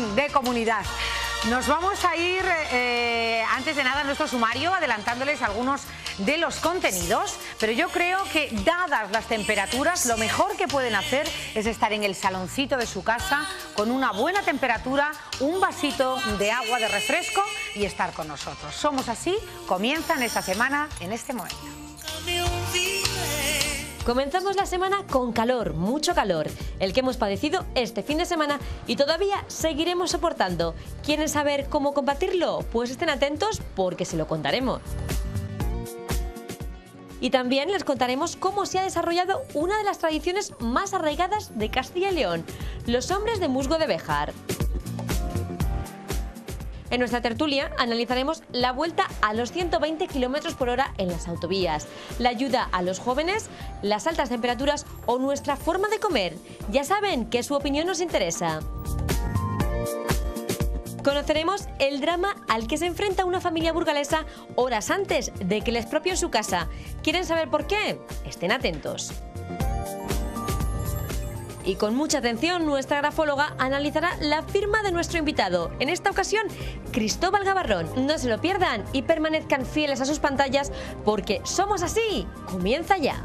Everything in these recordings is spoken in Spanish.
de comunidad. Nos vamos a ir, antes de nada, a nuestro sumario, adelantándoles algunos de los contenidos, pero yo creo que, dadas las temperaturas, lo mejor que pueden hacer es estar en el saloncito de su casa con una buena temperatura, un vasito de agua de refresco y estar con nosotros. Somos Así, comienzan esta semana en este momento. Comenzamos la semana con calor, mucho calor, el que hemos padecido este fin de semana y todavía seguiremos soportando. ¿Quieren saber cómo combatirlo? Pues estén atentos porque se lo contaremos. Y también les contaremos cómo se ha desarrollado una de las tradiciones más arraigadas de Castilla y León, los hombres de musgo de Béjar. En nuestra tertulia analizaremos la vuelta a los 120 km por hora en las autovías, la ayuda a los jóvenes, las altas temperaturas o nuestra forma de comer. Ya saben que su opinión nos interesa. Conoceremos el drama al que se enfrenta una familia burgalesa horas antes de que le expropien su casa. ¿Quieren saber por qué? Estén atentos. Y con mucha atención, nuestra grafóloga analizará la firma de nuestro invitado. En esta ocasión, Cristóbal Gavarrón. No se lo pierdan y permanezcan fieles a sus pantallas porque Somos Así. Comienza ya.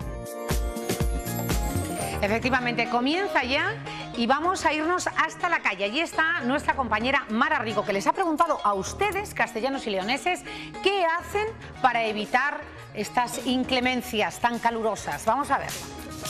Efectivamente, comienza ya y vamos a irnos hasta la calle. Allí está nuestra compañera Mara Rico, que les ha preguntado a ustedes, castellanos y leoneses, qué hacen para evitar estas inclemencias tan calurosas. Vamos a verlo.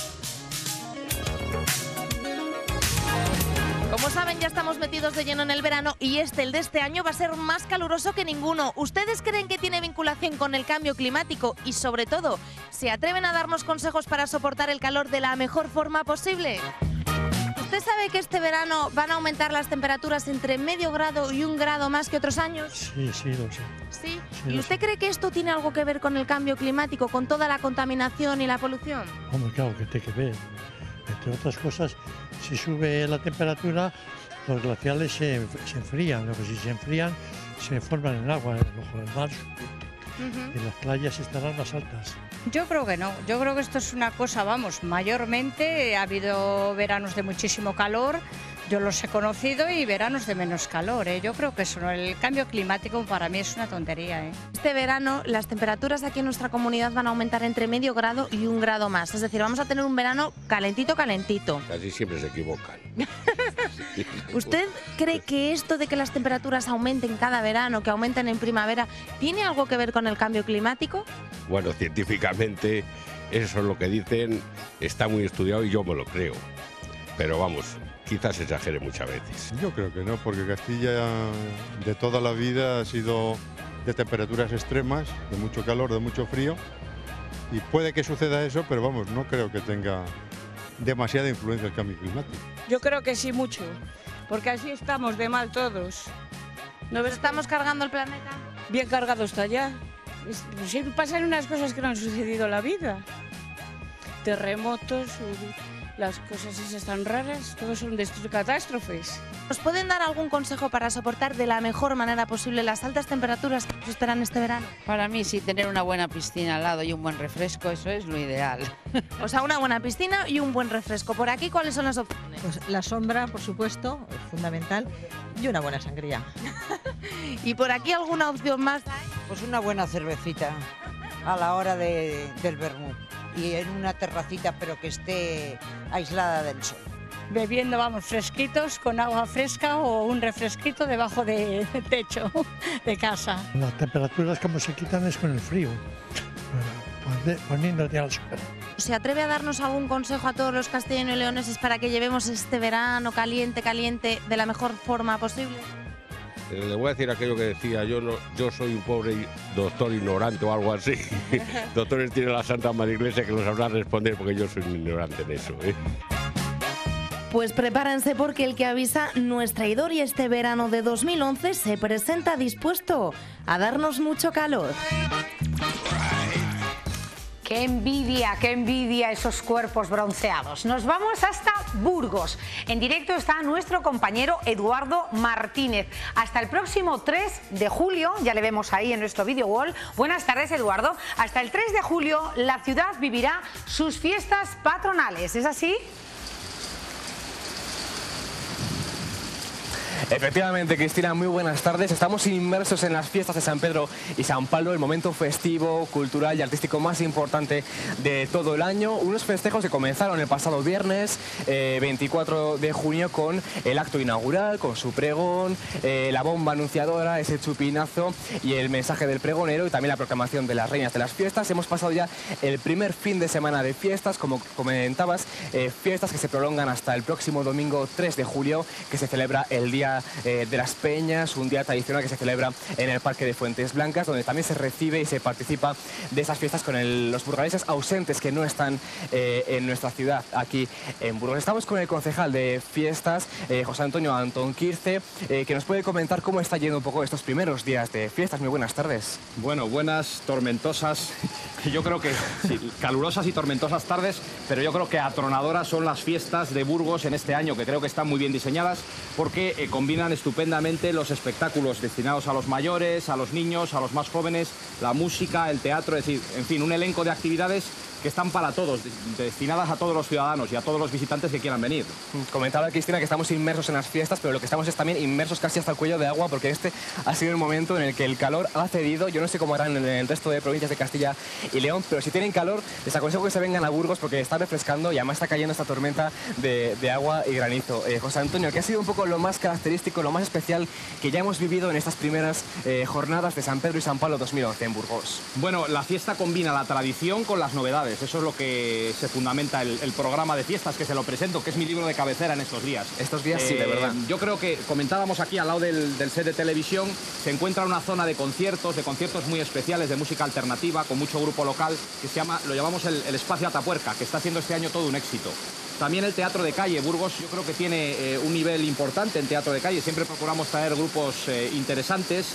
Como saben, ya estamos metidos de lleno en el verano y el de este año, va a ser más caluroso que ninguno. ¿Ustedes creen que tiene vinculación con el cambio climático? Y sobre todo, ¿se atreven a darnos consejos para soportar el calor de la mejor forma posible? ¿Usted sabe que este verano van a aumentar las temperaturas entre medio grado y 1 grado más que otros años? Sí, sí, lo sé. ¿Sí? ¿Y usted cree que esto tiene algo que ver con el cambio climático, con toda la contaminación y la polución? Hombre, claro que tiene que ver. Entre otras cosas, si sube la temperatura, los glaciales se enfrían. Luego, si se enfrían, se forman en agua, en el ojo del mar. Y las playas estarán más altas. Yo creo que no. Yo creo que esto es una cosa, vamos, mayormente ha habido veranos de muchísimo calor. Yo los he conocido y veranos de menos calor, ¿eh? Yo creo que eso, el cambio climático para mí es una tontería, ¿eh? Este verano las temperaturas aquí en nuestra comunidad van a aumentar entre medio grado y 1 grado más. Es decir, vamos a tener un verano calentito, calentito. Casi siempre se equivocan. ¿Usted cree que esto de que las temperaturas aumenten cada verano, que aumenten en primavera, tiene algo que ver con el cambio climático? Bueno, científicamente eso es lo que dicen, está muy estudiado y yo me lo creo. Pero vamos, quizás exagere muchas veces. Yo creo que no, porque Castilla de toda la vida ha sido de temperaturas extremas, de mucho calor, de mucho frío, y puede que suceda eso, pero vamos, no creo que tenga demasiada influencia el cambio climático. Yo creo que sí mucho, porque así estamos de mal todos. ¿Nos estamos cargando el planeta? Bien cargado está ya. Sí, pasan unas cosas que no han sucedido en la vida. Terremotos, las cosas esas tan raras, todos son catástrofes. ¿Nos pueden dar algún consejo para soportar de la mejor manera posible las altas temperaturas que nos esperan este verano? Para mí sí, tener una buena piscina al lado y un buen refresco, eso es lo ideal. O sea, una buena piscina y un buen refresco. Por aquí, ¿cuáles son las opciones? Pues la sombra, por supuesto, es fundamental, y una buena sangría. ¿Y por aquí alguna opción más? Pues una buena cervecita a la hora del vermut y en una terracita, pero que esté aislada del sol. Bebiendo, vamos, fresquitos, con agua fresca o un refresquito debajo del techo de casa. Las temperaturas como se quitan es con el frío, poniéndote al sol. ¿Se atreve a darnos algún consejo a todos los castellanos y leoneses para que llevemos este verano caliente, caliente, de la mejor forma posible? Le voy a decir aquello que decía, yo soy un pobre doctor ignorante o algo así. Doctores tiene la Santa Madre Iglesia que lo sabrá responder porque yo soy un ignorante en eso, ¿eh? Pues prepárense porque el que avisa no es traidor y este verano de 2011 se presenta dispuesto a darnos mucho calor. ¡Qué envidia esos cuerpos bronceados! Nos vamos hasta Burgos. En directo está nuestro compañero Eduardo Martínez. Hasta el próximo 3 de julio, ya le vemos ahí en nuestro video wall. Buenas tardes, Eduardo. Hasta el 3 de julio la ciudad vivirá sus fiestas patronales, ¿es así? Efectivamente, Cristina, muy buenas tardes. Estamos inmersos en las fiestas de San Pedro y San Pablo, el momento festivo, cultural y artístico más importante de todo el año. Unos festejos que comenzaron el pasado viernes 24 de junio con el acto inaugural, con su pregón, la bomba anunciadora, ese chupinazo y el mensaje del pregonero y también la proclamación de las reinas de las fiestas. Hemos pasado ya el primer fin de semana de fiestas, como comentabas, fiestas que se prolongan hasta el próximo domingo 3 de julio, que se celebra el Día de las Peñas, un día tradicional que se celebra en el Parque de Fuentes Blancas, donde también se recibe y se participa de esas fiestas con los burgaleses ausentes que no están en nuestra ciudad, aquí en Burgos. Estamos con el concejal de fiestas, José Antonio Antón Quirce, que nos puede comentar cómo está yendo un poco estos primeros días de fiestas. Muy buenas tardes. Bueno, buenas, tormentosas, yo creo que sí, calurosas y tormentosas tardes, pero yo creo que atronadoras son las fiestas de Burgos en este año, que creo que están muy bien diseñadas porque combinan estupendamente los espectáculos destinados a los mayores, a los niños, a los más jóvenes, la música, el teatro, es decir, en fin, un elenco de actividades que están para todos, destinadas a todos los ciudadanos y a todos los visitantes que quieran venir. Comentaba Cristina que estamos inmersos en las fiestas, pero lo que estamos es también inmersos casi hasta el cuello de agua, porque este ha sido el momento en el que el calor ha cedido. Yo no sé cómo harán en el resto de provincias de Castilla y León, pero si tienen calor, les aconsejo que se vengan a Burgos porque está refrescando y además está cayendo esta tormenta de agua y granizo. José Antonio, ¿qué ha sido un poco lo más característico, lo más especial que ya hemos vivido en estas primeras jornadas de San Pedro y San Pablo 2011 en Burgos? Bueno, la fiesta combina la tradición con las novedades. Eso es lo que se fundamenta el programa de fiestas, que se lo presento, que es mi libro de cabecera en estos días. Estos días sí, de verdad. Yo creo que comentábamos aquí al lado del set de televisión, se encuentra una zona de conciertos muy especiales de música alternativa, con mucho grupo local, que se llama, lo llamamos el Espacio Atapuerca, que está haciendo este año todo un éxito. También el teatro de calle. Burgos yo creo que tiene un nivel importante en teatro de calle. Siempre procuramos traer grupos interesantes,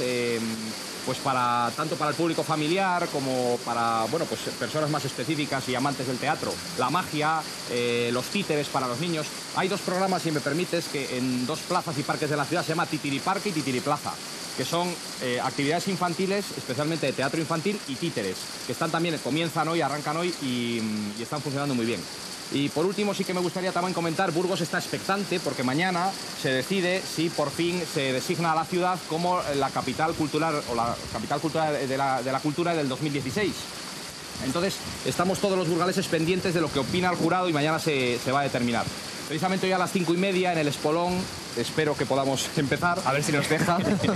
pues tanto para el público familiar como para pues personas más específicas y amantes del teatro. La magia, los títeres para los niños. Hay dos programas, si me permites, que en dos plazas y parques de la ciudad se llama Titiriparque y Titiriplaza, que son actividades infantiles, especialmente de teatro infantil y títeres, que comienzan hoy, arrancan hoy y están funcionando muy bien. Y por último sí que me gustaría también comentar, Burgos está expectante porque mañana se decide si por fin se designa a la ciudad como la capital cultural o la capital cultural de la cultura del 2016. Entonces estamos todos los burgaleses pendientes de lo que opina el jurado y mañana se va a determinar. Precisamente hoy a las 5:30 en el Espolón, espero que podamos empezar. A ver si nos deja.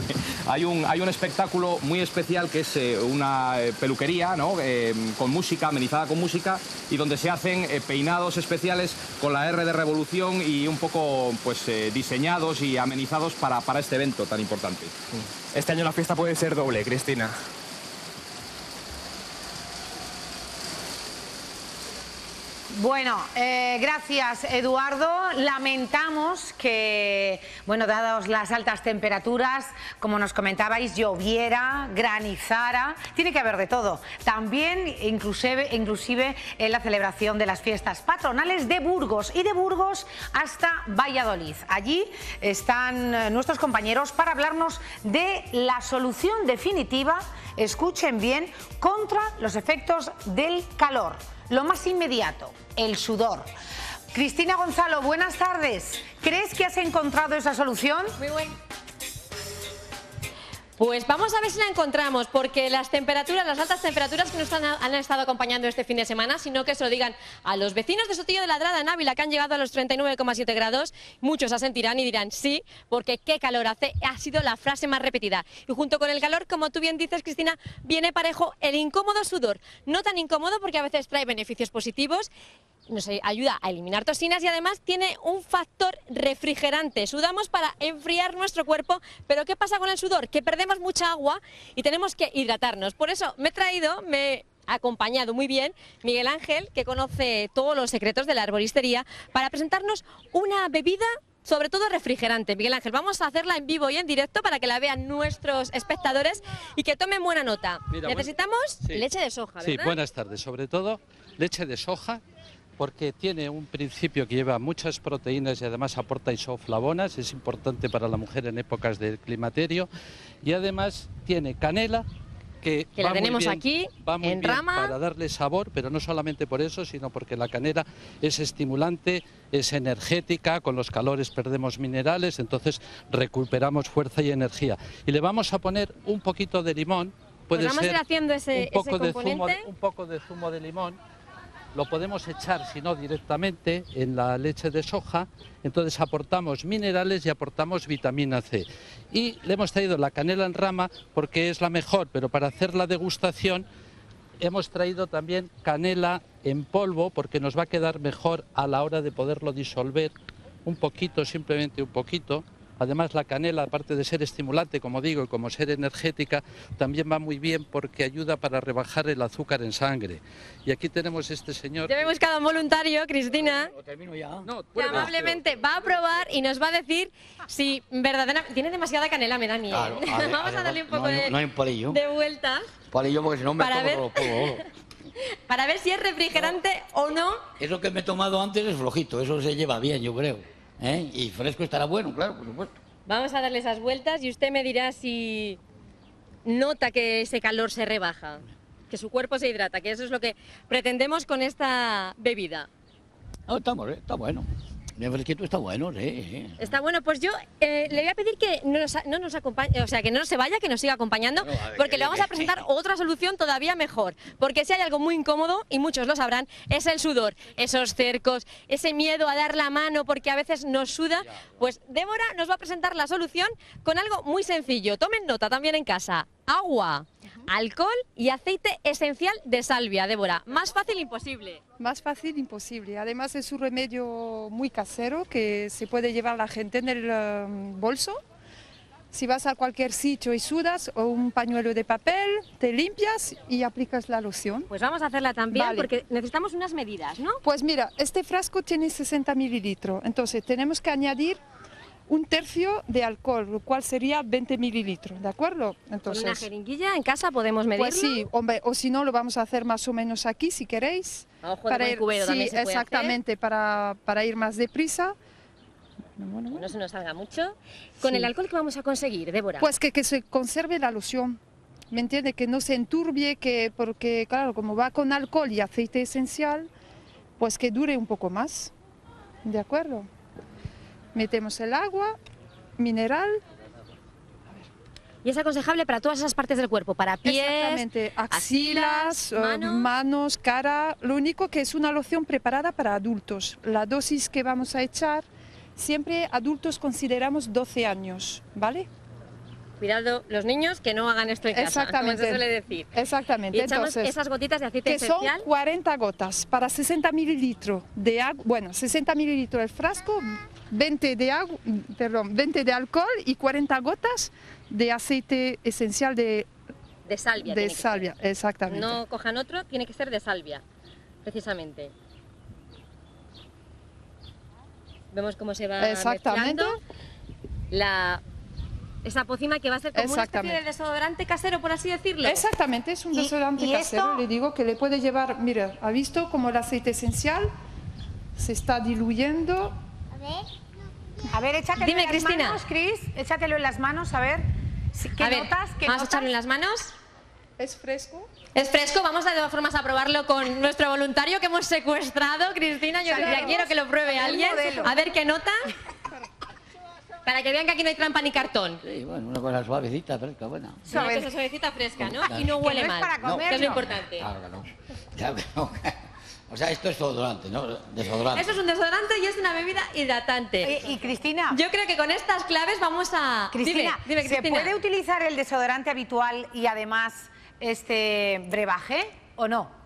Hay un espectáculo muy especial que es una peluquería, ¿no? Con música, amenizada con música, y donde se hacen peinados especiales con la R de Revolución y un poco diseñados y amenizados para este evento tan importante. Este año la fiesta puede ser doble, Cristina. Bueno, gracias Eduardo. Lamentamos que, dadas las altas temperaturas, como nos comentabais, lloviera, granizara, tiene que haber de todo. También inclusive en la celebración de las fiestas patronales de Burgos y de Burgos hasta Valladolid. Allí están nuestros compañeros para hablarnos de la solución definitiva, escuchen bien, contra los efectos del calor. Lo más inmediato, el sudor. Cristina Gonzalo, buenas tardes. ¿Crees que has encontrado esa solución? Muy bien. Pues vamos a ver si la encontramos, porque las altas temperaturas que nos han estado acompañando este fin de semana, sino que se lo digan a los vecinos de Sotillo de Ladrada, en Ávila, que han llegado a los 39,7 grados, muchos asentirán y dirán sí, porque qué calor hace, ha sido la frase más repetida. Y junto con el calor, como tú bien dices, Cristina, viene parejo el incómodo sudor. No tan incómodo porque a veces trae beneficios positivos, nos ayuda a eliminar toxinas y además tiene un factor refrigerante. Sudamos para enfriar nuestro cuerpo, pero ¿qué pasa con el sudor? Que perdemos mucha agua y tenemos que hidratarnos. Por eso me he acompañado muy bien Miguel Ángel, que conoce todos los secretos de la arboristería, para presentarnos una bebida sobre todo refrigerante. Miguel Ángel, vamos a hacerla en vivo y en directo para que la vean nuestros espectadores y que tomen buena nota. Necesitamos leche de soja, ¿verdad? Sí, buenas tardes. Sobre todo leche de soja, porque tiene un principio que lleva muchas proteínas y además aporta isoflavonas, es importante para la mujer en épocas del climaterio, y además tiene canela, que la va muy tenemos bien, aquí, va muy en bien rama. para darle sabor, pero no solamente por eso, sino porque la canela es estimulante, es energética, con los calores perdemos minerales, entonces recuperamos fuerza y energía. Y le vamos a poner un poquito de limón, puede Pues vamos a ir ser haciendo ese componente. un poco de zumo de limón. Lo podemos echar, si no, directamente en la leche de soja, entonces aportamos minerales y aportamos vitamina C. Y le hemos traído la canela en rama porque es la mejor, pero para hacer la degustación hemos traído también canela en polvo porque nos va a quedar mejor a la hora de poderlo disolver un poquito, simplemente un poquito. Además, la canela, aparte de ser estimulante, como digo, y como ser energética, también va muy bien porque ayuda para rebajar el azúcar en sangre. Y aquí tenemos este señor... Yo me he buscado un voluntario, Cristina, Termino ya. que amablemente va a probar y nos va a decir si verdaderamente... Tiene demasiada canela, me da miedo. Claro, Vamos a darle un poco no hay un palillo. de vuelta Palillo porque si no me Para tomo ver- todo los polvos. para ver si es refrigerante o no. Eso que me he tomado antes es flojito, eso se lleva bien, yo creo. ¿Eh? Y fresco estará bueno, claro, por supuesto. Vamos a darle esas vueltas y usted me dirá si nota que ese calor se rebaja, que su cuerpo se hidrata, que eso es lo que pretendemos con esta bebida. No, está bueno. Bien fresquito está bueno, sí. Está bueno, pues yo le voy a pedir que no nos acompañe, o sea, que no se vaya, que nos siga acompañando, porque le vamos a presentar otra solución todavía mejor. Porque si hay algo muy incómodo, y muchos lo sabrán, es el sudor, esos cercos, ese miedo a dar la mano porque a veces nos suda. Pues Débora nos va a presentar la solución con algo muy sencillo. Tomen nota también en casa. Agua, alcohol y aceite esencial de salvia, Débora. Más fácil imposible. Más fácil imposible. Además es un remedio muy casero que se puede llevar la gente en el bolso. Si vas a cualquier sitio y sudas, o un pañuelo de papel, te limpias y aplicas la loción. Pues vamos a hacerla también Vale. porque necesitamos unas medidas, ¿no? Pues mira, este frasco tiene 60 mililitros, entonces tenemos que añadir un tercio de alcohol, lo cual sería 20 mililitros, ¿de acuerdo? Entonces, Con una jeringuilla en casa podemos medirlo. pues sí, hombre, o si no lo vamos a hacer más o menos aquí, si queréis. A ojo de buen cubero sí, también se puede exactamente, para ir más deprisa. No se nos salga mucho. Con Sí. el alcohol que vamos a conseguir, Débora. Pues que se conserve la loción, ¿me entiende? Que no se enturbie, porque claro, como va con alcohol y aceite esencial, pues que dure un poco más, ¿de acuerdo? Metemos el agua mineral. Y es aconsejable para todas esas partes del cuerpo, para pies, Exactamente, axilas, manos. manos, cara. Lo único que es una loción preparada para adultos. La dosis que vamos a echar, siempre adultos consideramos 12 años, ¿vale? Cuidado, los niños que no hagan esto en casa, Exactamente. como se suele decir. Exactamente. Y echamos Entonces, esas gotitas de aceite que esencial. son 40 gotas para 60 mililitros de agua, bueno, 60 mililitros el frasco, 20 de agua, perdón, 20 de alcohol y 40 gotas de aceite esencial de salvia. de tiene que salvia, ser. exactamente. No cojan otro, tiene que ser de salvia, precisamente. Vemos cómo se va Exactamente. mezclando esa pócima que va a ser como una especie de Exactamente. desodorante casero, por así decirlo. Exactamente, es un desodorante casero, le digo que le puede llevar, mira, ¿ha visto cómo el aceite esencial se está diluyendo? A ver, échatelo Dime, en las Cristina. manos, Cris, échatelo en las manos, a ver. ¿Qué A ver, notas? ¿Qué vamos a notas? echarlo en las manos. ¿Es fresco? Es fresco, vamos a de todas formas a probarlo con nuestro voluntario que hemos secuestrado, Cristina. Yo Claro. ya quiero que lo pruebe Un alguien, modelo. a ver qué nota. Para que vean que aquí no hay trampa ni cartón. Sí, bueno, una cosa suavecita, fresca, buena. Una cosa suavecita fresca, ¿no? Claro. Y no Que huele no es mal, para que es lo comerlo. importante. Claro que no. Claro que no. O sea, esto es desodorante, ¿no? Desodorante. Eso es un desodorante y es una bebida hidratante. Y Cristina. Yo creo que con estas claves vamos a... Cristina, dime, ¿se Cristina. puede utilizar el desodorante habitual y además este brebaje o no?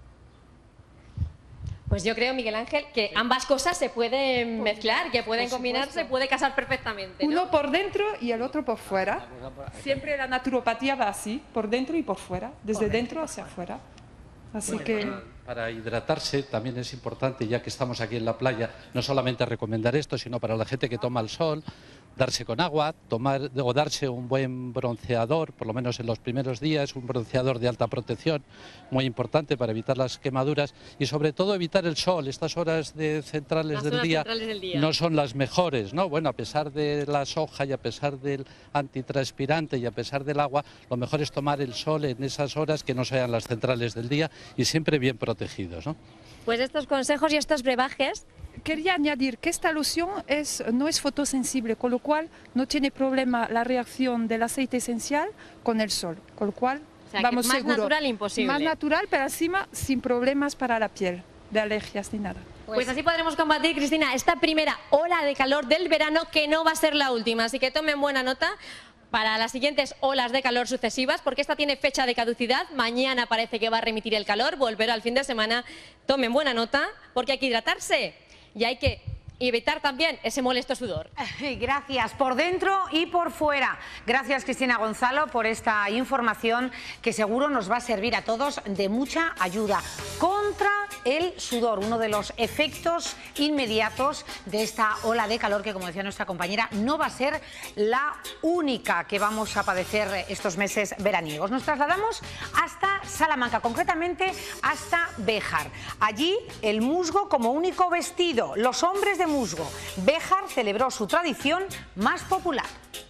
Pues yo creo, Miguel Ángel, que ambas cosas se pueden mezclar, que pueden Por combinarse, supuesto. puede casar perfectamente, ¿no? Uno por dentro y el otro por fuera. Siempre la naturopatía va así, por dentro y por fuera, desde dentro hacia afuera. Así que... Para hidratarse también es importante, ya que estamos aquí en la playa, no solamente recomendar esto, sino para la gente que toma el sol, darse con agua, tomar o darse un buen bronceador, por lo menos en los primeros días, un bronceador de alta protección, muy importante para evitar las quemaduras y sobre todo evitar el sol. Estas horas centrales del día no son las mejores, ¿no? Bueno, a pesar de la soja y a pesar del antitranspirante y a pesar del agua, lo mejor es tomar el sol en esas horas que no sean las centrales del día y siempre bien protegidos, ¿no? Pues estos consejos y estos brebajes. Quería añadir que esta loción no es fotosensible, con lo cual no tiene problema la reacción del aceite esencial con el sol, con lo cual O sea, vamos que más seguro. natural imposible. Más natural, pero encima sin problemas para la piel, de alergias ni nada. Pues así podremos combatir, Cristina, esta primera ola de calor del verano, que no va a ser la última, así que tomen buena nota para las siguientes olas de calor sucesivas, porque esta tiene fecha de caducidad. Mañana parece que va a remitir el calor, volverá al fin de semana. Tomen buena nota, porque hay que hidratarse y hay que evitar también ese molesto sudor. Gracias por dentro y por fuera. Gracias, Cristina Gonzalo, por esta información que seguro nos va a servir a todos de mucha ayuda contra el sudor, uno de los efectos inmediatos de esta ola de calor que, como decía nuestra compañera, no va a ser la única que vamos a padecer estos meses veraniegos. Nos trasladamos hasta Salamanca, concretamente hasta Béjar. Allí el musgo como único vestido, los hombres de musgo. Béjar celebró su tradición más popular.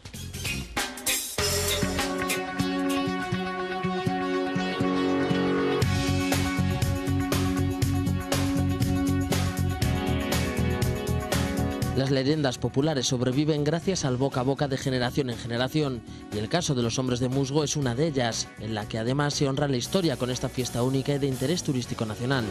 Las leyendas populares sobreviven gracias al boca a boca de generación en generación, y el caso de los hombres de musgo es una de ellas, en la que además se honra la historia con esta fiesta única y de interés turístico nacional.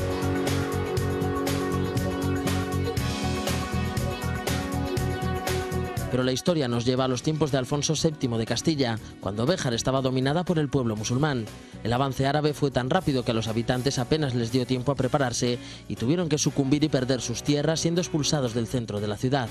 Pero la historia nos lleva a los tiempos de Alfonso VII de Castilla, cuando Béjar estaba dominada por el pueblo musulmán. El avance árabe fue tan rápido que a los habitantes apenas les dio tiempo a prepararse y tuvieron que sucumbir y perder sus tierras, siendo expulsados del centro de la ciudad.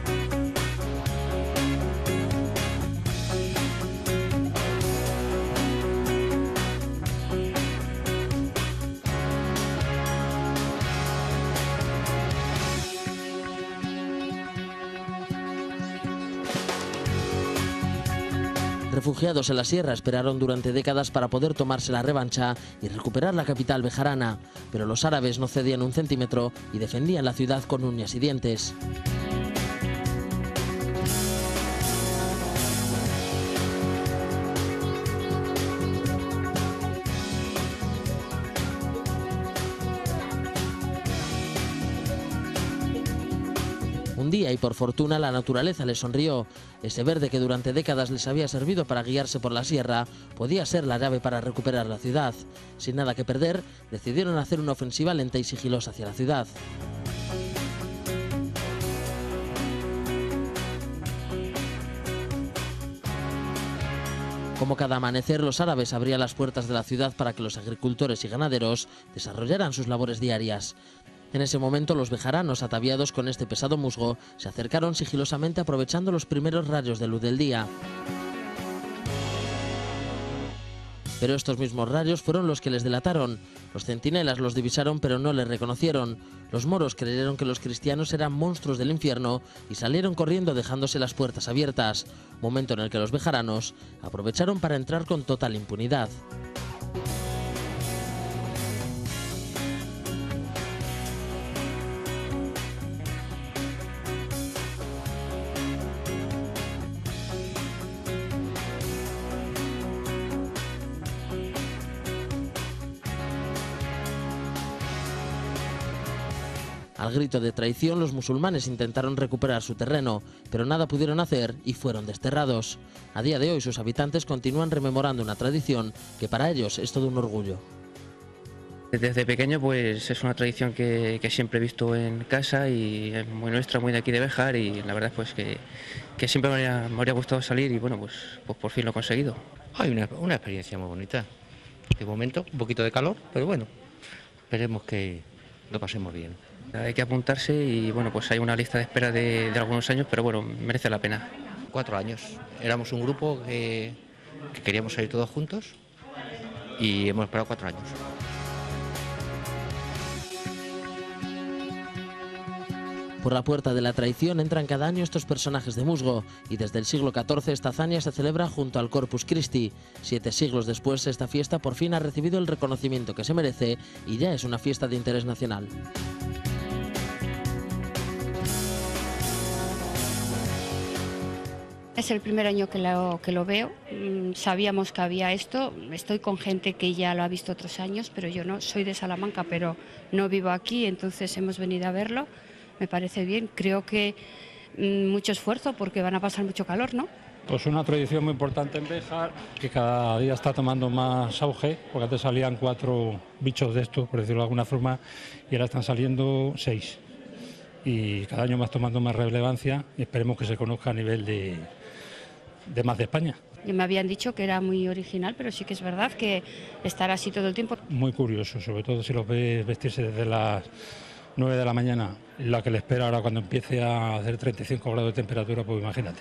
Refugiados en la sierra esperaron durante décadas para poder tomarse la revancha y recuperar la capital bejarana, pero los árabes no cedían un centímetro y defendían la ciudad con uñas y dientes. Un día, y por fortuna, la naturaleza les sonrió. Ese verde que durante décadas les había servido para guiarse por la sierra podía ser la llave para recuperar la ciudad. Sin nada que perder, decidieron hacer una ofensiva lenta y sigilosa hacia la ciudad. Como cada amanecer, los árabes abrían las puertas de la ciudad para que los agricultores y ganaderos desarrollaran sus labores diarias. En ese momento, los bejaranos, ataviados con este pesado musgo, se acercaron sigilosamente aprovechando los primeros rayos de luz del día. Pero estos mismos rayos fueron los que les delataron. Los centinelas los divisaron pero no les reconocieron. Los moros creyeron que los cristianos eran monstruos del infierno y salieron corriendo dejándose las puertas abiertas, momento en el que los bejaranos aprovecharon para entrar con total impunidad. Al grito de traición, los musulmanes intentaron recuperar su terreno, pero nada pudieron hacer y fueron desterrados. A día de hoy, sus habitantes continúan rememorando una tradición que para ellos es todo un orgullo. Desde pequeño pues es una tradición que siempre he visto en casa y es muy nuestra, muy de aquí de Béjar, y la verdad pues que siempre me habría gustado salir y bueno, pues por fin lo he conseguido. Hay una experiencia muy bonita. De momento un poquito de calor, pero bueno, esperemos que lo pasemos bien. Hay que apuntarse y bueno, pues hay una lista de espera de algunos años, pero bueno, merece la pena. 4 años. Éramos un grupo que queríamos salir todos juntos y hemos esperado 4 años. Por la puerta de la traición entran cada año estos personajes de musgo y desde el siglo XIV esta hazaña se celebra junto al Corpus Christi. 7 siglos después esta fiesta por fin ha recibido el reconocimiento que se merece y ya es una fiesta de interés nacional. Es el primer año que lo veo, sabíamos que había esto, estoy con gente que ya lo ha visto otros años, pero yo no, soy de Salamanca, pero no vivo aquí, entonces hemos venido a verlo, me parece bien, creo que mucho esfuerzo porque van a pasar mucho calor, ¿no? Pues una tradición muy importante en Béjar, que cada día está tomando más auge, porque antes salían 4 bichos de estos, por decirlo de alguna forma, y ahora están saliendo 6. Y cada año más tomando más relevancia y esperemos que se conozca a nivel de más de España. Me habían dicho que era muy original, pero sí que es verdad que estará así todo el tiempo. Muy curioso, sobre todo si los ves vestirse desde las 9 de la mañana, la que le espera ahora cuando empiece a hacer 35 grados de temperatura, pues imagínate.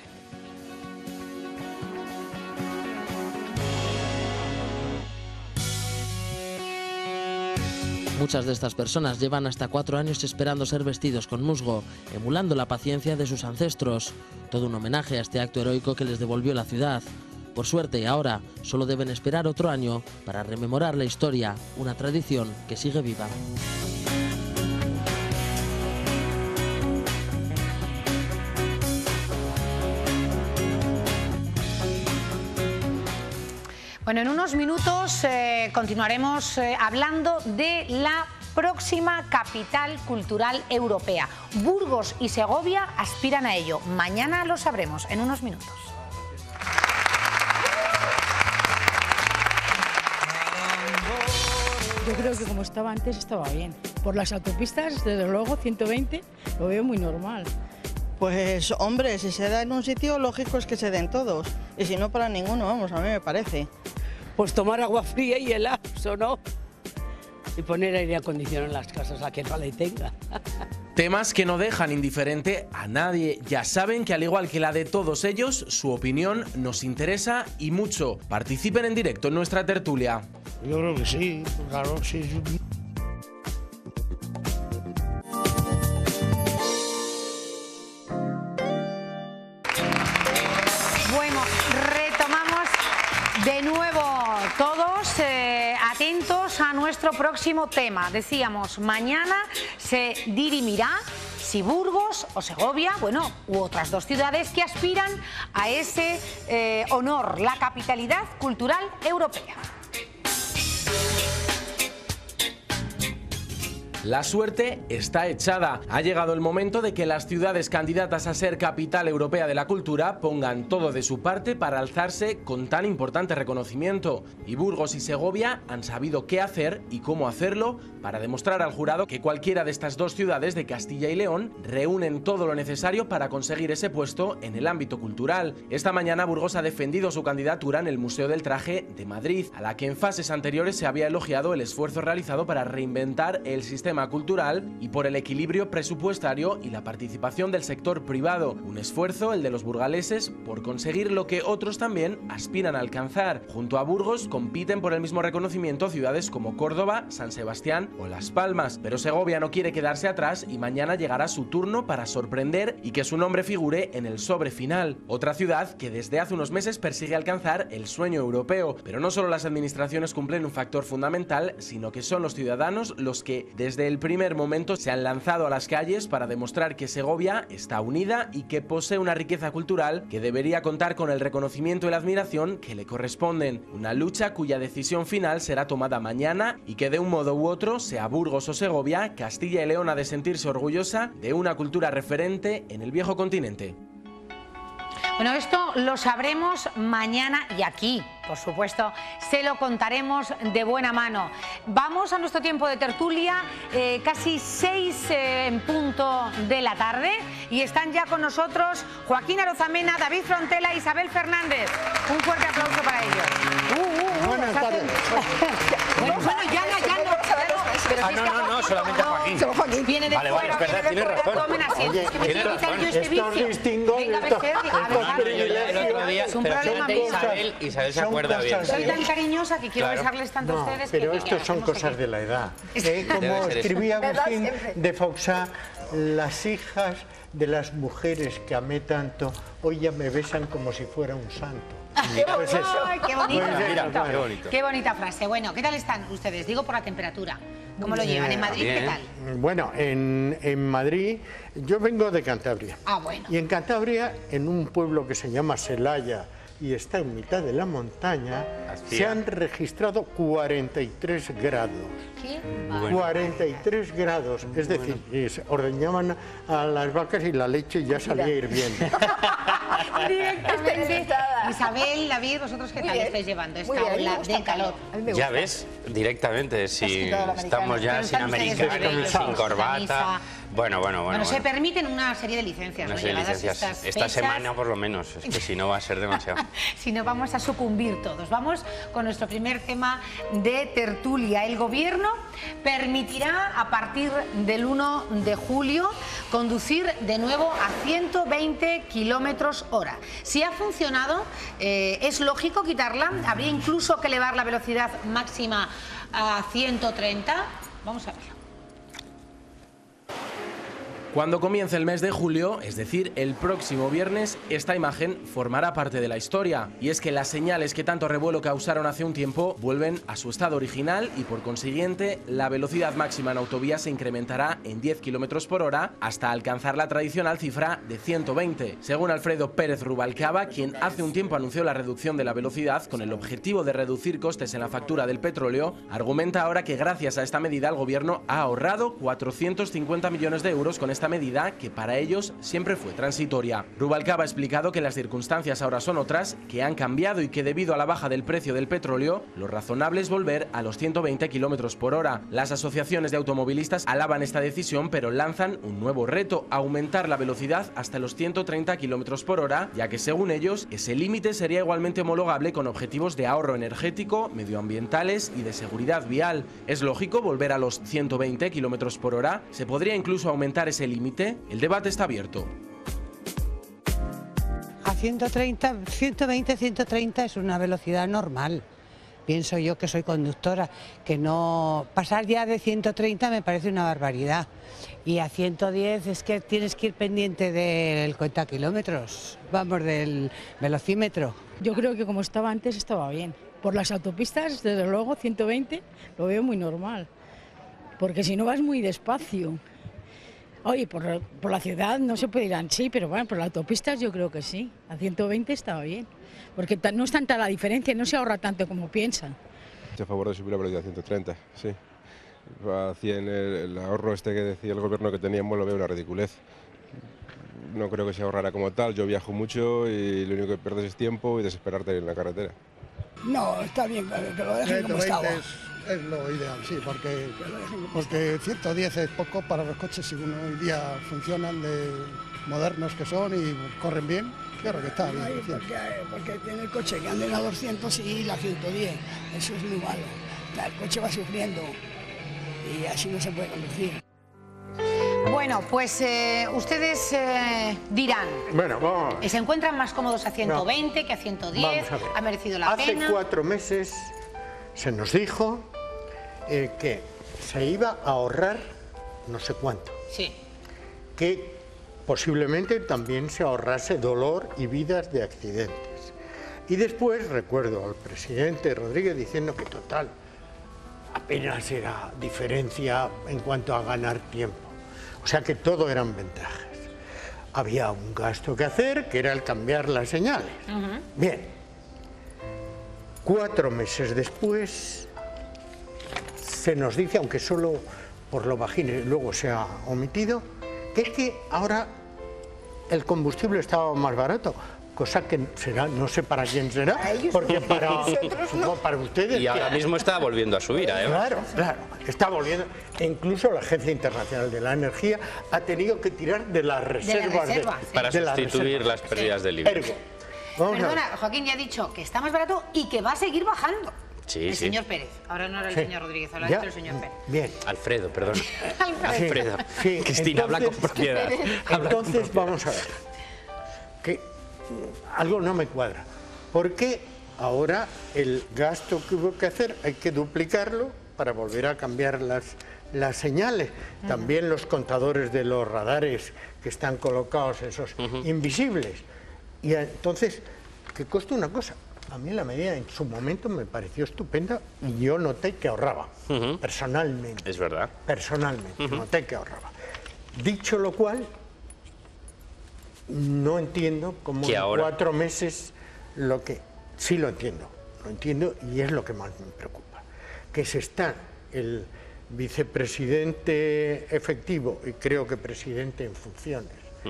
Muchas de estas personas llevan hasta 4 años esperando ser vestidos con musgo, emulando la paciencia de sus ancestros. Todo un homenaje a este acto heroico que les devolvió la ciudad. Por suerte, ahora solo deben esperar otro año para rememorar la historia, una tradición que sigue viva. Bueno, en unos minutos continuaremos hablando de la próxima capital cultural europea. Burgos y Segovia aspiran a ello. Mañana lo sabremos, en unos minutos. Yo creo que como estaba antes estaba bien. Por las autopistas, desde luego, 120, lo veo muy normal. Pues hombre, si se da en un sitio, lógico es que se den todos. Y si no, para ninguno, vamos, a mí me parece. Pues tomar agua fría y helados, ¿o no? Y poner aire acondicionado en las casas a que no le tenga. Temas que no dejan indiferente a nadie. Ya saben que al igual que la de todos ellos, su opinión nos interesa y mucho. Participen en directo en nuestra tertulia. Yo creo que sí, claro, sí. Bueno, retomamos de nuevo todos atentos a nuestro próximo tema. Decíamos, mañana se dirimirá si Burgos o Segovia, bueno, u otras 2 ciudades que aspiran a ese honor, la capitalidad cultural europea. La suerte está echada. Ha llegado el momento de que las ciudades candidatas a ser capital europea de la cultura pongan todo de su parte para alzarse con tan importante reconocimiento. Y Burgos y Segovia han sabido qué hacer y cómo hacerlo para demostrar al jurado que cualquiera de estas 2 ciudades de Castilla y León reúnen todo lo necesario para conseguir ese puesto en el ámbito cultural. Esta mañana Burgos ha defendido su candidatura en el Museo del Traje de Madrid, a la que en fases anteriores se había elogiado el esfuerzo realizado para reinventar el sistema cultural y por el equilibrio presupuestario y la participación del sector privado. Un esfuerzo, el de los burgaleses, por conseguir lo que otros también aspiran a alcanzar. Junto a Burgos compiten por el mismo reconocimiento ciudades como Córdoba, San Sebastián o Las Palmas. Pero Segovia no quiere quedarse atrás y mañana llegará su turno para sorprender y que su nombre figure en el sobre final. Otra ciudad que desde hace unos meses persigue alcanzar el sueño europeo. Pero no solo las administraciones cumplen un factor fundamental, sino que son los ciudadanos los que desde el primer momento se han lanzado a las calles para demostrar que Segovia está unida y que posee una riqueza cultural que debería contar con el reconocimiento y la admiración que le corresponden. Una lucha cuya decisión final será tomada mañana y que de un modo u otro, sea Burgos o Segovia, Castilla y León ha de sentirse orgullosa de una cultura referente en el viejo continente. Bueno, esto lo sabremos mañana y aquí, por supuesto, se lo contaremos de buena mano. Vamos a nuestro tiempo de tertulia, casi 6 en punto de la tarde, y están ya con nosotros Joaquín Arozamena, David Frontela e Isabel Fernández. Un fuerte aplauso para ellos. Buenas tardes. Bueno, ya no. Pero si es que no, solamente a Joaquín. Solo Joaquín. Viene de fuera, es verdad, tienes razón. Tomen asiento. Es que me Tienes quitan razón. yo este vicio. Estos distingos, Venga, estos Becerra, privilegios. Nuria, Es un pero problema fíjate, mío. Isabel se acuerda bien. Soy tan cariñosa que quiero Claro. besarles tanto a ustedes Pero que estos son hacemos cosas aquí. de la edad. Debe Como ser escribía eso. Agustín ¿Verdad? Siempre. de Fauxá, las hijas de las mujeres que amé tanto, hoy ya me besan como si fuera un santo. Pues eso. Ay, qué bonito. Pues eso, Mira, claro. qué bonito. Qué bonita frase. Bueno, ¿qué tal están ustedes? Digo por la temperatura. ¿Cómo lo llevan? ¿En Madrid qué tal? Bueno, en Madrid, yo vengo de Cantabria. Ah, bueno. Y en Cantabria, en un pueblo que se llama Celaya y está en mitad de la montaña, se han registrado 43 grados. ¿Qué? 43 grados, es decir, ordeñaban a las vacas y la leche ya salía hirviendo. Directamente. Isabel, David, ¿vosotros qué tal estáis llevando esta ola de calor? Ya ves, directamente, si quitado la estamos ya americana. sin Pero están ustedes americanos, sin descalzos, corbata. camisa. Bueno. Se permiten una serie de licencias, No ¿no? sé, Llevadas licencias. estas Esta fechas, semana por lo menos, es que si no va a ser demasiado. si no vamos a sucumbir todos. Vamos con nuestro primer tema de tertulia. El Gobierno permitirá a partir del 1 de julio conducir de nuevo a 120 kilómetros hora. Si ha funcionado, es lógico quitarla. Habría incluso que elevar la velocidad máxima a 130. Vamos a verlo. Cuando comience el mes de julio, es decir, el próximo viernes, esta imagen formará parte de la historia. Y es que las señales que tanto revuelo causaron hace un tiempo vuelven a su estado original y por consiguiente la velocidad máxima en autovía se incrementará en 10 km por hora hasta alcanzar la tradicional cifra de 120. Según Alfredo Pérez Rubalcaba, quien hace un tiempo anunció la reducción de la velocidad con el objetivo de reducir costes en la factura del petróleo, argumenta ahora que gracias a esta medida el gobierno ha ahorrado 450 millones de euros con esta medida que para ellos siempre fue transitoria. Rubalcaba ha explicado que las circunstancias ahora son otras, que han cambiado y que debido a la baja del precio del petróleo, lo razonable es volver a los 120 km por hora. Las asociaciones de automovilistas alaban esta decisión, pero lanzan un nuevo reto: aumentar la velocidad hasta los 130 km por hora, ya que según ellos, ese límite sería igualmente homologable con objetivos de ahorro energético, medioambientales y de seguridad vial. ¿Es lógico volver a los 120 km por hora? ¿Se podría incluso aumentar ese límite? El debate está abierto. A 130, 120, 130 es una velocidad normal. Pienso yo, que soy conductora, que no pasar ya de 130 me parece una barbaridad. Y a 110 es que tienes que ir pendiente del cuenta kilómetros, vamos, del velocímetro. Yo creo que como estaba antes estaba bien. Por las autopistas, desde luego, 120 lo veo muy normal. Porque si no vas muy despacio. Oye, por la ciudad no se puede ir así, pero bueno, por las autopistas yo creo que sí. A 120 estaba bien. Porque no es tanta la diferencia, no se ahorra tanto como piensan. Estoy a favor de subir la velocidad a 130, sí. A 100 el ahorro este que decía el gobierno que teníamos lo veo una ridiculez. No creo que se ahorrara como tal. Yo viajo mucho y lo único que pierdes es tiempo y desesperarte en la carretera. No, está bien que lo dejen como estaba. Es lo ideal, sí, porque 110 es poco para los coches, según hoy día funcionan, de modernos que son y corren bien. Claro que está bien. Ay, porque tiene el coche que anden a 200 y la 110, eso es muy malo. El coche va sufriendo y así no se puede conducir. Bueno, pues ustedes dirán. Bueno, vamos a ver. ¿Se encuentran más cómodos a 120 que a 110? Vamos a ver. ¿Ha merecido la pena? Hace 4 meses se nos dijo que se iba a ahorrar no sé cuánto. Sí. Que posiblemente también se ahorrase dolor y vidas de accidentes. Y después recuerdo al presidente Rodríguez diciendo que total, apenas era diferencia en cuanto a ganar tiempo. O sea que todo eran ventajas. Había un gasto que hacer, que era el cambiar las señales. Bien, 4 meses después se nos dice, aunque solo por lo bajín y luego se ha omitido, que es que ahora el combustible estaba más barato, cosa que será, no sé para quién será, porque para ustedes... Y ahora mismo está volviendo a subir, además. Claro, está volviendo. E incluso la Agencia Internacional de la Energía ha tenido que tirar de las reservas. Para sustituir las pérdidas del IBEX. Perdona, Joaquín ya ha dicho que está más barato y que va a seguir bajando. Sí, el sí. señor Pérez. Ahora no era el señor Rodríguez, ahora el señor Pérez. Bien. Alfredo, perdón. Alfredo. Sí, Cristina, habla con propiedad. Entonces vamos a ver. Que algo no me cuadra. Porque ahora el gasto que hubo que hacer hay que duplicarlo para volver a cambiar las señales. También los contadores de los radares que están colocados, esos invisibles. Y entonces, que cuesta una cosa. A mí la medida en su momento me pareció estupenda y yo noté que ahorraba, personalmente. Es verdad. Personalmente, noté que ahorraba. Dicho lo cual, no entiendo cómo en 4 meses lo que... Sí lo entiendo y es lo que más me preocupa. Que se está el vicepresidente efectivo y creo que presidente en funciones,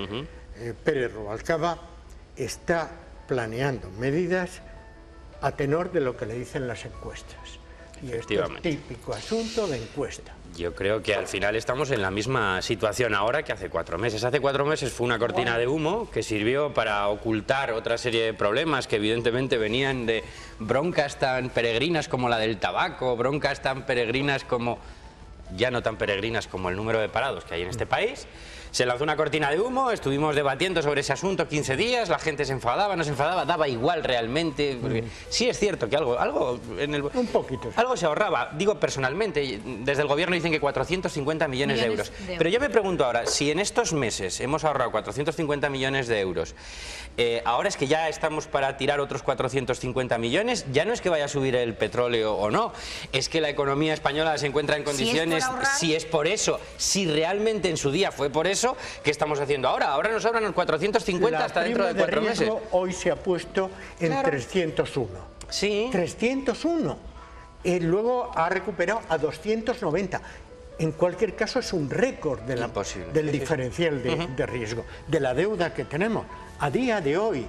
Pérez Rubalcaba, está planeando medidas a tenor de lo que le dicen las encuestas. Y esto es típico asunto de encuesta. Yo creo que al final estamos en la misma situación ahora que hace 4 meses. Hace 4 meses fue una cortina de humo que sirvió para ocultar otra serie de problemas que evidentemente venían de broncas tan peregrinas como la del tabaco, broncas tan peregrinas como, ya no tan peregrinas como el número de parados que hay en este país. Se lanzó una cortina de humo, estuvimos debatiendo sobre ese asunto 15 días, la gente se enfadaba, no se enfadaba, daba igual realmente. Porque sí es cierto que algo en el... Un poquito. Algo se ahorraba, digo personalmente, desde el gobierno dicen que 450 millones de euros. Pero yo me pregunto ahora, si en estos meses hemos ahorrado 450 millones de euros, ahora es que ya estamos para tirar otros 450 millones, ya no es que vaya a subir el petróleo o no, es que la economía española se encuentra en condiciones, si es por eso, si realmente en su día fue por eso, ¿qué estamos haciendo ahora? Ahora nos sobran los 450 hasta dentro de 4 meses. Hoy se ha puesto en 301. Sí. 301. Luego ha recuperado a 290. En cualquier caso es un récord de del diferencial de riesgo, de la deuda que tenemos. A día de hoy,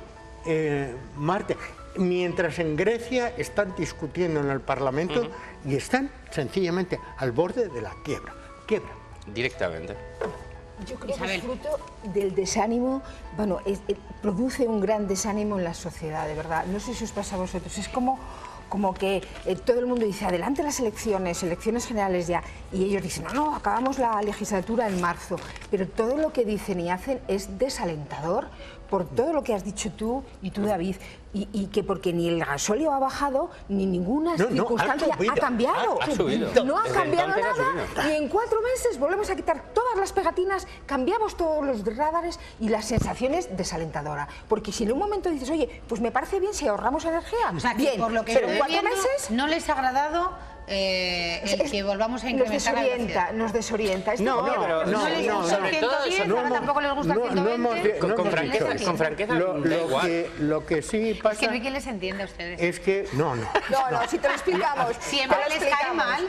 martes, mientras en Grecia están discutiendo en el Parlamento y están sencillamente al borde de la quiebra. Directamente. Yo creo que es fruto del desánimo, bueno, produce un gran desánimo en la sociedad, de verdad. No sé si os pasa a vosotros, es como que todo el mundo dice, adelante las elecciones generales ya, y ellos dicen, no, acabamos la legislatura en marzo, pero todo lo que dicen y hacen es desalentador por todo lo que has dicho tú y tú, David, y que porque ni el gasóleo ha bajado, ni ninguna circunstancia ha cambiado. No ha cambiado nada, y en 4 meses volvemos a quitar todas las pegatinas, cambiamos todos los radares y la sensación es desalentadora. Porque si en un momento dices, oye, pues me parece bien si ahorramos energía, o sea, que bien, por lo que pero en 4 meses no les ha agradado el que volvamos a incrementar la velocidad. Nos desorienta. No les gusta 110, ahora tampoco les gusta 120. Con franqueza, lo que sí pasa... Es que no hay quien les entiende a ustedes. Es que... No, si te lo explicamos. Siempre les cae mal.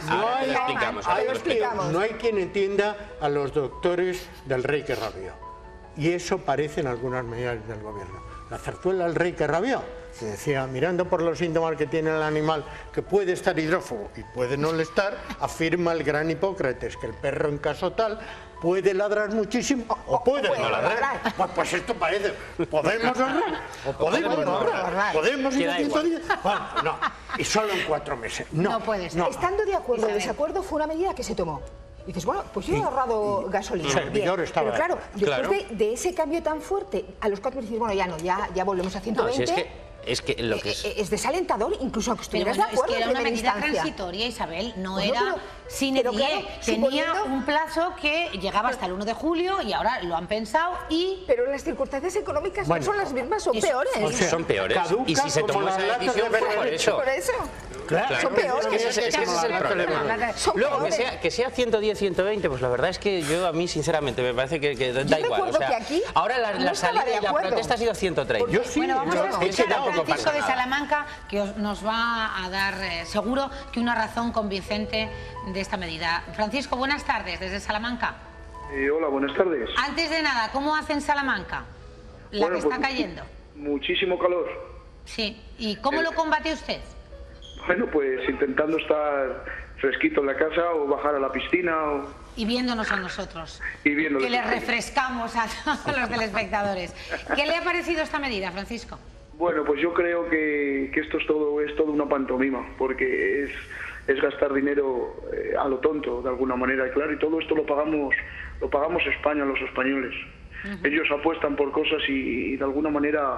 No hay quien entienda a los doctores del rey que rabió. Y eso parece en algunas medidas del gobierno. La zarzuela del rey que rabió. Se decía, mirando por los síntomas que tiene el animal, que puede estar hidrófobo y puede no estar, afirma el gran Hipócrates que el perro en caso tal puede ladrar muchísimo o puede no ladrar. Pues esto parece, ¿podemos ahorrar? ¿O podemos no ahorrar? ¿Podemos ir a 110? Bueno, no, y solo en 4 meses. No puede ser. Estando de acuerdo o desacuerdo fue una medida que se tomó. Y dices, bueno, pues yo he ahorrado gasolina. Servidor estaba. Pero claro, después de ese cambio tan fuerte, a los 4 meses dices, bueno, ya volvemos a 120. No, si es que lo que es desalentador, incluso aunque estuvieras de acuerdo. Es que era una medida transitoria, Isabel, no era sin tenía un plazo que llegaba hasta el 1 de julio y ahora lo han pensado y... Pero las circunstancias económicas no son las mismas, son peores. Son peores. Y si se tomó esa decisión fue por eso. Por eso. Claro, son peores. Ese es el problema. Luego, que sea 110, 120, pues la verdad es que yo a mí, sinceramente, me parece que da igual. O sea, ahora la salida y la protesta ha sido 130. Yo sí. Bueno, vamos a escuchar a Francisco de Salamanca, que nos va a dar seguro que una razón convincente de esta medida. Francisco, buenas tardes, desde Salamanca. Hola, buenas tardes. Antes de nada, ¿cómo hace en Salamanca? La que está cayendo. Muchísimo calor. Sí. ¿Y cómo lo combate usted? Bueno, pues intentando estar fresquito en la casa o bajar a la piscina. Y viéndonos a nosotros. Y viéndonos. Que les refrescamos a todos los telespectadores. ¿Qué le ha parecido esta medida, Francisco? Bueno, pues yo creo que esto es todo una pantomima, porque es gastar dinero a lo tonto, de alguna manera. Y claro, y todo esto lo pagamos España, los españoles. Ellos apuestan por cosas y de alguna manera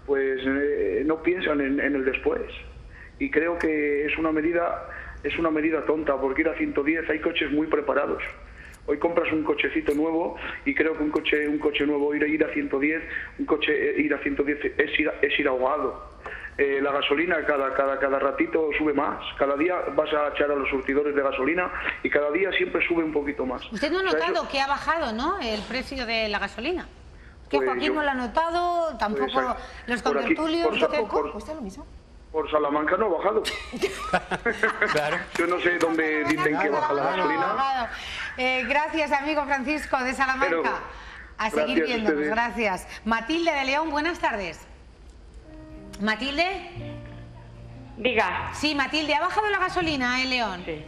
pues no piensan en el después. Y creo que es una medida tonta, porque ir a 110 hay coches muy preparados. Hoy compras un cochecito nuevo y creo que un coche nuevo ir a 110, ir a 110 es ir ahogado. La gasolina cada ratito sube más. Cada día vas a echar a los surtidores de gasolina y cada día siempre sube un poquito más. Usted no ha notado que ha bajado, ¿no?, el precio de la gasolina. Que Pues Joaquín no lo ha notado, tampoco los contertulios. ¿Cuesta lo mismo? Por Salamanca no ha bajado. Claro. Yo no sé dónde dicen que baja la gasolina. Gracias, amigo Francisco de Salamanca. Pero, a seguir gracias a viéndonos, ustedes. gracias. Matilde de León, buenas tardes. ¿Matilde? Diga. Sí, Matilde, ¿ha bajado la gasolina en León? Sí.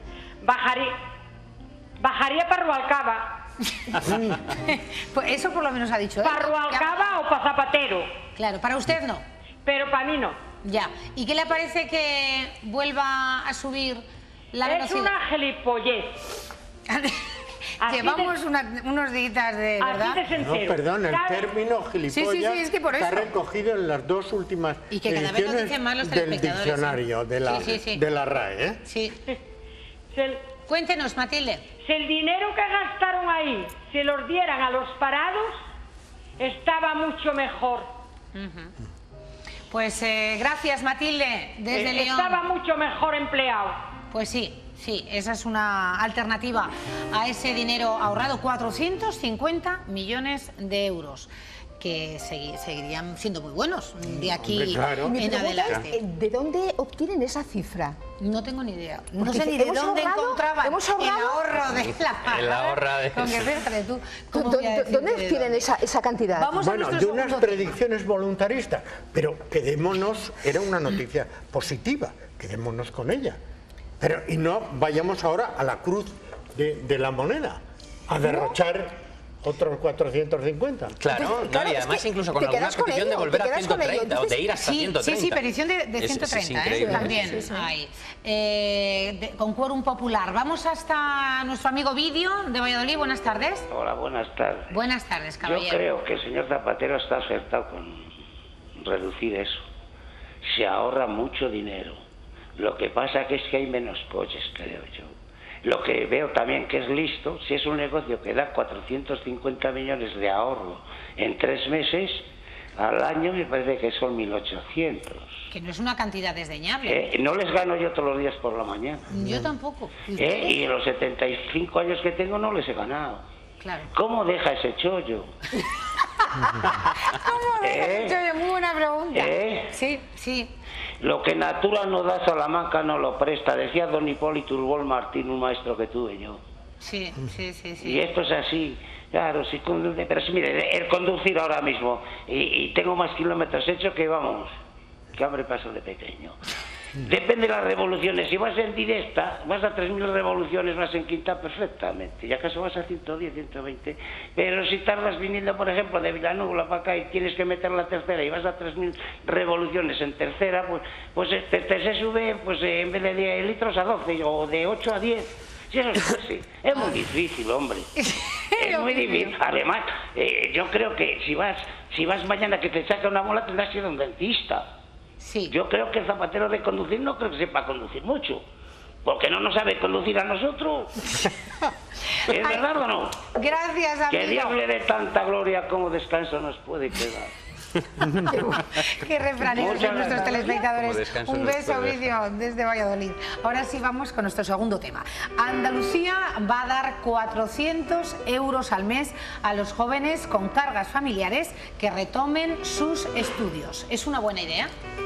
Bajaría para Rualcaba. Pues eso por lo menos ha dicho él. ¿Para Rualcaba o para Zapatero? Claro, para usted no. Pero para mí no. Ya. ¿Y qué le parece que vuelva a subir la Es velocidad? una gilipollez. Llevamos unos días de verdad. No, perdón, el término gilipollas Sí, es que por está eso. recogido en las dos últimas Y que cada vez lo ediciones dicen más los del telespectadores, diccionario, sí. de la RAE. ¿eh? Sí. Cuéntenos, Matilde. Si el dinero que gastaron ahí se los dieran a los parados, estaba mucho mejor. Pues gracias, Matilde, desde León. Estaba mucho mejor empleado. Pues sí, esa es una alternativa a ese dinero ahorrado, 450 millones de euros, que seguirían siendo muy buenos de aquí en adelante. ¿De dónde obtienen esa cifra? No tengo ni idea. No Porque sé ni de hemos dónde ahorrado, encontraban hemos el ahorrado. ahorro de la El ahorro de... Con que fíjate tú, ¿cómo voy a decirte ¿Dónde de obtienen esa cantidad? Vamos a Bueno, nuestro de unas segundo predicciones voluntaristas, pero quedémonos, era una noticia positiva, quedémonos con ella. Pero, y no vayamos ahora a la cruz de la moneda, a derrochar otros 450. Claro, Entonces, no, y además incluso con alguna petición de volver a 130 o de ir hasta 130. Sí, petición de 130, también hay. Con quórum popular. Vamos hasta nuestro amigo Vidio de Valladolid. Buenas tardes. Hola, buenas tardes. Buenas tardes, caballero. Yo creo que el señor Zapatero está acertado con reducir eso. Se ahorra mucho dinero. Lo que pasa que es que hay menos coches, creo yo. Lo que veo también que es listo, si es un negocio que da 450 millones de ahorro en 3 meses, al año me parece que son 1.800. Que no es una cantidad desdeñable. No les gano yo todos los días por la mañana. Yo tampoco. Y en los 75 años que tengo no les he ganado. Claro. ¿Cómo deja ese chollo? ¿Cómo deja ese chollo? Muy buena pregunta. Sí. Lo que Natura no da, Salamanca no lo presta, decía don Hipólito Urbol Martín, un maestro que tuve yo. Sí. Y esto es así, claro, sí, pero sí, mire, el conducir ahora mismo, y tengo más kilómetros hechos que vamos, que hambre paso de pequeño. Depende de las revoluciones, si vas en directa, vas a 3.000 revoluciones, vas en quinta perfectamente, y acaso vas a 110, 120, pero si tardas viniendo, por ejemplo, de Vilanova para acá y tienes que meter la tercera y vas a 3.000 revoluciones en tercera, pues se sube, pues en vez de 10 litros a 12, o de 8 a 10. Sí, eso es así. Es muy difícil, hombre. Es muy difícil. Además, yo creo que si vas mañana que te saca una muela, tendrás que ir a un dentista. Sí. Yo creo que el Zapatero de conducir no creo que sepa conducir mucho. Porque no nos sabe conducir a nosotros. ¿Es verdad o no? Gracias, amigo. Que Dios le dé tanta gloria como descanso nos puede quedar. Qué refranes de nuestros telespectadores. Un beso, después de- Vidio, desde Valladolid. Ahora sí vamos con nuestro segundo tema. Andalucía va a dar 400 euros al mes a los jóvenes con cargas familiares que retomen sus estudios. ¿Es una buena idea?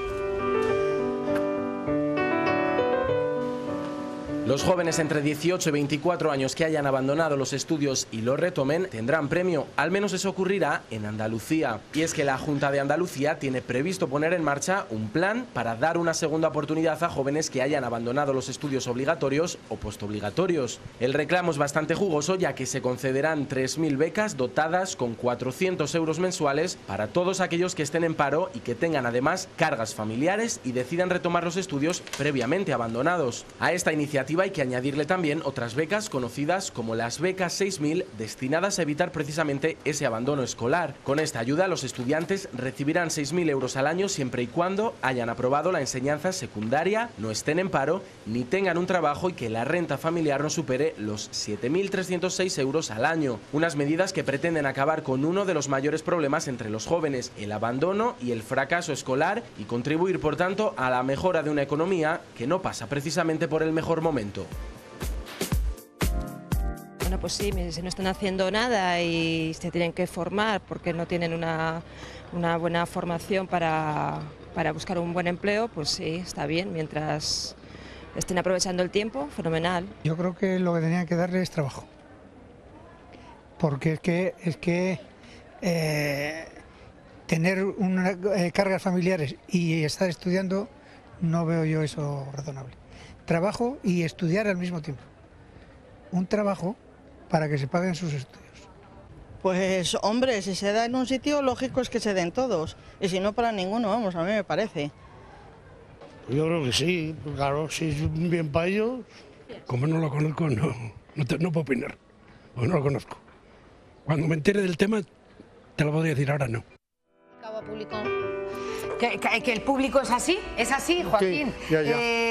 Los jóvenes entre 18 y 24 años que hayan abandonado los estudios y los retomen tendrán premio, al menos eso ocurrirá en Andalucía. Y es que la Junta de Andalucía tiene previsto poner en marcha un plan para dar una segunda oportunidad a jóvenes que hayan abandonado los estudios obligatorios o postobligatorios. El reclamo es bastante jugoso, ya que se concederán 3.000 becas dotadas con 400 euros mensuales para todos aquellos que estén en paro y que tengan además cargas familiares y decidan retomar los estudios previamente abandonados. A esta iniciativa iniciativa hay que añadirle también otras becas conocidas como las becas 6000, destinadas a evitar precisamente ese abandono escolar. Con esta ayuda, los estudiantes recibirán 6.000 euros al año siempre y cuando hayan aprobado la enseñanza secundaria, no estén en paro ni tengan un trabajo y que la renta familiar no supere los 7.306 euros al año. Unas medidas que pretenden acabar con uno de los mayores problemas entre los jóvenes, el abandono y el fracaso escolar, y contribuir, por tanto, a la mejora de una economía que no pasa precisamente por el mejor momento. Bueno, pues sí, si no están haciendo nada y se tienen que formar porque no tienen una buena formación para buscar un buen empleo, pues sí, está bien, mientras estén aprovechando el tiempo, fenomenal. Yo creo que lo que tenían que darle es trabajo, porque es que tener cargas familiares y estar estudiando, no veo yo eso razonable. Trabajo y estudiar al mismo tiempo. Un trabajo para que se paguen sus estudios. Pues hombre, si se da en un sitio, lógico es que se den todos. Y si no, para ninguno, vamos, a mí me parece. Yo creo que sí, claro, si es un bien para ellos. Como no lo conozco, no puedo opinar, porque no lo conozco. Cuando me entere del tema, te lo podría decir, ahora no. Público. ¿Que el público es así? ¿Es así, Joaquín? Sí, ya.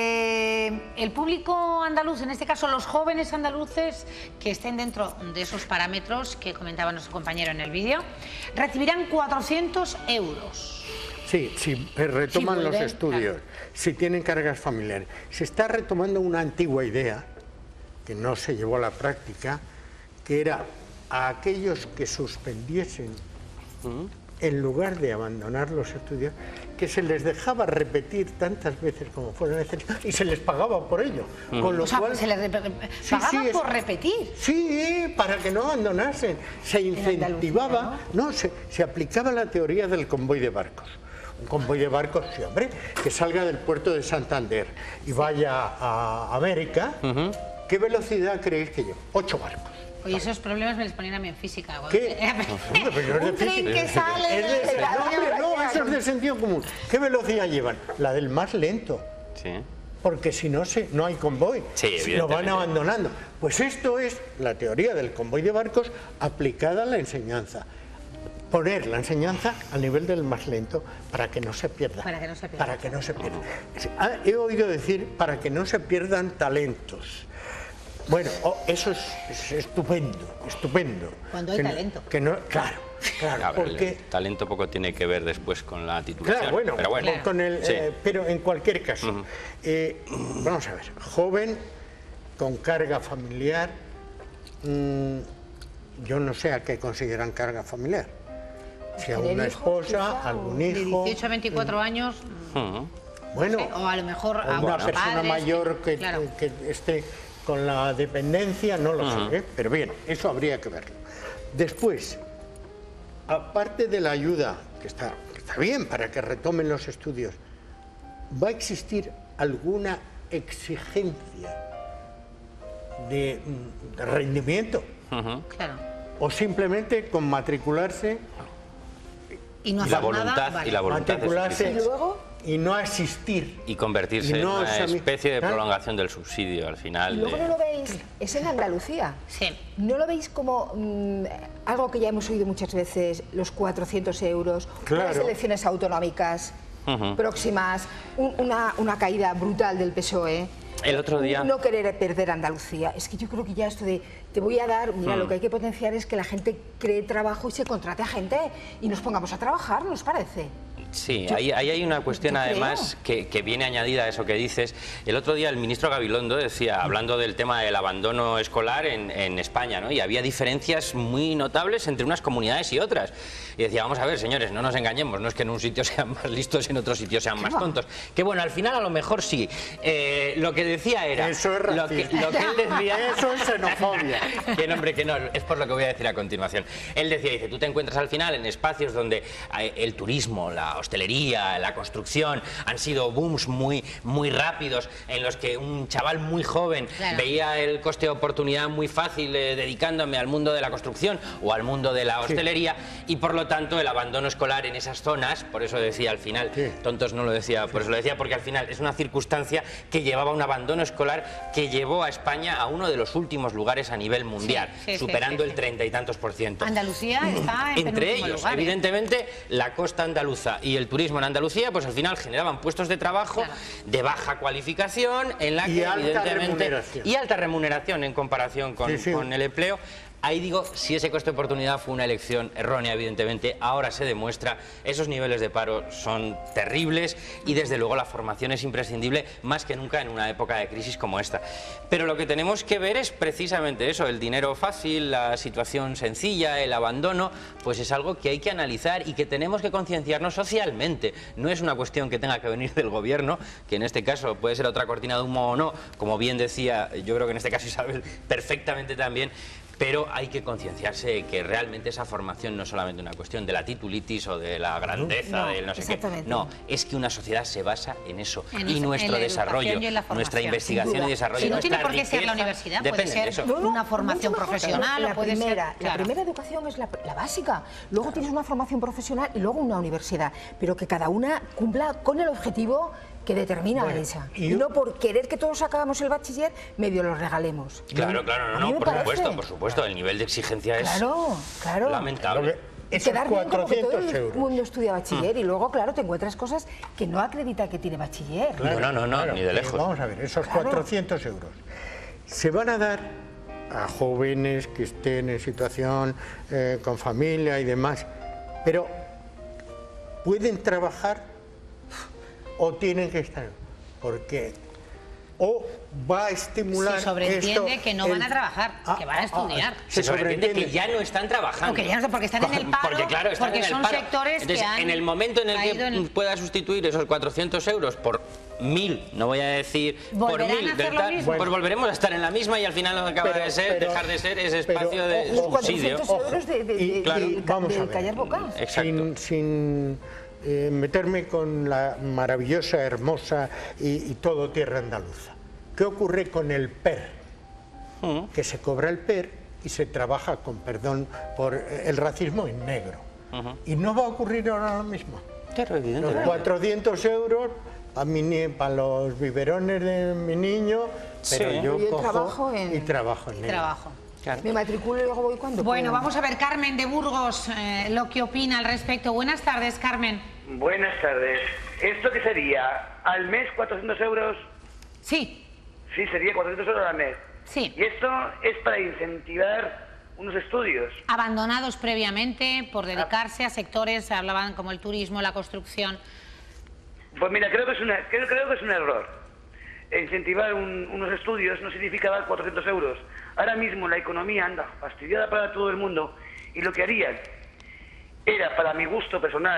El público andaluz, en este caso los jóvenes andaluces que estén dentro de esos parámetros que comentaba nuestro compañero en el vídeo, recibirán 400 euros. Sí, si retoman los estudios, si tienen cargas familiares. Se está retomando una antigua idea que no se llevó a la práctica, que era a aquellos que suspendiesen, en lugar de abandonar los estudios, que se les dejaba repetir tantas veces como fuera necesario y se les pagaba por ello. Con lo cual, se les pagaba por repetir. Sí, para que no abandonasen. Se incentivaba, se aplicaba la teoría del convoy de barcos. Un convoy de barcos, sí, hombre, que salga del puerto de Santander y vaya a América. ¿Qué velocidad creéis que lleva? 8 barcos. Oye, esos problemas me los ponían a mí en física. ¿Qué? Un tren que sale... No, eso es de sentido común. ¿Qué velocidad llevan? La del más lento. Sí. Porque si no, no hay convoy. Sí, lo van abandonando. Pues esto es la teoría del convoy de barcos aplicada a la enseñanza. Poner la enseñanza al nivel del más lento para que no se pierda. Para que no se pierda. Para que no se pierda. He oído decir para que no se pierdan talentos. Bueno, eso es estupendo, estupendo. Cuando hay talento. Claro, porque... El talento poco tiene que ver después con la titulación. Claro, bueno, pero bueno. Pero en cualquier caso, vamos a ver, joven, con carga familiar, yo no sé a qué consideran carga familiar. Si a una esposa, algún hijo... De 18 a 24 años... Bueno, o a lo mejor a una persona padres, mayor que esté con la dependencia, no lo sé, pero bien, eso habría que verlo. Después, aparte de la ayuda, que está bien para que retomen los estudios, ¿va a existir alguna exigencia de rendimiento? Claro. ¿O simplemente con matricularse y no hacer nada? Y la voluntad matricularse es y no asistir y convertirse en una especie de prolongación del subsidio al final. Y luego no lo veis, es en Andalucía. Sí. ¿No lo veis como algo que ya hemos oído muchas veces, los 400 euros, las elecciones autonómicas próximas, una caída brutal del PSOE? El otro día... No querer perder Andalucía. Es que yo creo que ya esto de te voy a dar, mira, lo que hay que potenciar es que la gente cree trabajo y se contrate a gente y nos pongamos a trabajar, ¿nos parece? Sí, ahí hay una cuestión además que viene añadida a eso que dices. El otro día el ministro Gabilondo decía, hablando del tema del abandono escolar en España, ¿no? Y había diferencias muy notables entre unas comunidades y otras. Y decía, vamos a ver, señores, no nos engañemos, no es que en un sitio sean más listos y en otro sitio sean más tontos. Que bueno, al final a lo mejor sí. Lo que decía era... Eso es racismo. Lo que él decía... Eso es xenofobia. Que no, hombre, que no, es por lo que voy a decir a continuación. Él decía, tú te encuentras al final en espacios donde el turismo, la hostelería, la construcción, han sido booms muy rápidos en los que un chaval muy joven veía el coste de oportunidad muy fácil dedicándome al mundo de la construcción o al mundo de la hostelería, y por lo tanto el abandono escolar en esas zonas, por eso decía al final, tontos no lo decía, por eso lo decía, porque al final es una circunstancia que llevaba un abandono escolar que llevó a España a uno de los últimos lugares a nivel mundial, superando el 30 y tantos %. Andalucía está en entre ellos, lugar, evidentemente, la costa andaluza y el turismo en Andalucía, pues al final generaban puestos de trabajo de baja cualificación en la que y alta remuneración en comparación con el empleo. Ahí digo, si ese coste de oportunidad fue una elección errónea, evidentemente, ahora se demuestra, esos niveles de paro son terribles y desde luego la formación es imprescindible más que nunca en una época de crisis como esta. Pero lo que tenemos que ver es precisamente eso, el dinero fácil, la situación sencilla, el abandono, pues es algo que hay que analizar y que tenemos que concienciarnos socialmente. No es una cuestión que tenga que venir del gobierno, que en este caso puede ser otra cortina de humo o no, como bien decía, yo creo que en este caso Isabel perfectamente también. Pero hay que concienciarse de que realmente esa formación no es solamente una cuestión de la titulitis o de la grandeza, del no sé qué. No, es que una sociedad se basa en eso. Y nuestro desarrollo, nuestra investigación y desarrollo. No tiene por qué ser la universidad, puede ser una formación profesional. La primera educación es la básica. Luego tienes una formación profesional y luego una universidad. Pero que cada una cumpla con el objetivo que determina esa. Y no por querer que todos acabamos el bachiller, medio lo regalemos. Claro, por supuesto, el nivel de exigencia es lamentable. Quedar bien como que todo el mundo estudia bachiller y luego, claro, te encuentras cosas que no acredita que tiene bachiller. No, ni de lejos. Vamos a ver, esos 400 euros se van a dar a jóvenes que estén en situación con familia y demás, pero ¿pueden trabajar o tienen que estar? Porque o va a estimular se sobreentiende que no van a trabajar, que van a estudiar. Se sobreentiende que ya no están trabajando. Porque están en el paro, porque claro, están en el son paro. sectores Entonces, que han en el momento en el que pueda sustituir esos 400 euros por 1000, no voy a decir por 1000, pues volveremos a estar en la misma y al final no acaba de ser, dejar de ser ese espacio de subsidio. 400 euros de callar bocas. Sin meterme con la maravillosa, hermosa y todo tierra andaluza. ¿Qué ocurre con el PER? Que se cobra el PER y se trabaja, con perdón por el racismo, en negro. Y no va a ocurrir ahora lo mismo. Claro, evidentemente. Los 400 euros para los biberones de mi niño, pero yo cojo y trabajo en negro. Me matriculo y luego voy cuando Bueno, vamos a ver, Carmen de Burgos, lo que opina al respecto. Buenas tardes, Carmen. Buenas tardes. ¿Esto qué sería? ¿Al mes 400 euros? Sí. Sí, sería 400 euros al mes. Sí. ¿Y esto es para incentivar unos estudios? Abandonados previamente por dedicarse a sectores, hablaban como el turismo, la construcción. Pues mira, creo que es un error. Incentivar unos estudios no significa dar 400 euros. Ahora mismo la economía anda fastidiada para todo el mundo y lo que harían era, para mi gusto personal,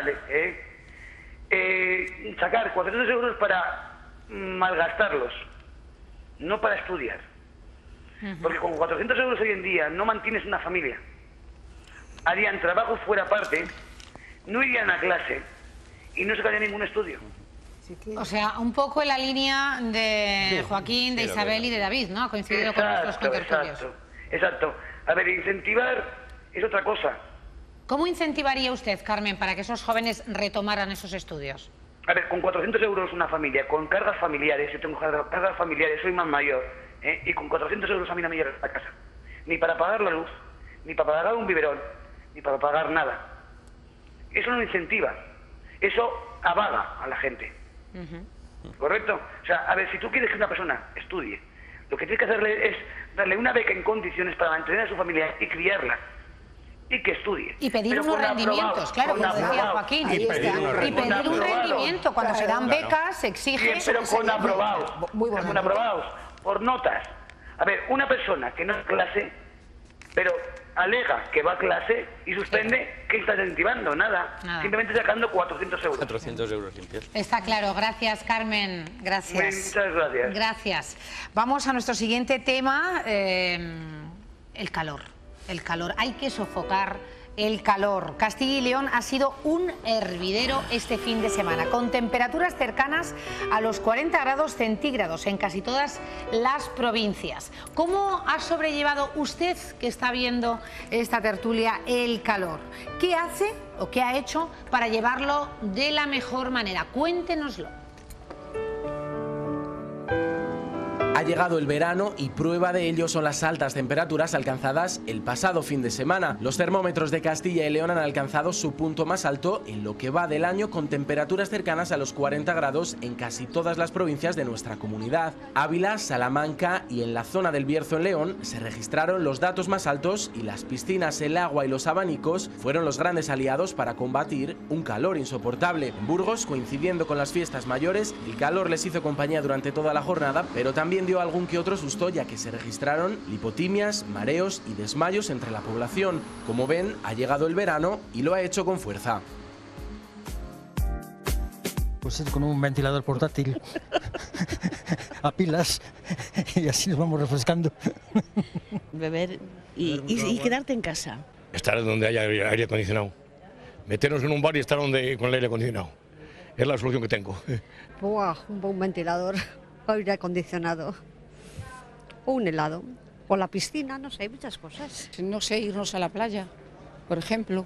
sacar 400 euros para malgastarlos, no para estudiar. Porque con 400 euros hoy en día no mantienes una familia. Harían trabajo fuera parte, no irían a clase y no sacarían ningún estudio. O sea, un poco en la línea de Joaquín, de Isabel y de David, ¿no? Ha coincidido con nuestros contertulios. Exacto. A ver, incentivar es otra cosa. ¿Cómo incentivaría usted, Carmen, para que esos jóvenes retomaran esos estudios? A ver, con 400 euros una familia, con cargas familiares, yo tengo cargas familiares, soy más mayor, y con 400 euros a mí no me llega a la casa. Ni para pagar la luz, ni para pagar un biberón, ni para pagar nada. Eso no incentiva, eso avaga a la gente. ¿Correcto? O sea, a ver, si tú quieres que una persona estudie, lo que tienes que hacerle es darle una beca en condiciones para mantener a su familia y criarla. Y que estudie. Y pedir unos rendimientos, claro, como decía Joaquín. Y pedir un rendimiento. Cuando se dan becas, se exige... Pero con aprobados. Con aprobados. Por notas. A ver, una persona que no es clase, pero alega que va a clase y suspende, ¿qué está incentivando? Nada. Simplemente sacando 400 euros. 400 euros limpios. Está claro. Gracias, Carmen. Gracias. Muchas gracias. Gracias. Vamos a nuestro siguiente tema, el calor. El calor. Hay que sofocar el calor. Castilla y León ha sido un hervidero este fin de semana, con temperaturas cercanas a los 40 grados centígrados en casi todas las provincias. ¿Cómo ha sobrellevado usted, que está viendo esta tertulia, el calor? ¿Qué hace o qué ha hecho para llevarlo de la mejor manera? Cuéntenoslo. Ha llegado el verano y prueba de ello son las altas temperaturas alcanzadas el pasado fin de semana. Los termómetros de Castilla y León han alcanzado su punto más alto en lo que va del año, con temperaturas cercanas a los 40 grados en casi todas las provincias de nuestra comunidad. Ávila, Salamanca y en la zona del Bierzo en León se registraron los datos más altos y las piscinas, el agua y los abanicos fueron los grandes aliados para combatir un calor insoportable. En Burgos, coincidiendo con las fiestas mayores, el calor les hizo compañía durante toda la jornada, pero también dio algún que otro susto, ya que se registraron lipotimias, mareos y desmayos entre la población. Como ven, ha llegado el verano y lo ha hecho con fuerza. Pues con un ventilador portátil a pilas y así nos vamos refrescando. Beber y quedarte en casa. Estar donde haya aire acondicionado. Meternos en un bar y estar con el aire acondicionado. Es la solución que tengo. Un buen ventilador, aire acondicionado, o un helado, o la piscina, no sé, hay muchas cosas. No sé, irnos a la playa, por ejemplo.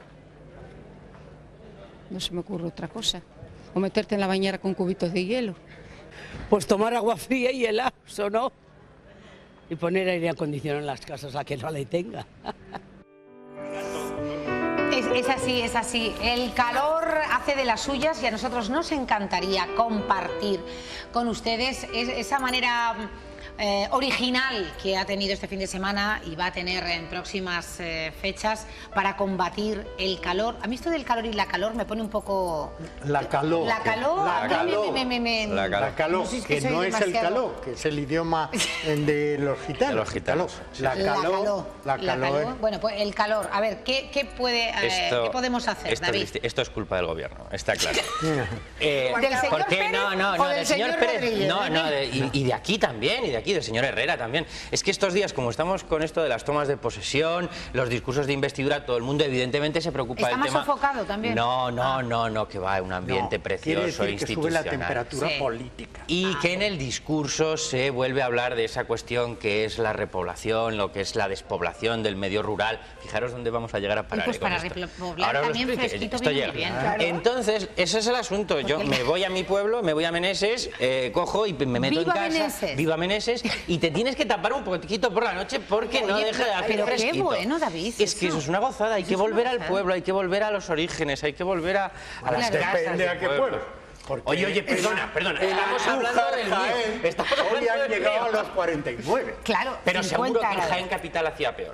No se me ocurre otra cosa. O meterte en la bañera con cubitos de hielo. Pues tomar agua fría y helados, ¿o no? Y poner aire acondicionado en las casas a que no le tenga. Es así, es así. El calor hace de las suyas y a nosotros nos encantaría compartir con ustedes esa manera original que ha tenido este fin de semana y va a tener en próximas fechas para combatir el calor. A mí esto del calor y la calor me pone un poco... La calor. La calor. La calor. La calor, que no es el calor, que es el idioma de los gitanos. De los gitanos. La calor. Bueno, pues el calor. A ver, ¿qué podemos hacer, David? Esto es culpa del gobierno, está claro. ¿Del señor Pérez o del señor Pérez? No, y de aquí también, y de aquí, del señor Herrera también. Es que estos días, como estamos con esto de las tomas de posesión, los discursos de investidura, todo el mundo evidentemente se preocupa del tema. ¿Está más sofocado también? No, que va, un ambiente precioso, quiere decir que sube la institucional. temperatura política. Y que en el discurso se vuelve a hablar de esa cuestión que es la repoblación, lo que es la despoblación del medio rural. Fijaros dónde vamos a llegar a parar. Pues para repoblar también fresquito viene muy bien. Claro. Entonces, ese es el asunto. Yo me voy a mi pueblo, me voy a Meneses, cojo y me meto en casa. Viva Meneses. Y te tienes que tapar un poquito por la noche porque no deja de hacer fresquito. Qué bueno, David. Es que eso es una gozada. Hay que volver al pueblo, hay que volver a los orígenes, hay que volver a las casas. Depende a qué pueblo. Oye, perdona. Estamos hablando del mío. Hoy han llegado a los 49. Claro, pero seguro que en Jaén Capital hacía peor.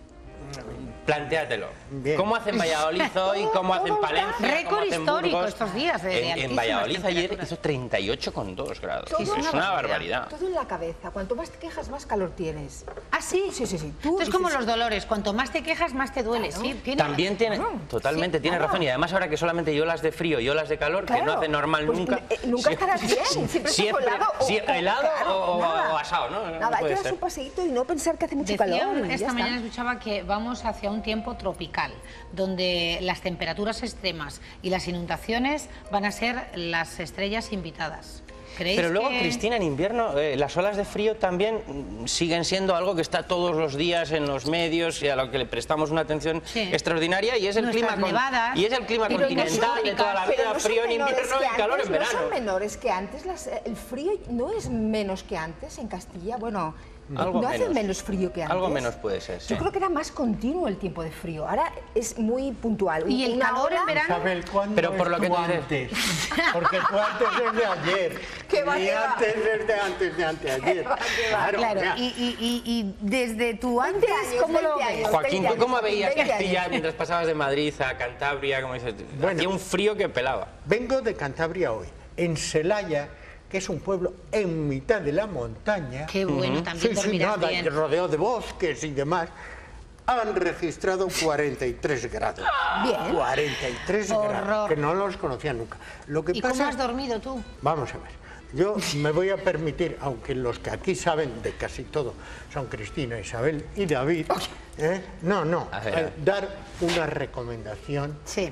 Plantéatelo. ¿Cómo hacen Valladolid hoy? ¿Cómo hacen Palencia? Récord histórico estos días. En Valladolid ayer hizo 38,2 grados. Es una barbaridad. Todo en la cabeza. Cuanto más te quejas, más calor tienes. ¿Ah, sí? Sí. Esto es como los dolores. Cuanto más te quejas, más te duele. Claro. Sí, también tiene, totalmente, tiene razón. Y además ahora que solamente yo las de frío y olas de calor, que no hace normal nunca. Nunca estarás bien. Siempre helado o asado, ¿no? Nada, hay que darse un paseíto y no pensar que hace mucho calor. Esta mañana escuchaba que vamos hacia un tiempo tropical, donde las temperaturas extremas y las inundaciones van a ser las estrellas invitadas. Pero luego, Cristina, en invierno las olas de frío también siguen siendo algo que está todos los días en los medios y a lo que le prestamos una atención extraordinaria, y es el clima continental de toda la vida, frío en invierno y calor en verano. No son menores que antes, el frío no es menos que antes en Castilla, bueno... Algo no hace menos frío que antes. Algo menos puede ser, sí. Yo creo que era más continuo el tiempo de frío. Ahora es muy puntual. ¿Y el calor en verano? Isabel, ¿cuándo pero por es lo que tú tú antes? Porque tú antes es de ayer. Y antes es de antes de anteayer. Claro. Y desde tu antes, ¿cómo lo ves? Joaquín, ¿tú cómo veías Castilla mientras pasabas de Madrid a Cantabria? Como dices, hacía un frío que pelaba. Vengo de Cantabria hoy. En Celaya, que es un pueblo en mitad de la montaña. Qué bueno, también dormirás bien. Rodeado de bosques y demás, han registrado 43 grados. Bien. 43 grados, que no los conocía nunca. Lo que ¿Y pasa, cómo has dormido tú? Vamos a ver. yo me voy a permitir, aunque los que aquí saben de casi todo son Cristina, Isabel y David, dar una recomendación,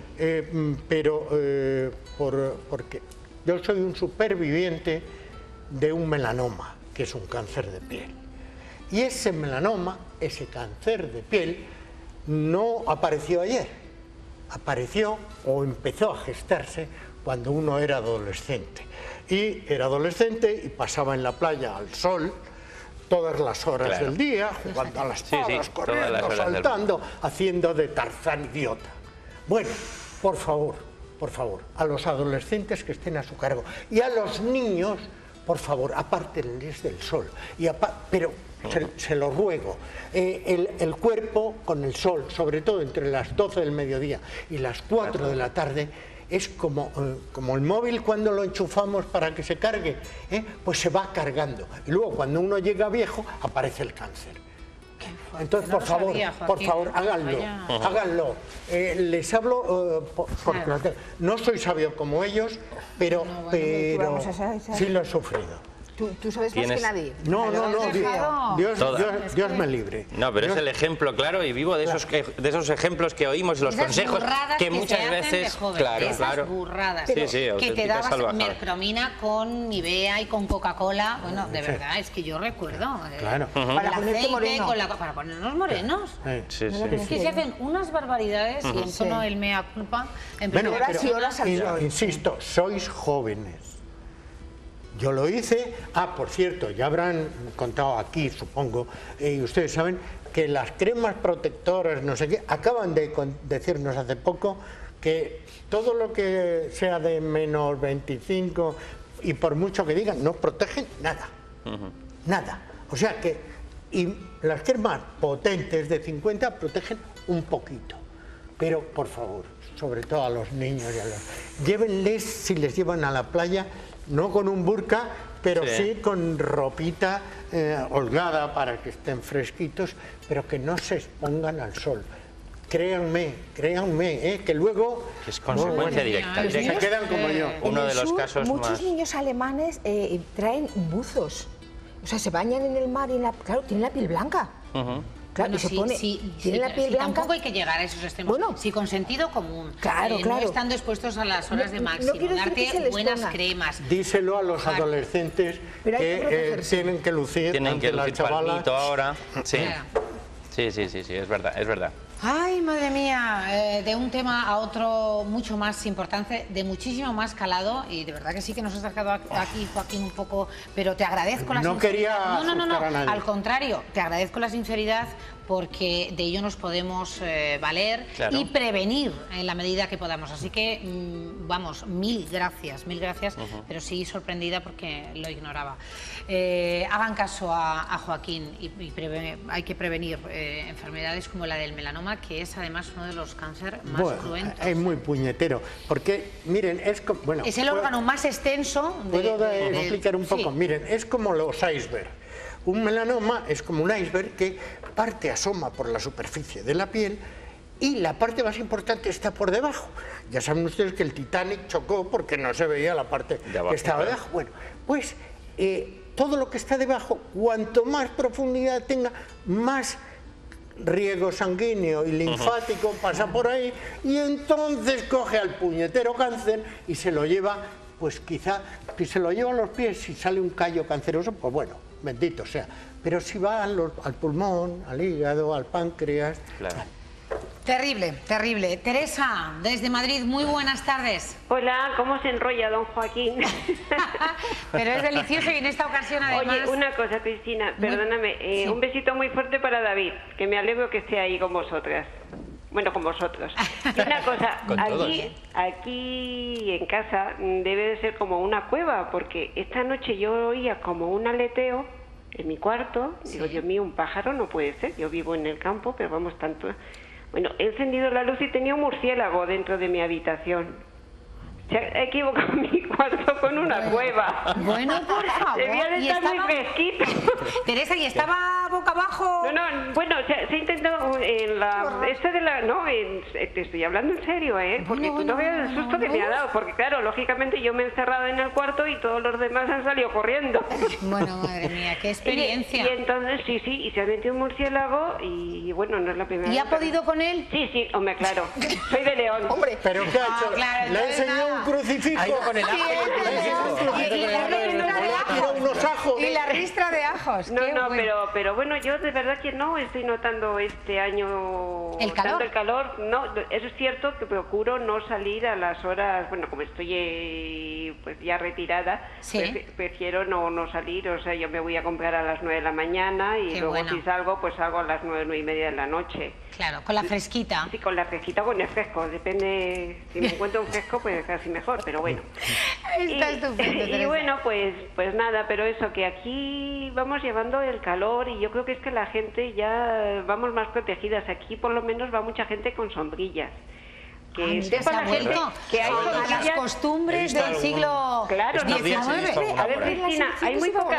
pero porque yo soy un superviviente de un melanoma, que es un cáncer de piel. Y ese melanoma, ese cáncer de piel, no apareció ayer, apareció o empezó a gestarse cuando uno era adolescente. Y era adolescente y pasaba en la playa al sol todas las horas del día, jugando a las tablas, corriendo, saltando, haciendo de Tarzán idiota. Bueno, por favor, a los adolescentes que estén a su cargo y a los niños, por favor, apártenles del sol. Pero se lo ruego, el cuerpo con el sol, sobre todo entre las 12 del mediodía y las 4 de la tarde, es como el móvil cuando lo enchufamos para que se cargue, pues se va cargando. Y luego cuando uno llega viejo aparece el cáncer. Entonces, por favor, háganlo. Les hablo porque no soy sabio como ellos, pero sí lo he sufrido. Tú sabes más que nadie. No, Dios me libre. No, pero es el ejemplo claro y vivo de esos ejemplos que oímos, los consejos que muchas veces... Esas burradas que te dabas mercromina con Nivea y con Coca-Cola. Bueno, de verdad, es que yo recuerdo. Para ponerte moreno. Para ponernos morenos. Es que se hacen unas barbaridades y en tono el mea culpa. Insisto, sois jóvenes. Yo lo hice, por cierto, ya habrán contado aquí, supongo, y ustedes saben que las cremas protectoras, no sé qué, acaban de decirnos hace poco que todo lo que sea de menos 25 y por mucho que digan, no protegen nada, nada. O sea que las cremas potentes de 50 protegen un poquito, pero por favor, sobre todo a los niños llévenles, si les llevan a la playa, no con un burka, pero sí con ropita holgada para que estén fresquitos, pero que no se expongan al sol. Créanme, que luego... Es consecuencia directa. Se quedan como yo. Uno de los casos muchos niños alemanes traen buzos. O sea, se bañan en el mar y claro, tienen la piel blanca. Claro, y se pone, tiene la piel blanca. Tampoco hay que llegar a esos extremos. Sí, con sentido común. No estando expuestos a las horas de máximo. Darte buenas cremas. Díselo a los adolescentes que tienen que lucir. Tienen que lucir palmito ahora. Sí, es verdad. Ay, madre mía, de un tema a otro mucho más importante, de muchísimo más calado, y de verdad que sí que nos has sacado aquí, Joaquín, un poco, pero te agradezco la sinceridad. No, al contrario, te agradezco la sinceridad porque de ello nos podemos valer y prevenir en la medida que podamos. Así que, vamos, mil gracias, pero sí sorprendida porque lo ignoraba. Hagan caso a Joaquín y hay que prevenir enfermedades como la del melanoma, que es además uno de los cánceres más cruentos. Es muy puñetero, porque miren, es el órgano más extenso. ¿Puedo explicar un poco? Miren, es como los icebergs. Un melanoma es como un iceberg que parte asoma por la superficie de la piel y la parte más importante está por debajo. Ya saben ustedes que el Titanic chocó porque no se veía la parte que estaba debajo. Bueno, pues todo lo que está debajo, cuanto más profundidad tenga, más riego sanguíneo y linfático pasa por ahí y entonces coge al puñetero cáncer y se lo lleva, pues quizá, si se lo lleva a los pies, si sale un callo canceroso, pues bueno, bendito sea. Pero si va al pulmón, al hígado, al páncreas... Terrible. Teresa, desde Madrid, muy buenas tardes. Hola, ¿cómo se enrolla don Joaquín? Pero es delicioso y en esta ocasión además... Oye, una cosa, Cristina, perdóname, un besito muy fuerte para David, que me alegro que esté ahí con vosotras. Bueno, con vosotros. Y una cosa, aquí en casa debe de ser como una cueva, porque esta noche yo oía como un aleteo en mi cuarto. Digo, Dios mío, un pájaro no puede ser. Yo vivo en el campo, pero vamos tanto... Bueno, he encendido la luz y tenía un murciélago dentro de mi habitación. Se ha equivocado mi cuarto con una cueva. Bueno, por favor. Debía de estar muy fresquito. Teresa, ¿y estaba boca abajo. No, bueno, se ha intentado en la... Esta de la... No, te estoy hablando en serio, porque tú no veas el susto que me ha dado, porque claro, lógicamente yo me he encerrado en el cuarto y todos los demás han salido corriendo. Bueno, madre mía, qué experiencia. Y entonces, sí, y se ha metido un murciélago y bueno, no es la primera vez. ¿Y ha podido con él? Sí, hombre, claro. Soy de León. Hombre, ¿pero qué ha hecho? Claro, ¿Le ha enseñado un crucifijo? Ha ido con el unos ajos. Y la ristra de ajos. No, pero bueno, yo de verdad que no estoy notando este año el calor. Tanto el calor. No, eso es cierto que procuro no salir a las horas, bueno, como estoy pues ya retirada, prefiero no salir, o sea, yo me voy a comprar a las 9 de la mañana y luego si salgo, pues salgo a las 9 y media de la noche. Claro, con la fresquita. Sí, con la fresquita o con el fresco, depende, si me encuentro un fresco, pues casi mejor, pero bueno. Está estupendo, y bueno, pues nada, pero eso, que aquí vamos llevando el calor y yo creo que es que la gente ya vamos más protegidas. Aquí por lo menos va mucha gente con sombrillas. Que sepa la gente que hay a las costumbres del siglo XIX. A ver, Cristina, hay muy poca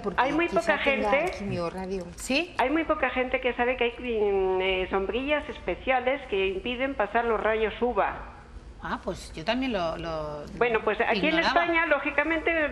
gente. ¿Sí? Hay muy poca gente que sabe que hay sombrillas especiales que impiden pasar los rayos UVA. Ah, pues yo también lo Bueno, pues aquí ignoraba. en España, lógicamente,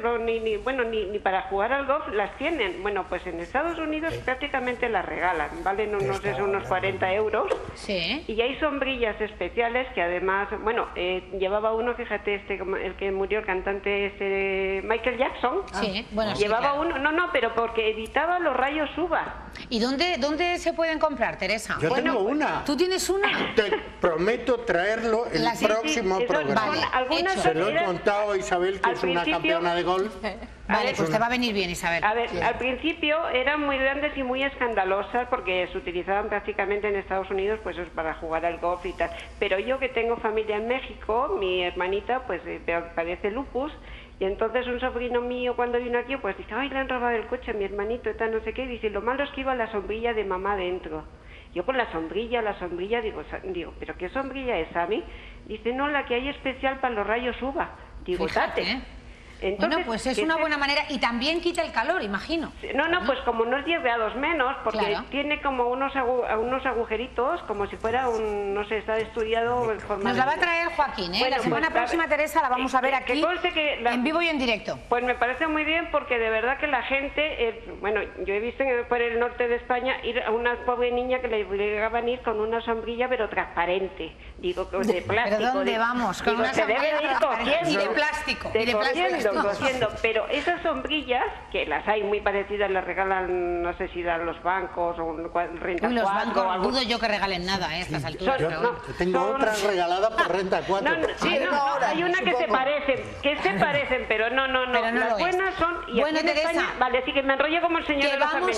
ni para jugar al golf las tienen. Bueno, pues en Estados Unidos prácticamente las regalan, valen unos 40 euros. Sí. Y hay sombrillas especiales que además, bueno, llevaba uno, fíjate, el que murió, el cantante Michael Jackson. Sí, bueno, llevaba uno, pero porque evitaba los rayos UVA. ¿Y dónde se pueden comprar, Teresa? Yo tengo una. ¿Tú tienes una? Te prometo traerlo el próximo programa. Se lo he contado a Isabel, que es una campeona de golf. Vale, pues te va a venir bien, Isabel. A ver, al principio eran muy grandes y muy escandalosas porque se utilizaban prácticamente en Estados Unidos pues para jugar al golf y tal. Pero yo que tengo familia en México, mi hermanita pues padece lupus. Y entonces un sobrino mío cuando vino aquí pues dice, ay, le han robado el coche a mi hermanito y tal, no sé qué. Dice, lo malo es que iba la sombrilla de mamá dentro. Yo con la sombrilla, digo, ¿pero qué sombrilla es, Sami? Dice, no, la que hay especial para los rayos UVA. Digo, fíjate. Entonces, bueno, pues es una buena manera y también quita el calor, imagino. No, pues como unos 10 grados menos, porque tiene como unos agujeritos, como si fuera no sé, está estudiado en forma. Nos la va a traer Joaquín, ¿eh? Bueno, la semana próxima, Teresa, la vamos a ver aquí, en vivo y en directo. Pues me parece muy bien, porque de verdad que la gente, bueno, yo he visto por el norte de España ir a una pobre niña que le obligaban a ir con una sombrilla, pero transparente, digo, de plástico. ¿Pero dónde vamos? Con una sombrilla transparente y de plástico. Cociendo, pero esas sombrillas, que las hay muy parecidas, las regalan, no sé si dan los bancos o Renta 4. Los bancos, dudo yo que regalen nada a estas alturas. Tengo otra regalada por Renta 4. Hay una que se parecen, pero no, las buenas son, y bueno, aquí en Teresa, España, vale, así que me enrollo como el señor de la Samena.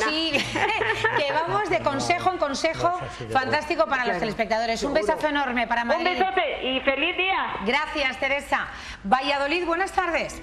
Que vamos de consejo en consejo, fantástico para los telespectadores. Un besazo enorme para Madrid. Un besote y feliz día. Gracias, Teresa. Valladolid, buenas tardes.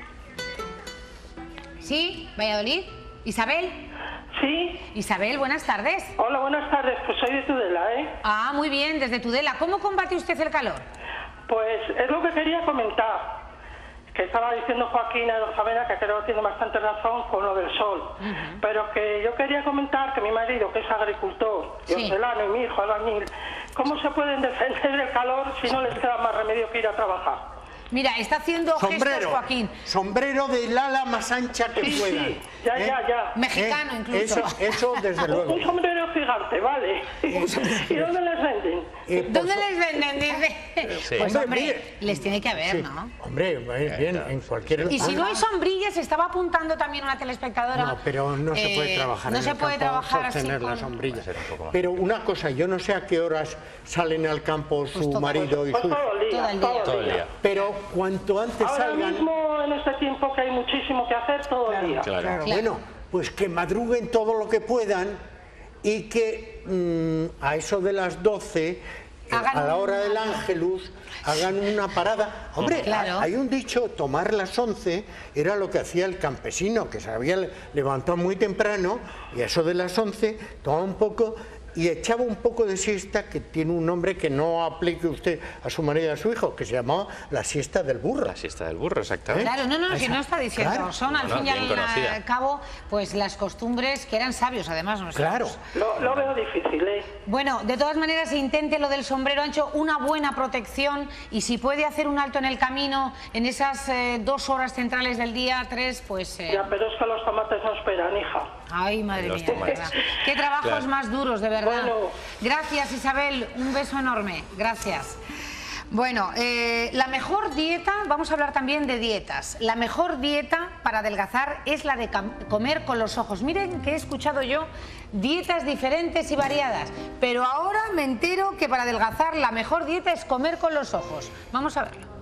¿Sí? ¿Valladolid? ¿Isabel? Sí. Isabel, buenas tardes. Hola, buenas tardes. Pues soy de Tudela, ¿eh? Ah, muy bien, desde Tudela. ¿Cómo combate usted el calor? Pues es lo que quería comentar. Que estaba diciendo Joaquín Samena, que creo que tiene bastante razón con lo del sol. Pero que yo quería comentar que mi marido, que es agricultor, y hortelano, y mi hijo albañil, ¿cómo se pueden defender del calor si no les queda más remedio que ir a trabajar? Mira, está haciendo gestos, Joaquín. Sombrero del ala más ancha que pueda. Sí, ya. Mexicano incluso. Eso desde luego. Un sombrero gigante, vale. ¿Y dónde les venden? ¿Dónde les venden? Dice. Pues hombre, les tiene que haber, ¿no? Hombre, bien, en cualquier... Y si no hay sombrillas, estaba apuntando también una telespectadora. No, pero no se puede trabajar no en se el puede campo, trabajar sostener así la sombrilla. Pero una cosa, yo no sé a qué horas salen al campo su marido y su... Todo el día. Pero cuanto antes ahora salgan... mismo, en este tiempo que hay muchísimo que hacer, todo el día. Claro. Bueno, pues que madruguen todo lo que puedan y que a eso de las 12, a la hora del Ángelus, hagan una parada. Hombre, hay un dicho, tomar las 11 era lo que hacía el campesino, que se había levantado muy temprano y a eso de las 11 toma un poco y echaba un poco de siesta, que tiene un nombre que no aplique usted a su marido y a su hijo, que se llamaba la siesta del burro. La siesta del burro, exactamente. Claro, no, si no está diciendo, claro. son al fin y al cabo, pues las costumbres que eran sabios, además. Claro. Lo veo difícil, ¿eh? Bueno, de todas maneras, intente lo del sombrero ancho, una buena protección, y si puede hacer un alto en el camino en esas 2 horas centrales del día, 3, pues... Ya, pero es que los tomates no esperan, hija. Ay, madre mía, de verdad. Qué trabajos más duros, de verdad. Bueno. Gracias, Isabel, un beso enorme, gracias. Bueno, la mejor dieta, vamos a hablar también de dietas. La mejor dieta para adelgazar es la de comer con los ojos. Miren que he escuchado yo dietas diferentes y variadas, pero ahora me entero que para adelgazar la mejor dieta es comer con los ojos. Vamos a verlo.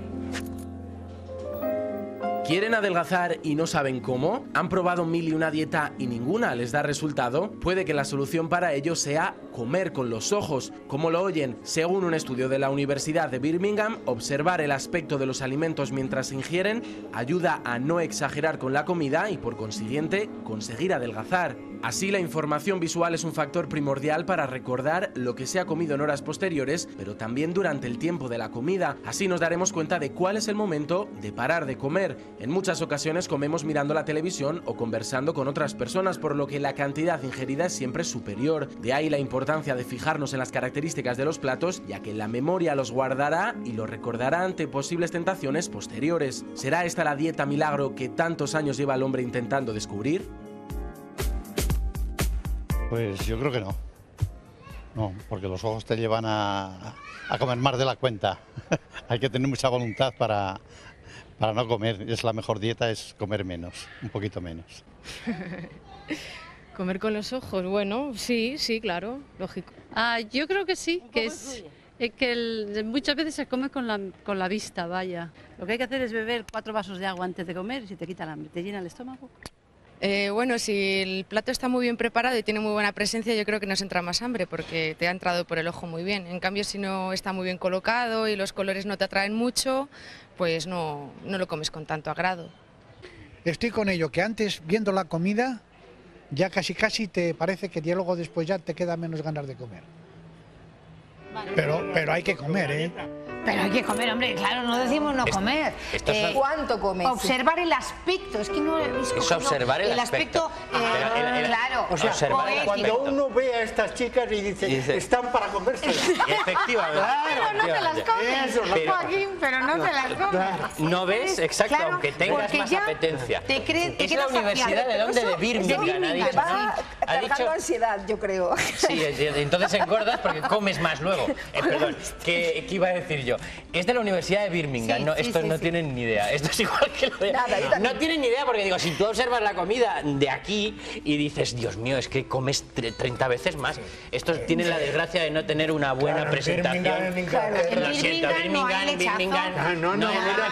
¿Quieren adelgazar y no saben cómo? ¿Han probado 1001 dieta y ninguna les da resultado? Puede que la solución para ello sea comer con los ojos. Como lo oyen, según un estudio de la Universidad de Birmingham, observar el aspecto de los alimentos mientras se ingieren ayuda a no exagerar con la comida y, por consiguiente, conseguir adelgazar. Así, la información visual es un factor primordial para recordar lo que se ha comido en horas posteriores, pero también durante el tiempo de la comida. Así nos daremos cuenta de cuál es el momento de parar de comer. En muchas ocasiones comemos mirando la televisión o conversando con otras personas, por lo que la cantidad ingerida es siempre superior. De ahí la importancia de fijarnos en las características de los platos, ya que la memoria los guardará y los recordará ante posibles tentaciones posteriores. ¿Será esta la dieta milagro que tantos años lleva el hombre intentando descubrir? Pues yo creo que no. No, porque los ojos te llevan a comer más de la cuenta. Hay que tener mucha voluntad para no comer. Es la mejor dieta, es comer menos, un poquito menos. Comer con los ojos, bueno, sí, claro, lógico. Yo creo que sí, que es que muchas veces se come con la vista, vaya. Lo que hay que hacer es beber 4 vasos de agua antes de comer y si te quita el hambre, te llena el estómago. Bueno, si el plato está muy bien preparado y tiene muy buena presencia, yo creo que nos entra más hambre porque te ha entrado por el ojo muy bien. En cambio, si no está muy bien colocado y los colores no te atraen mucho, pues no lo comes con tanto agrado. Estoy con ello, que antes, viendo la comida, ya casi te parece que luego después ya te queda menos ganas de comer. Vale. Pero hay que comer, ¿eh? Pero hay que comer, hombre, claro, no decimos no comer. ¿Cuánto comes? Observar el aspecto, es que no es observar el aspecto. Claro, o sea, cuando uno ve a estas chicas y dice, están para comerse. Efectivamente. Pero no te las comes, Joaquín, pero no te las comes. No ves, exacto, claro, aunque tengas más apetencia. Es la universidad de dónde, de Birmingham, ha dicho. Ha dicho ansiedad, yo creo. Sí, entonces engordas porque comes más luego. Perdón, ¿qué iba a decir yo? Es de la Universidad de Birmingham, estos no tienen ni idea. Esto es igual que lo de... No tienen ni idea porque digo, si tú observas la comida de aquí y dices, Dios mío, es que comes 30 veces más. Estos tienen la desgracia de no tener una buena presentación. Lo siento, Birmingham no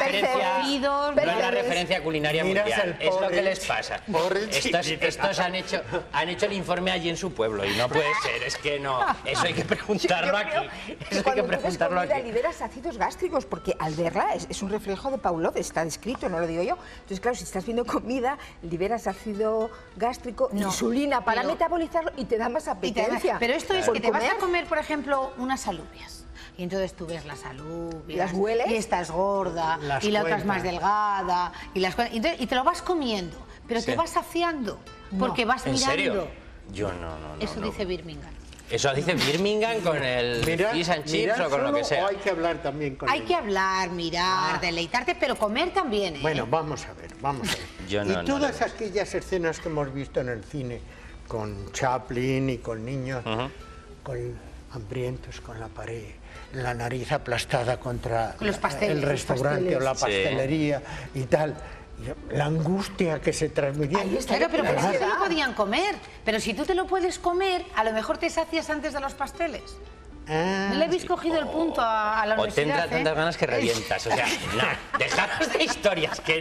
es una referencia culinaria mundial. Es lo que les pasa. Estos han hecho el informe allí en su pueblo y no puede ser, es que no. Eso hay que preguntarlo aquí. Eso hay que preguntarlo aquí. Liberas ácidos gástricos, porque al verla es un reflejo de Pavlov, está descrito, no lo digo yo. Entonces, claro, si estás viendo comida, liberas ácido gástrico, insulina para metabolizarlo y te da más apetencia. Pero esto es que te vas a comer, por ejemplo, unas alubias. Y entonces tú ves las alubias, las hueles, y esta es gorda, y la otra es más delgada, y te lo vas comiendo, pero te vas saciando, porque vas mirando. ¿En serio? Yo no. Eso dice Birmingham. Eso dice Birmingham con el fish and chips o con lo que sea. O hay que hablar también con Hay que hablar, mirar, deleitarte, pero comer también, ¿eh? Bueno, vamos a ver. Y todas aquellas escenas que hemos visto en el cine con Chaplin y con niños con hambrientos, con la pared, la nariz aplastada contra el restaurante o la pastelería y tal. La angustia que se transmitía. Claro, pero por eso se lo podían comer. Pero si tú te lo puedes comer, a lo mejor te sacias antes de los pasteles. ¿No le habéis cogido el punto a la universidad? O tendrá tantas ganas que revientas. O sea, dejaros de historias, que no.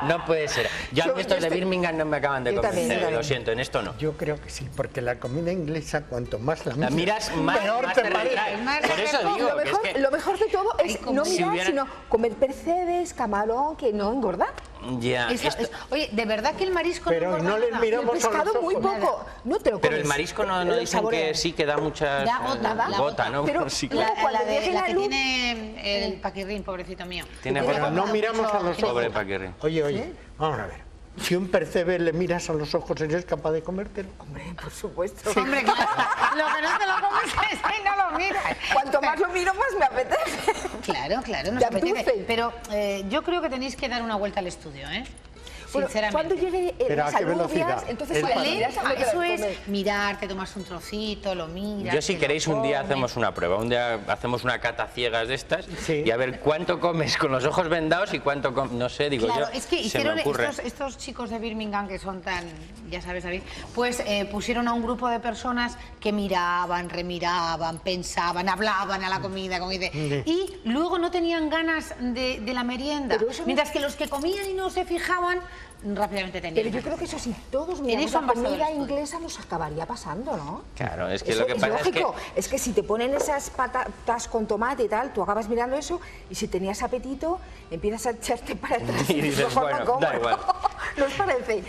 No puede ser. Yo a mí estos de Birmingham no me acaban de convencer, lo siento, en esto no. Yo creo que sí, porque la comida inglesa, cuanto más la miras, más te retrae. Por eso digo lo mejor de todo es no mirar, sino comer percebes, camarón, que no engorda. Ya. Oye, ¿de verdad que el marisco pero no les miramos el pescado muy poco, no te lo comes. Pero el marisco no dicen que sí, que da muchas... Da gota, ¿no? Pero sí, la que tiene el paquirrín, pobrecito mío. Pero no miramos a los ojos. Pobre paquirrín. Oye, vamos a ver. Si un percebe le miras a los ojos, ¿eres capaz de comértelo? Hombre, por supuesto. Sí. Hombre, claro. Lo que no te lo comes es que no lo miras. Cuanto más lo miro, más me apetece. Claro, nos apetece. Pero yo creo que tenéis que dar una vuelta al estudio, ¿eh? Bueno, cuando llegue las alubias, entonces eso es mirar, te tomas un trocito, lo miras. Yo si queréis un día hacemos una prueba, un día hacemos una cata ciegas de estas y a ver cuánto comes con los ojos vendados y cuánto no sé, digo yo. Es que hicieron estos chicos de Birmingham que son tan, ya sabes David, pues pusieron a un grupo de personas que miraban, remiraban, pensaban, hablaban a la comida, y luego no tenían ganas de la merienda, mientras que los que comían y no se fijaban rápidamente tenían. Pero yo creo que eso sí, todos miramos la comida inglesa nos acabaría pasando, ¿no? Claro, es que lo que pasa es que si te ponen esas patatas con tomate y tal, tú acabas mirando eso y si tenías apetito empiezas a echarte para atrás y dices, bueno, da igual. ¿No os parece?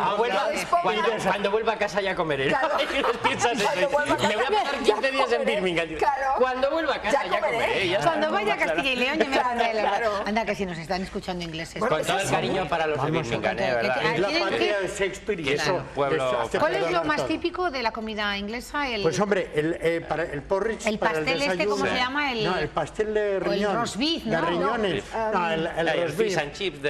Cuando vuelva a casa ya comeré. Claro. Piensas eso. Me voy a pasar 15 días en Birmingham. Claro. Cuando vuelva a casa ya comeré. Cuando vaya a Castilla y León yo me pondré. Anda, que si nos están escuchando ingleses. Con todo el cariño para los de Birmingham, ¿verdad? Es la patria de Shakespeare y eso. ¿Cuál es lo más típico de la comida inglesa? Pues hombre, el porridge. El pastel este, ¿cómo se llama? No, el pastel de riñón. El roast beef, ¿no? De riñones. No, el fish and chips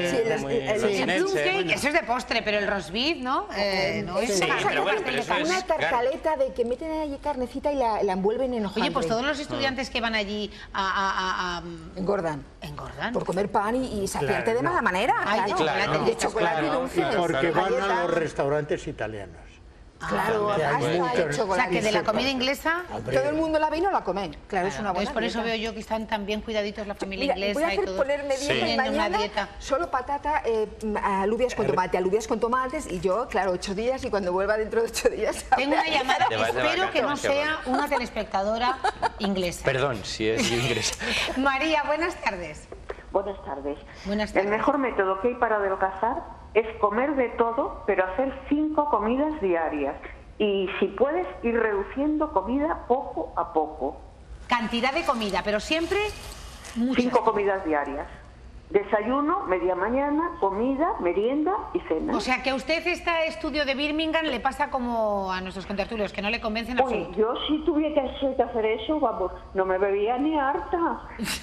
de... Eso es de postre, pero el roast beef, ¿no? No es una tartaleta de que meten allí carnecita y la envuelven en hojaldre. Oye, pues todos los estudiantes que van allí engordan. Por comer pan y saciarte de mala manera. De chocolate y dulces. Porque van a los restaurantes italianos. Claro, o sea, que de la comida inglesa todo el mundo la ve y no la come. Claro, es una buena. Por eso veo yo que están tan bien cuidaditos la familia inglesa. Voy a ponerme dieta mañana, solo patata, alubias con tomate, alubias con tomates y yo, claro, 8 días y cuando vuelva dentro de 8 días... Tengo una llamada, espero que no sea una telespectadora inglesa. Perdón, si es inglesa. María, buenas tardes. Buenas tardes. Buenas tardes. El mejor método que hay para adelgazar es comer de todo, pero hacer 5 comidas diarias. Y si puedes, ir reduciendo comida poco a poco. Cantidad de comida, pero siempre muchas. 5 comidas diarias. Desayuno, media mañana, comida, merienda y cena. O sea, que a usted este estudio de Birmingham le pasa como a nuestros contertulios, que no le convencen absoluto. Yo si tuviera que hacer eso, vamos, no me bebía ni harta.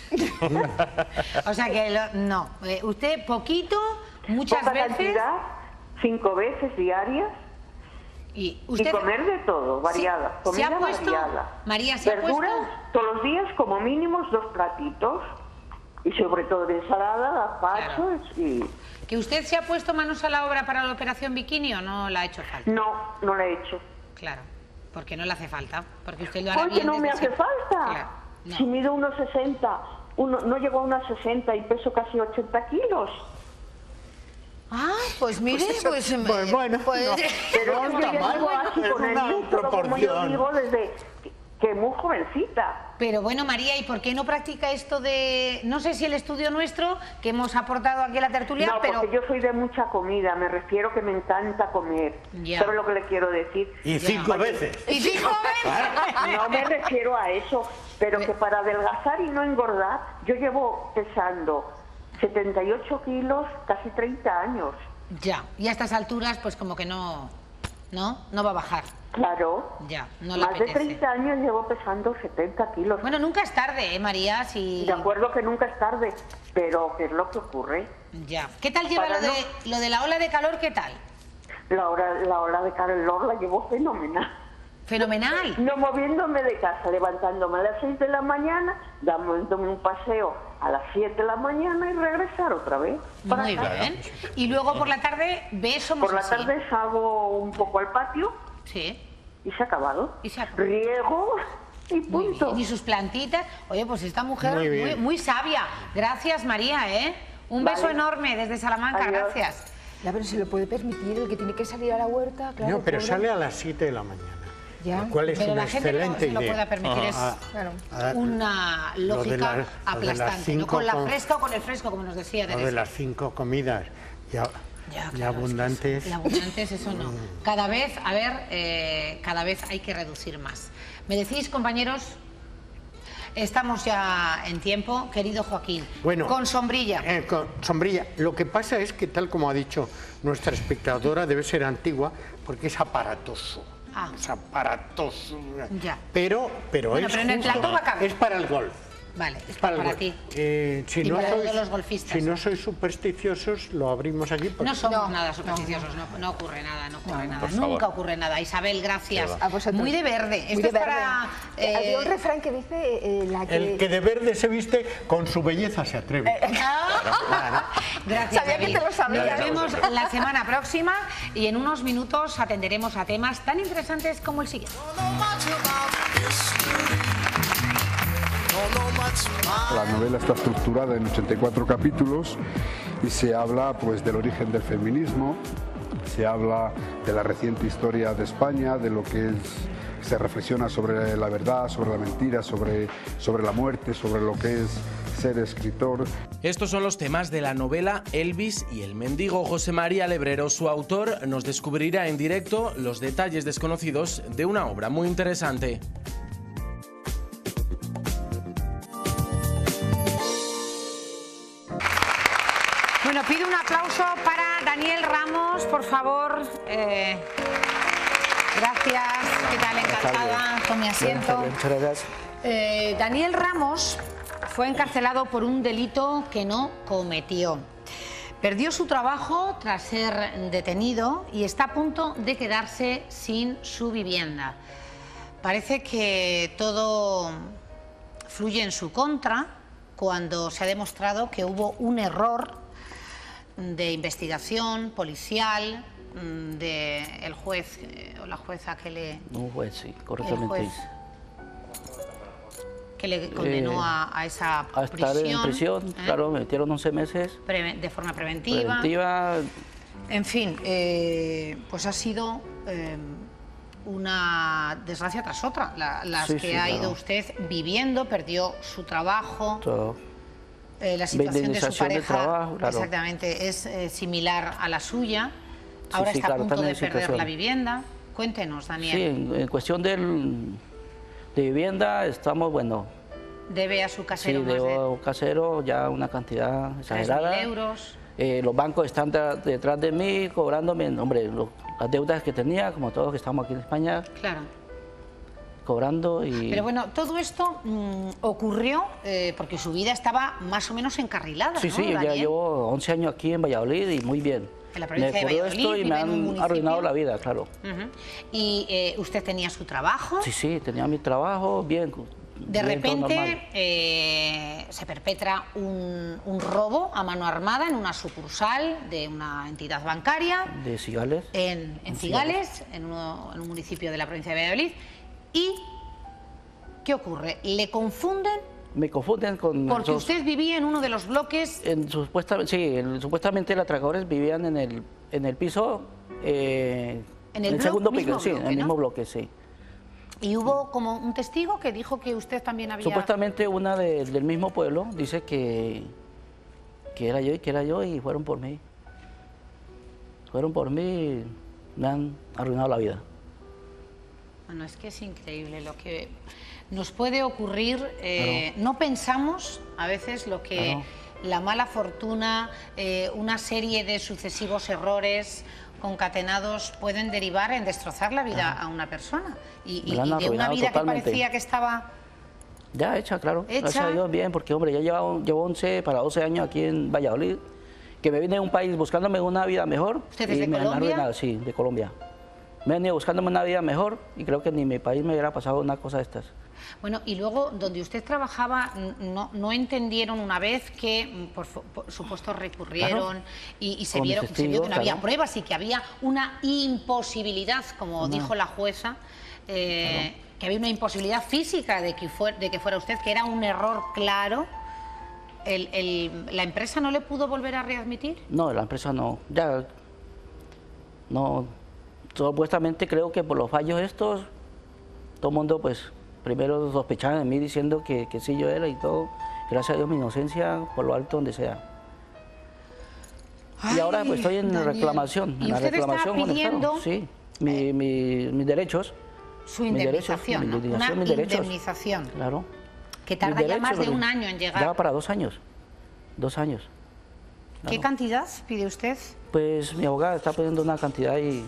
O sea que no, usted poquito, muchas poca veces... cantidad, 5 veces diarias. Y comer de todo, variada, comida variada. María, ¿se verduras ha puesto? Todos los días como mínimo 2 platitos. Y sobre todo de ensalada, gazpachos y... ¿Que usted se ha puesto manos a la obra para la operación bikini o no la ha hecho falta? No, no la he hecho. Claro, porque no le hace falta, porque usted lo hará bien. Porque no me hace falta. Claro, no. Si mido 1,60, no llego a 1,60 y peso casi 80 kilos. Ah, pues mire, pues bueno, pero yo llevo así con el músculo, como yo digo, desde que muy jovencita. Pero bueno, María, ¿y por qué no practica esto de...? No sé si el estudio nuestro, que hemos aportado aquí a la tertulia, no, pero... porque yo soy de mucha comida, me refiero que me encanta comer. ¿Sabes lo que le quiero decir? Y 5 veces. ¿Y 5 veces? No me refiero a eso, pero que para adelgazar y no engordar, yo llevo pesando 78 kilos, casi 30 años. Ya, y a estas alturas, pues como que no va a bajar. Claro. Ya, no le Más apetece. de 30 años llevo pesando 70 kilos. Bueno, nunca es tarde, María, si... De acuerdo que nunca es tarde, pero ¿qué es lo que ocurre? Ya. ¿Qué tal lleva lo de la ola de calor? ¿Qué tal? La ola de calor la llevo fenomenal. ¿Fenomenal? No moviéndome de casa, levantándome a las 6 de la mañana, dándome un paseo a las 7 de la mañana y regresar otra vez. Muy bien. Y luego por la tarde, Somos Por la Así. tarde salgo un poco al patio. Sí. Y se ha acabado. Y se ha acabado. Riego y punto. Y sus plantitas. Oye, pues esta mujer muy sabia. Gracias, María, ¿eh? Un beso enorme desde Salamanca, gracias. Ya, pero se lo puede permitir el que tiene que salir a la huerta, claro. No, pero pobre. sale a las 7 de la mañana. Ya. Lo cual es Pero una la gente excelente no se lo idea. pueda permitir, es una lógica aplastante. ¿No? Con la fresca o con el fresco, como nos decía Teresa. Lo de las 5 comidas ya abundantes. Abundantes, eso no. Cada vez, cada vez hay que reducir más. ¿Me decís, compañeros? Estamos ya en tiempo, querido Joaquín. Bueno, con sombrilla. Con sombrilla. Lo que pasa es que, tal como ha dicho nuestra espectadora, debe ser antigua porque es aparatoso. Es aparatoso. Ya. Pero bueno, es pero en el justo, plato va a caber. es para el golf. Vale, es para ti. Si y no para sois, todos los golfistas. Si no sois supersticiosos, lo abrimos aquí. No somos nada supersticiosos, no ocurre nada, nunca ocurre nada. Isabel, gracias. Muy de verde. Esto es para... Había un refrán que dice... El que de verde se viste, con su belleza se atreve. Gracias, sabía que te lo sabías. Nos vemos la semana próxima y en unos minutos atenderemos a temas tan interesantes como el siguiente. La novela está estructurada en 84 capítulos y se habla pues del origen del feminismo, se habla de la reciente historia de España, de lo que se reflexiona sobre la verdad, sobre la mentira, sobre la muerte, sobre lo que es ser escritor. Estos son los temas de la novela Elvis y el mendigo. José María Lebrero, su autor, nos descubrirá en directo los detalles desconocidos de una obra muy interesante. Bueno, pido un aplauso para Daniel Ramos, por favor. Gracias, ¿qué tal? Encantada, con mi asiento. Muchas gracias. Daniel Ramos fue encarcelado por un delito que no cometió. Perdió su trabajo tras ser detenido y está a punto de quedarse sin su vivienda. Parece que todo fluye en su contra cuando se ha demostrado que hubo un error de investigación policial del juez o la jueza que le... Un juez, sí, correctamente. El juez que le condenó a esa prisión. A estar en prisión, claro, me metieron 11 meses. De forma preventiva. En fin, pues ha sido una desgracia tras otra. Las que ha ido usted viviendo, perdió su trabajo. Todo. La situación de su pareja trabajo, claro. Exactamente, es similar a la suya. Ahora está a punto de perder la vivienda. Cuéntenos, Daniel. Sí, en cuestión de vivienda estamos, bueno... Debe a su casero sí, debo casero ya una cantidad exagerada. 3.000 euros. Los bancos están detrás de mí cobrándome, hombre, las deudas que tenía, como todos que estamos aquí en España. Claro. Cobrando y... Pero bueno, todo esto ocurrió porque su vida estaba más o menos encarrilada, Sí, ¿no, sí, Daniel? ya llevo 11 años aquí en Valladolid y muy bien. En la provincia de Valladolid, esto y me han arruinado la vida, claro. ¿Y usted tenía su trabajo? Sí, sí, tenía mi trabajo, bien. De repente se perpetra un robo a mano armada en una sucursal de una entidad bancaria. De Cigales. En Cigales, en un municipio de la provincia de Valladolid. ¿Y qué ocurre? ¿Le confunden? Me confunden con... Porque usted vivía en uno de los bloques... Supuestamente los atracadores vivían en el piso... en el segundo piso, sí, en el mismo bloque, sí. Y hubo como un testigo que dijo que usted también había... Supuestamente una del mismo pueblo dice que era yo y fueron por mí. Fueron por mí y me han arruinado la vida. Bueno, es que es increíble lo que nos puede ocurrir. Claro. No pensamos a veces lo que la mala fortuna, una serie de sucesivos errores concatenados pueden derivar en destrozar la vida a una persona. Y de una vida totalmente. Que parecía que estaba... Ya hecha, claro. Hecha. Gracias a Dios, bien, porque hombre, ya llevo 11 para 12 años aquí en Valladolid, que me vine de un país buscándome una vida mejor. ¿Usted es de me Colombia? han arruinado, sí, de Colombia. Me han ido buscándome una vida mejor y creo que ni en mi país me hubiera pasado una cosa de estas. Bueno, y luego, donde usted trabajaba, ¿no entendieron una vez que, por supuesto, recurrieron y se vio que no había pruebas y que había una imposibilidad, como dijo la jueza, que había una imposibilidad física de que fuera usted, que era un error claro? ¿La empresa no le pudo volver a readmitir? No, la empresa no. Ya, no. Supuestamente creo que por los fallos estos, todo el mundo, pues, primero sospechaba de mí diciendo que sí yo era y todo. Gracias a Dios, mi inocencia, por lo alto, donde sea. Ay, y ahora pues estoy en Daniel. reclamación. ¿Y en la usted reclamación está pidiendo sí, mis derechos. su indemnización, ¿no? Una mis derechos. indemnización Claro. que tarda ya más de un año en llegar? Ya va para 2 años. 2 años. ¿Qué Claro. cantidad pide usted? Pues mi abogada está pidiendo una cantidad y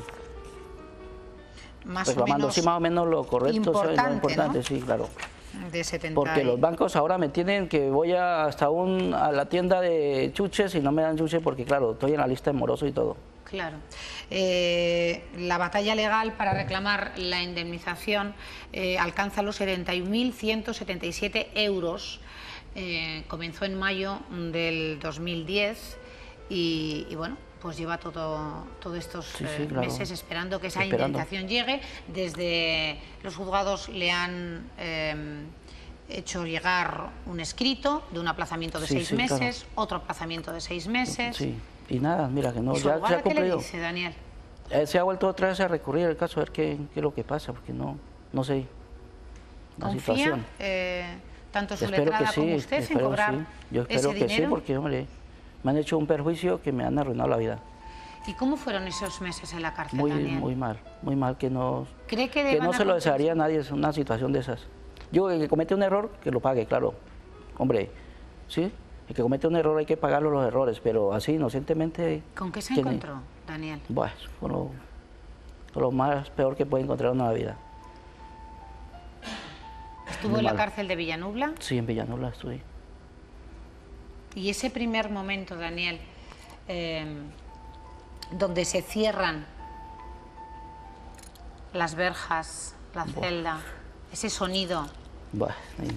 Más reclamando o menos sí, más o menos lo correcto, importante, lo importante, ¿no? sí, claro. De 70. Porque los bancos ahora me tienen que voy hasta a la tienda de chuches y no me dan chuches porque, claro, estoy en la lista de moroso y todo. Claro. La batalla legal para reclamar la indemnización alcanza los 71.177 euros. Comenzó en mayo del 2010 y bueno, pues lleva todos estos Sí, claro. meses esperando que esa indemnización llegue. Desde los juzgados le han hecho llegar un escrito de un aplazamiento de 6 meses, claro. otro aplazamiento de 6 meses. Sí, y nada, mira que no, ¿Y su ya se abogada ha qué le cumplido. dice, Daniel? Se ha vuelto otra vez a recurrir el caso a ver qué es lo que pasa, porque no sé la ¿Confía situación. tanto su Espero que letrada sí, como usted en espero cobrar sí. Yo espero ese que dinero? sí, porque hombre, me han hecho un perjuicio que me han arruinado la vida. ¿Y cómo fueron esos meses en la cárcel, Muy Daniel? muy mal, que no ¿Cree que no deban se lo a desearía a nadie es una situación de esas. Yo, el que comete un error, que lo pague, claro. Hombre, ¿sí? El que comete un error hay que pagarlo los errores, pero así, inocentemente... ¿Con qué se tiene- encontró, Daniel? Bueno, con lo más peor que puede encontrar uno en la vida. ¿Estuvo Muy en la mal. cárcel de Villanubla? Sí, en Villanueva estuve. Y ese primer momento, Daniel, donde se cierran las verjas, la celda, ese sonido Buah,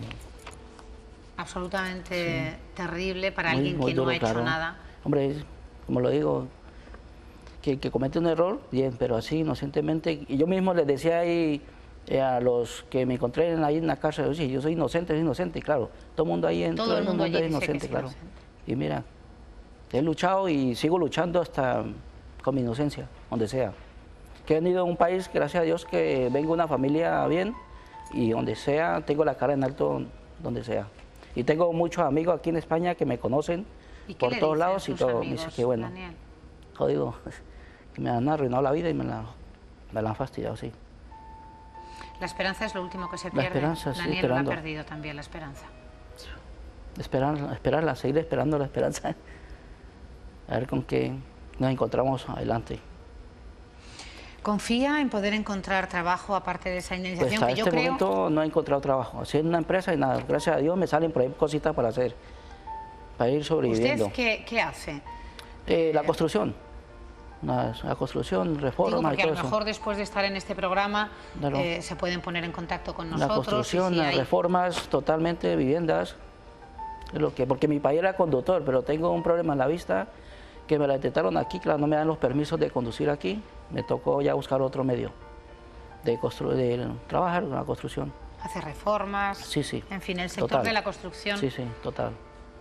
absolutamente terrible para muy- alguien muy que no duro, ha hecho claro. nada. Hombre, como lo digo, que el que comete un error, bien, pero así, inocentemente. Y yo mismo les decía ahí a los que me encontré ahí en la cárcel, oye, yo soy inocente, claro. Todo el mundo ahí en Todo el mundo allí es dice que inocente, es claro. inocente. Y mira, he luchado y sigo luchando hasta con mi inocencia, donde sea. Que he venido a un país, gracias a Dios, que vengo de una familia bien y donde sea, tengo la cara en alto, donde sea. Y tengo muchos amigos aquí en España que me conocen ¿Y qué por le todos dicen lados y sus todo. Me amigos, dice que bueno, Daniel? jodido, que me han arruinado la vida y me la han fastidiado, sí. La esperanza es lo último que se La pierde. esperanza, sí, Daniel lo esperando. ha perdido también, la esperanza. Esperarla, seguir esperando la esperanza. A ver con qué nos encontramos adelante. ¿Confía en poder encontrar trabajo aparte de esa Pues indemnización? hasta que yo este creo... momento no he encontrado trabajo. Así en una empresa y nada. Gracias a Dios me salen por ahí cositas para hacer, para ir sobreviviendo. ¿Usted qué hace? La construcción. La construcción, Digo, reforma y porque a todo lo eso. mejor después de estar en este programa Claro. se pueden poner en contacto con La nosotros. construcción, y si las hay- reformas totalmente, viviendas. Es lo que, porque mi país era conductor, pero tengo un problema en la vista que me la detectaron aquí, claro, no me dan los permisos de conducir aquí. Me tocó ya buscar otro medio de trabajar en la construcción. hace reformas. Sí, sí. En fin, el sector Total. de la construcción. Sí, sí, total.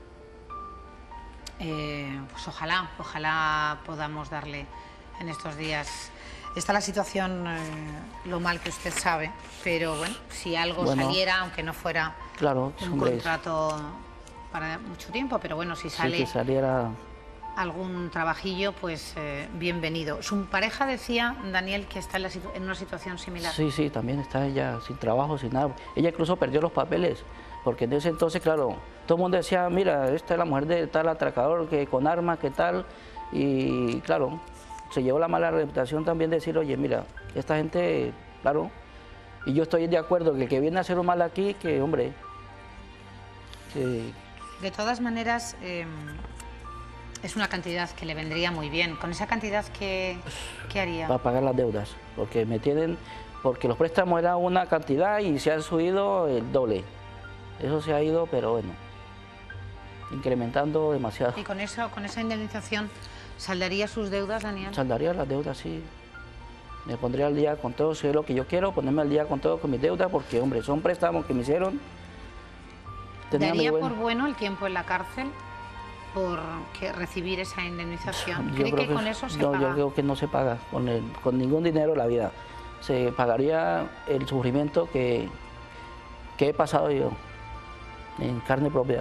Pues ojalá podamos darle en estos días. Está la situación, lo mal que usted sabe, pero bueno, si algo Bueno. saliera, aunque no fuera Claro, un hombre, contrato para mucho tiempo, pero bueno, si sí sale que saliera. algún trabajillo, pues bienvenido. Su pareja decía, Daniel, que está en una situación similar. Sí, sí, también está ella sin trabajo, sin nada. Ella incluso perdió los papeles, porque en ese entonces, claro, todo el mundo decía, mira, esta es la mujer de tal atracador, que con armas, que tal, y claro, se llevó la mala reputación también de decir, oye, mira, esta gente, claro, y yo estoy de acuerdo que el que viene a hacer un mal aquí, que hombre, que De todas maneras, es una cantidad que le vendría muy bien. Con esa cantidad, ¿qué haría? va a pagar las deudas, porque me tienen, porque los préstamos eran una cantidad y se ha subido el doble. Eso se ha ido, pero bueno, incrementando demasiado. Y con esa indemnización, ¿saldaría sus deudas, Daniel? Saldaría las deudas, sí. Me pondría al día con todo, si es lo que yo quiero, ponerme al día con todo con mis deudas, porque, hombre, son préstamos que me hicieron ¿Daría por bueno el tiempo en la cárcel por recibir esa indemnización? ¿Cree que con eso se paga? Yo creo que no se paga con ningún dinero la vida. Se pagaría el sufrimiento que he pasado yo en carne propia.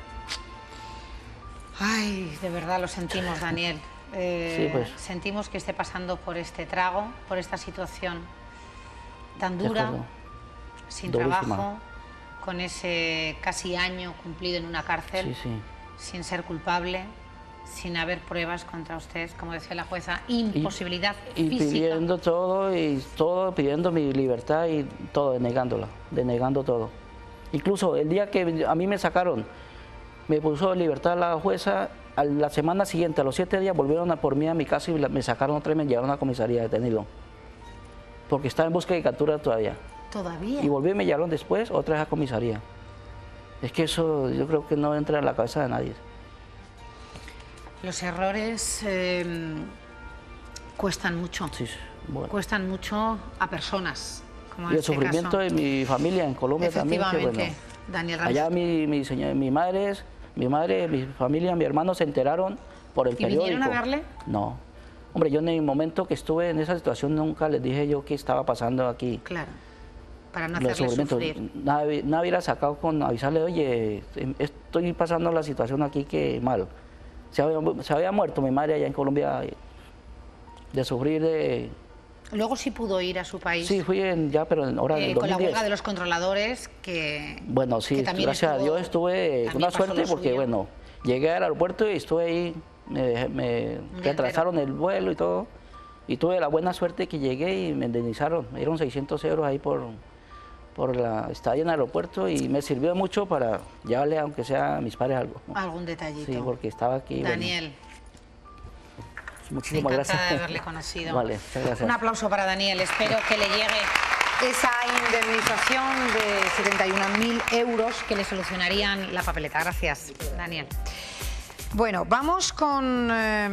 Ay, de verdad lo sentimos, Daniel. Sí, pues. Sentimos que esté pasando por este trago, por esta situación tan dura, sin Durísima. trabajo, con ese casi año cumplido en una cárcel, sin ser culpable, sin haber pruebas contra usted, como decía la jueza, imposibilidad y física. pidiendo todo, pidiendo mi libertad y todo, denegando todo. Incluso el día que a mí me sacaron, me puso en libertad la jueza, a la semana siguiente, a los 7 días, volvieron por mí a mi casa y me sacaron otra vez y me llevaron a la comisaría detenido. Porque estaba en búsqueda de captura todavía. ¿Todavía? Y volví y me llevaron después otra vez a comisaría. Es que eso yo creo que no entra en la cabeza de nadie. Los errores cuestan mucho. Sí, bueno. Cuestan mucho a personas, como Y en el este sufrimiento caso. de mi familia en Colombia también. Que, bueno, Daniel Ramos. allá mi madre, mi familia, mi hermano se enteraron por el periódico. ¿Y vinieron a verle? No. Hombre, yo en el momento que estuve en esa situación nunca les dije yo qué estaba pasando aquí. Claro, para no hacerle sufrir. Nadie hubiera sacado con avisarle, oye, estoy pasando la situación aquí que mal. Se había muerto mi madre allá en Colombia de sufrir de... Luego sí pudo ir a su país. Sí, fui pero en hora del 2010. Con la huelga de los controladores que... Bueno, sí, que gracias a Dios estuve con una suerte porque, bueno, llegué al aeropuerto y estuve ahí, me retrasaron el vuelo y todo, y tuve la buena suerte que llegué y me indemnizaron. Me dieron 600 euros ahí por la estadía en el aeropuerto y me sirvió mucho para llevarle, aunque sea a mis padres, algo. Algún detallito. Sí, porque estaba aquí. Daniel. Bueno, muchísimas gracias. de haberle conocido. Vale, muchas gracias. Un aplauso para Daniel. Espero que le llegue esa indemnización de 71.000 euros que le solucionarían la papeleta. Gracias, Daniel. Bueno, vamos con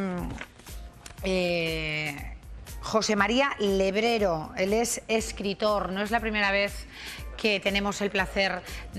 José María Lebrero. Él es escritor. No es la primera vez que tenemos el placer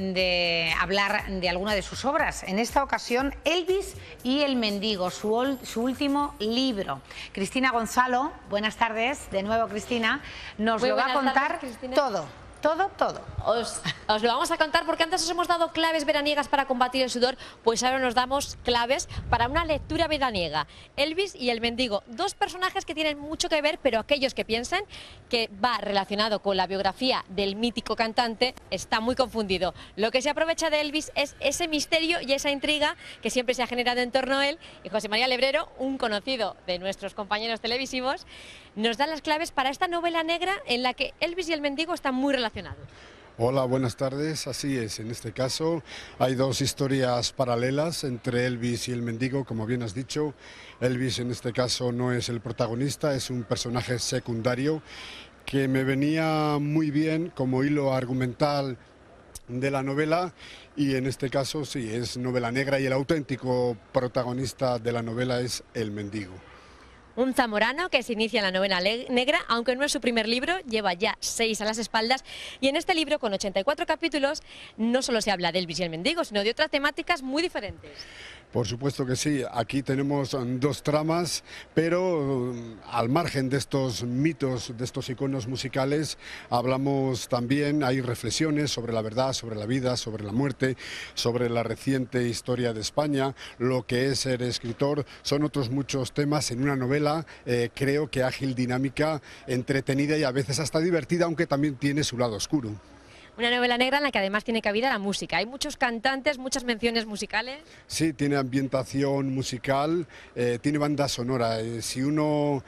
de hablar de alguna de sus obras. En esta ocasión, Elvis y el mendigo, su último libro. Cristina Gonzalo, buenas tardes. De nuevo, Cristina, nos lo va a contar todo. Todo. Os lo vamos a contar porque antes os hemos dado claves veraniegas para combatir el sudor, pues ahora nos damos claves para una lectura veraniega. Elvis y el mendigo, dos personajes que tienen mucho que ver, pero aquellos que piensan que va relacionado con la biografía del mítico cantante está muy confundido. Lo que se aprovecha de Elvis es ese misterio y esa intriga que siempre se ha generado en torno a él, y José María Lebrero, un conocido de nuestros compañeros televisivos, nos da las claves para esta novela negra en la que Elvis y el mendigo están muy relacionados. Hola, buenas tardes. Así es, en este caso hay dos historias paralelas entre Elvis y el mendigo, como bien has dicho. Elvis en este caso no es el protagonista, es un personaje secundario que me venía muy bien como hilo argumental de la novela, y en este caso sí, es novela negra y el auténtico protagonista de la novela es el mendigo. Un zamorano que se inicia en la novela negra, aunque no es su primer libro, lleva ya 6 a las espaldas, y en este libro, con 84 capítulos, no solo se habla de Elvis y el mendigo, sino de otras temáticas muy diferentes. Por supuesto que sí, aquí tenemos dos tramas, pero al margen de estos mitos, de estos iconos musicales, hablamos también, hay reflexiones sobre la verdad, sobre la vida, sobre la muerte, sobre la reciente historia de España, lo que es ser escritor, son otros muchos temas en una novela, creo que ágil, dinámica, entretenida y a veces hasta divertida, aunque también tiene su lado oscuro. Una novela negra en la que además tiene cabida la música. Hay muchos cantantes, muchas menciones musicales. Sí, tiene ambientación musical, tiene banda sonora. Si uno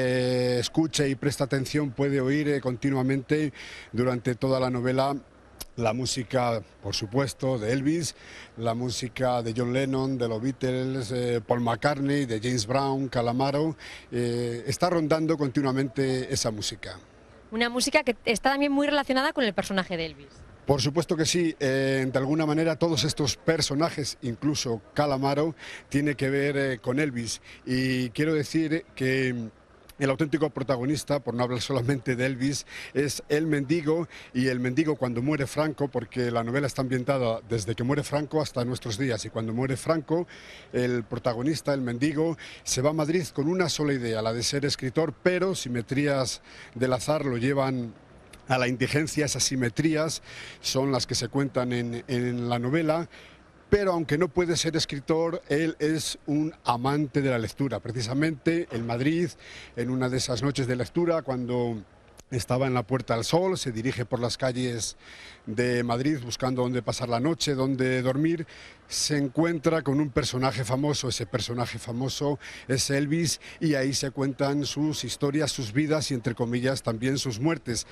escucha y presta atención puede oír continuamente durante toda la novela la música, por supuesto, de Elvis, la música de John Lennon, de los Beatles, Paul McCartney, de James Brown, Calamaro. Está rondando continuamente esa música. Una música que está también muy relacionada con el personaje de Elvis. Por supuesto que sí, de alguna manera todos estos personajes, incluso Calamaro, tiene que ver con Elvis. Y quiero decir que el auténtico protagonista, por no hablar solamente de Elvis, es el mendigo, y el mendigo cuando muere Franco, porque la novela está ambientada desde que muere Franco hasta nuestros días, y cuando muere Franco, el protagonista, el mendigo, se va a Madrid con una sola idea, la de ser escritor, pero simetrías del azar lo llevan a la indigencia. Esas simetrías son las que se cuentan en la novela. Pero aunque no puede ser escritor, él es un amante de la lectura. Precisamente en Madrid, en una de esas noches de lectura, cuando estaba en la Puerta del Sol, se dirige por las calles de Madrid buscando dónde pasar la noche, dónde dormir, se encuentra con un personaje famoso. Ese personaje famoso es Elvis, y ahí se cuentan sus historias, sus vidas y, entre comillas, también sus muertes.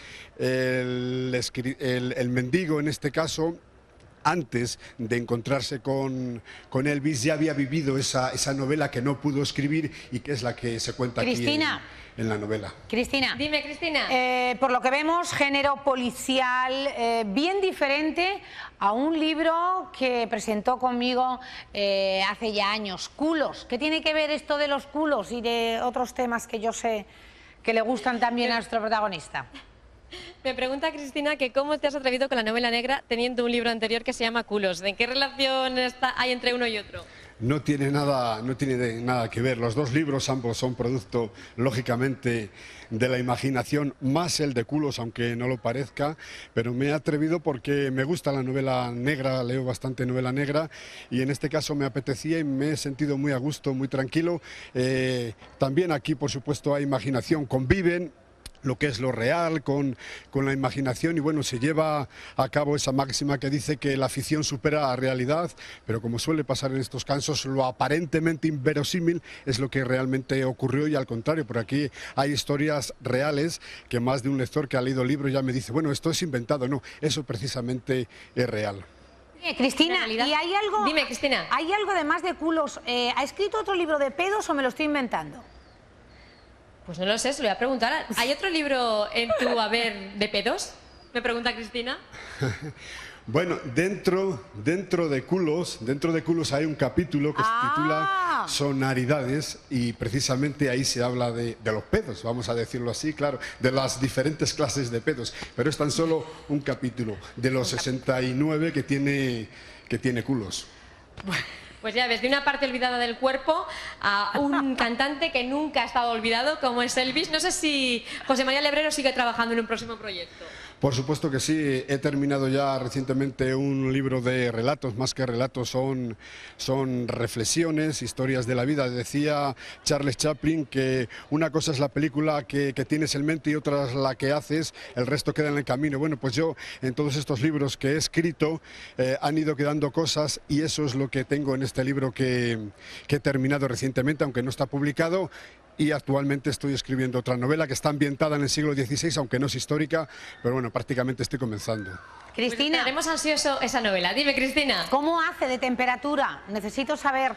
El mendigo, en este caso, antes de encontrarse con Elvis, ya había vivido esa novela que no pudo escribir y que es la que se cuenta Cristina, aquí en la novela. Cristina. Dime, Cristina. Por lo que vemos, género policial, bien diferente a un libro que presentó conmigo hace ya años, Culos. ¿Qué tiene que ver esto de los culos y de otros temas que yo sé que le gustan también a nuestro protagonista? Me pregunta Cristina que cómo te has atrevido con la novela negra teniendo un libro anterior que se llama Culos. ¿En qué relación hay entre uno y otro? No tiene nada que ver. Los dos libros ambos son producto, lógicamente, de la imaginación, más el de Culos, aunque no lo parezca, pero me he atrevido porque me gusta la novela negra, leo bastante novela negra, y en este caso me apetecía y me he sentido muy a gusto, muy tranquilo. También aquí, por supuesto, hay imaginación, conviven lo que es lo real con la imaginación, y bueno, se lleva a cabo esa máxima que dice que la ficción supera la realidad, pero como suele pasar en estos casos, lo aparentemente inverosímil es lo que realmente ocurrió, y al contrario, por aquí hay historias reales que más de un lector que ha leído el libro ya me dice, bueno, esto es inventado. No, eso precisamente es real. Cristina, ¿y hay algo? Dime, Cristina. ¿Hay algo además de Culos? ¿Ha escrito otro libro de pedos o me lo estoy inventando? Pues no lo sé, se lo voy a preguntar. ¿Hay otro libro en tu haber de pedos? Me pregunta Cristina. Bueno, dentro de Culos hay un capítulo que se titula Sonoridades, y precisamente ahí se habla de los pedos, vamos a decirlo así, claro, de las diferentes clases de pedos, pero es tan solo un capítulo de los 69 que tiene Culos. Pues ya ves, de una parte olvidada del cuerpo a un cantante que nunca ha estado olvidado, como es Elvis. No sé si José María Lebrero sigue trabajando en un próximo proyecto. Por supuesto que sí, he terminado ya recientemente un libro de relatos, más que relatos son reflexiones, historias de la vida. Decía Charles Chaplin que una cosa es la película que tienes en mente y otra es la que haces, el resto queda en el camino. Bueno, pues yo en todos estos libros que he escrito han ido quedando cosas, y eso es lo que tengo en este libro que he terminado recientemente, aunque no está publicado. Y actualmente estoy escribiendo otra novela que está ambientada en el siglo XVI, aunque no es histórica, pero bueno, prácticamente estoy comenzando. Cristina, tenemos ansioso esa novela. Dime, Cristina. ¿Cómo hace de temperatura? Necesito saber.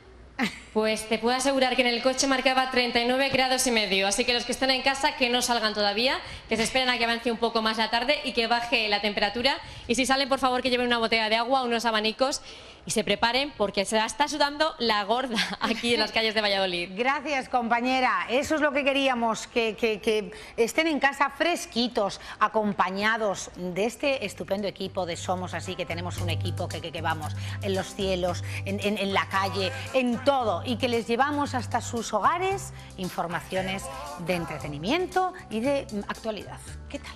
Pues te puedo asegurar que en el coche marcaba 39,5 grados, así que los que están en casa que no salgan todavía, que se esperen a que avance un poco más la tarde y que baje la temperatura, y si salen, por favor, que lleven una botella de agua, unos abanicos, y se preparen porque se la está sudando la gorda aquí en las calles de Valladolid. Gracias, compañera. Eso es lo que queríamos, que estén en casa fresquitos, acompañados de este estupendo equipo de Somos Así, que tenemos un equipo que vamos en los cielos, en la calle, en todo, y que les llevamos hasta sus hogares informaciones de entretenimiento y de actualidad. ¿Qué tal?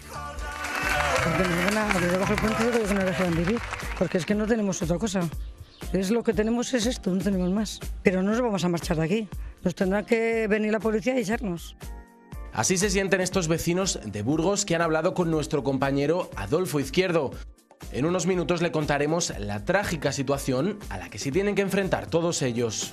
Porque nos van a abrir debajo del puente, digo yo que no dejan vivir, porque es que no tenemos otra cosa. Es lo que tenemos, es esto, no tenemos más. Pero no nos vamos a marchar de aquí, nos tendrá que venir la policía y echarnos. Así se sienten estos vecinos de Burgos que han hablado con nuestro compañero Adolfo Izquierdo. En unos minutos le contaremos la trágica situación a la que se tienen que enfrentar todos ellos.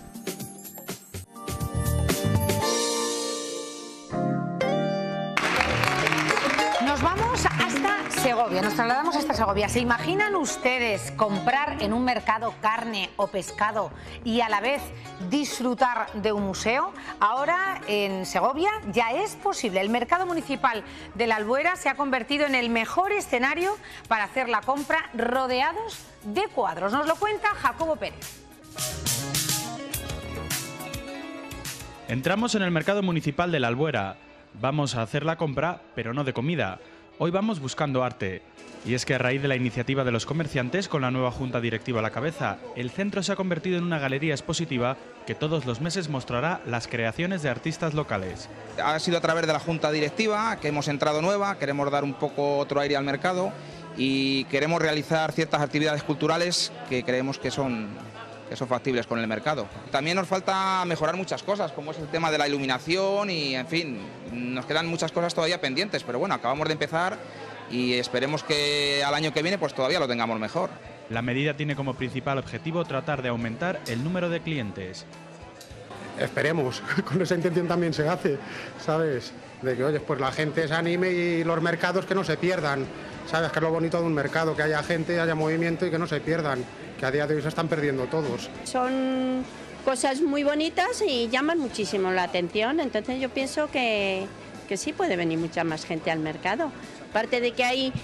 Nos vamos hasta Segovia, nos trasladamos hasta Segovia. ¿Se imaginan ustedes comprar en un mercado carne o pescado y a la vez disfrutar de un museo? Ahora en Segovia ya es posible. El mercado municipal de la Albuera se ha convertido en el mejor escenario para hacer la compra rodeados de cuadros. Nos lo cuenta Jacobo Pérez. Entramos en el mercado municipal de la Albuera. Vamos a hacer la compra, pero no de comida. Hoy vamos buscando arte. Y es que a raíz de la iniciativa de los comerciantes, con la nueva junta directiva a la cabeza, el centro se ha convertido en una galería expositiva que todos los meses mostrará las creaciones de artistas locales. Ha sido a través de la junta directiva que hemos entrado nueva, queremos dar un poco otro aire al mercado y queremos realizar ciertas actividades culturales que creemos que son factibles con el mercado. También nos falta mejorar muchas cosas, como es el tema de la iluminación y, en fin, nos quedan muchas cosas todavía pendientes, pero bueno, acabamos de empezar y esperemos que al año que viene pues todavía lo tengamos mejor. La medida tiene como principal objetivo tratar de aumentar el número de clientes. Esperemos, con esa intención también se hace, ¿sabes? De que, oye, pues la gente se anime y los mercados que no se pierdan, ¿sabes? Que es lo bonito de un mercado, que haya gente, haya movimiento y que no se pierdan, que a día de hoy se están perdiendo todos. Son cosas muy bonitas y llaman muchísimo la atención, entonces yo pienso que sí puede venir mucha más gente al mercado. Aparte de que hay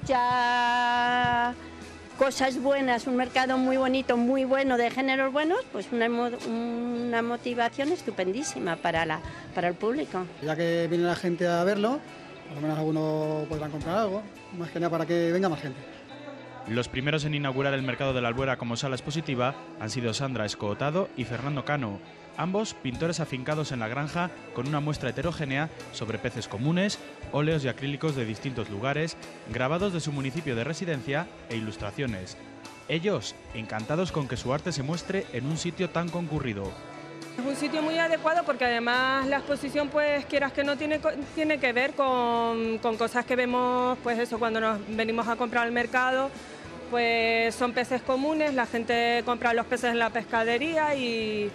muchas cosas buenas, un mercado muy bonito, muy bueno, de géneros buenos, pues una motivación estupendísima para el público. Ya que viene la gente a verlo, por lo menos algunos podrán comprar algo, más que nada para que venga más gente. Los primeros en inaugurar el mercado de la Albuera como sala expositiva han sido Sandra Escootado y Fernando Cano, ambos pintores afincados en la granja con una muestra heterogénea sobre peces comunes, óleos y acrílicos de distintos lugares, grabados de su municipio de residencia e ilustraciones. Ellos encantados con que su arte se muestre en un sitio tan concurrido. Es un sitio muy adecuado porque además la exposición, pues quieras que no, tiene que ver con cosas que vemos, pues eso, cuando nos venimos a comprar al mercado, pues son peces comunes, la gente compra los peces en la pescadería y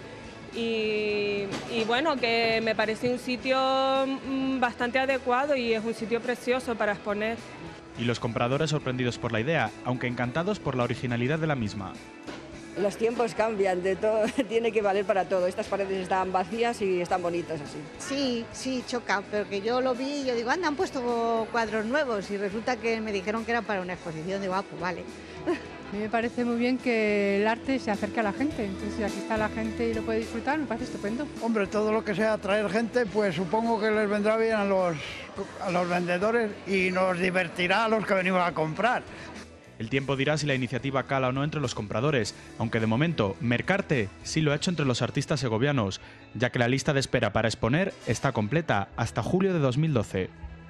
bueno, que me parece un sitio bastante adecuado y es un sitio precioso para exponer. Y los compradores sorprendidos por la idea, aunque encantados por la originalidad de la misma. Los tiempos cambian, de todo tiene que valer para todo. Estas paredes están vacías y están bonitas así. Sí, choca, pero que yo lo vi y yo digo, anda, han puesto cuadros nuevos y resulta que me dijeron que era para una exposición. Digo, pues vale. A mí me parece muy bien que el arte se acerque a la gente, entonces si aquí está la gente y lo puede disfrutar, me parece estupendo. Hombre, todo lo que sea atraer gente, pues supongo que les vendrá bien a los vendedores y nos divertirá a los que venimos a comprar. El tiempo dirá si la iniciativa cala o no entre los compradores, aunque de momento Mercarte sí lo ha hecho entre los artistas segovianos, ya que la lista de espera para exponer está completa hasta julio de 2012.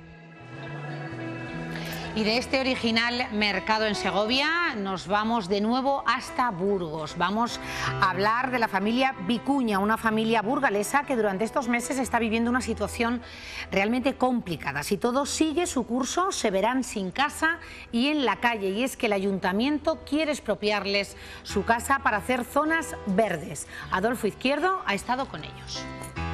Y de este original mercado en Segovia nos vamos de nuevo hasta Burgos. Vamos a hablar de la familia Vicuña, una familia burgalesa que durante estos meses está viviendo una situación realmente complicada. Si todo sigue su curso, se verán sin casa y en la calle. Y es que el ayuntamiento quiere expropiarles su casa para hacer zonas verdes. Adolfo Izquierdo ha estado con ellos.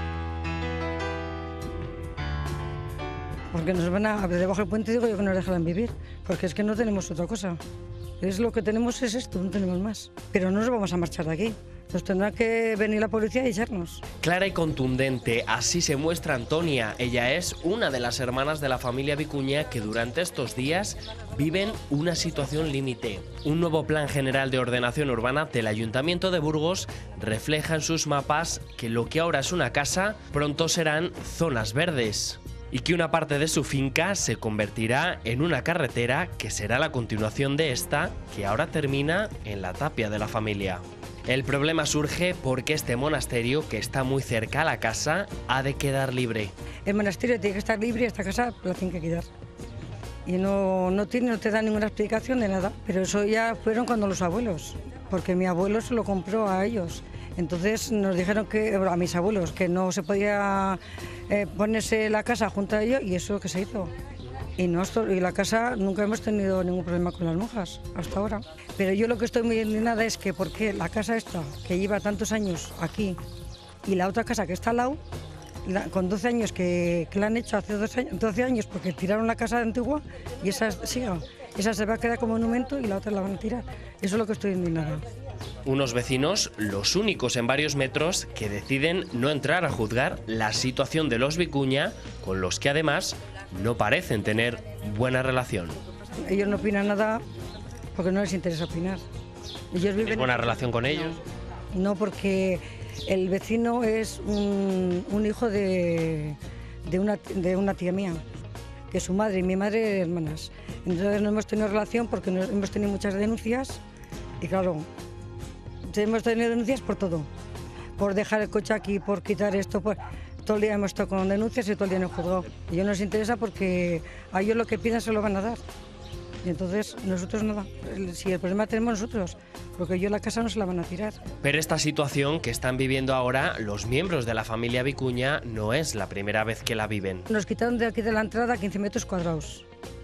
Porque nos van a debajo del puente, digo yo que nos dejarán vivir, porque es que no tenemos otra cosa. Es lo que tenemos es esto, no tenemos más. Pero no nos vamos a marchar de aquí. Nos tendrá que venir la policía y echarnos. Clara y contundente, así se muestra Antonia. Ella es una de las hermanas de la familia Vicuña que durante estos días viven una situación límite. Un nuevo plan general de ordenación urbana del Ayuntamiento de Burgos refleja en sus mapas que lo que ahora es una casa pronto serán zonas verdes. Y que una parte de su finca se convertirá en una carretera que será la continuación de esta, que ahora termina en la tapia de la familia. El problema surge porque este monasterio, que está muy cerca a la casa, ha de quedar libre. El monasterio tiene que estar libre y esta casa la tiene que quedar. Y no te da ninguna explicación de nada, pero eso ya fueron cuando los abuelos, porque mi abuelo se lo compró a ellos. Entonces nos dijeron a mis abuelos que no se podía ponerse la casa junto a ellos y eso es lo que se hizo. Y la casa nunca hemos tenido ningún problema con las monjas hasta ahora. Pero yo lo que estoy muy indignada es que por qué la casa esta, que lleva tantos años aquí, y la otra casa que está al lado, con 12 años que la han hecho hace 12 años porque tiraron la casa antigua y esa se va a quedar como monumento y la otra la van a tirar. Eso es lo que estoy indignada. Unos vecinos, los únicos en varios metros, que deciden no entrar a juzgar la situación de los Vicuña, con los que además no parecen tener buena relación. Ellos no opinan nada porque no les interesa opinar. ¿Tienes buena relación con ellos? No, porque El vecino es un hijo de una tía mía, que es su madre y mi madre hermanas. Entonces no hemos tenido relación porque hemos tenido muchas denuncias y claro, hemos tenido denuncias por todo. Por dejar el coche aquí, por quitar esto, todo el día hemos estado con denuncias y todo el día en el juzgado. Y no nos interesa porque a ellos lo que pidan se lo van a dar. Y entonces nosotros nada, si el problema tenemos nosotros, porque ellos la casa no se la van a tirar. Pero esta situación que están viviendo ahora los miembros de la familia Vicuña no es la primera vez que la viven. Nos quitaron de aquí de la entrada 15 metros cuadrados.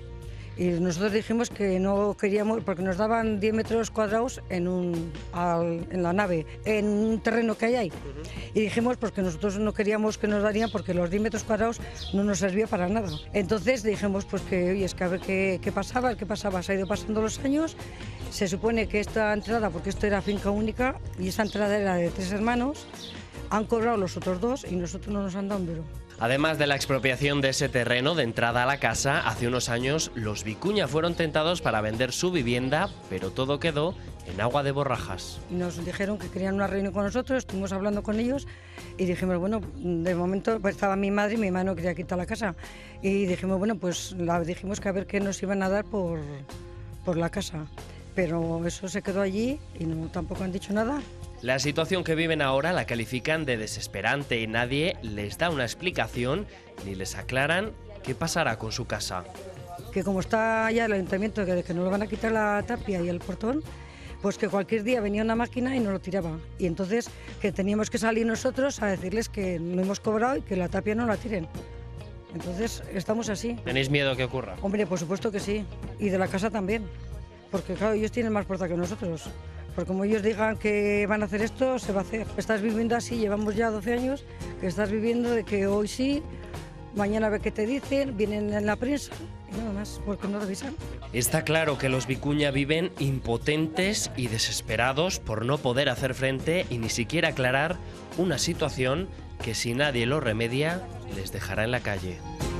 Y nosotros dijimos que no queríamos, porque nos daban 10 metros cuadrados en la nave, en un terreno que hay ahí. Y dijimos porque nosotros no queríamos que nos darían porque los 10 metros cuadrados no nos servía para nada. Entonces dijimos pues que, oye, es que a ver qué pasaba, se ha ido pasando los años. Se supone que esta entrada, porque esto era finca única y esta entrada era de 3 hermanos, han cobrado los otros 2 y nosotros no nos han dado un duro. Además de la expropiación de ese terreno de entrada a la casa, hace unos años los Vicuña fueron tentados para vender su vivienda, pero todo quedó en agua de borrajas. Nos dijeron que querían una reunión con nosotros, estuvimos hablando con ellos y dijimos, bueno, de momento pues estaba mi madre y mi mamá no quería quitar la casa. Y dijimos, bueno, pues dijimos que a ver qué nos iban a dar por la casa. Pero eso se quedó allí y tampoco han dicho nada. La situación que viven ahora la califican de desesperante y nadie les da una explicación ni les aclaran qué pasará con su casa. Que como está ya el ayuntamiento de que nos lo van a quitar la tapia y el portón, pues que cualquier día venía una máquina y nos lo tiraba. Y entonces que teníamos que salir nosotros a decirles que no hemos cobrado y que la tapia no la tiren. Entonces estamos así. ¿Tenéis miedo que ocurra? Hombre, por supuesto que sí. Y de la casa también. Porque claro, ellos tienen más fuerza que nosotros. Porque como ellos digan que van a hacer esto, se va a hacer. Estás viviendo así, llevamos ya 12 años, que estás viviendo de que hoy sí, mañana a ver qué te dicen, vienen en la prensa y nada más, porque no lo avisan. Está claro que los Vicuña viven impotentes y desesperados por no poder hacer frente y ni siquiera aclarar una situación que si nadie lo remedia, les dejará en la calle.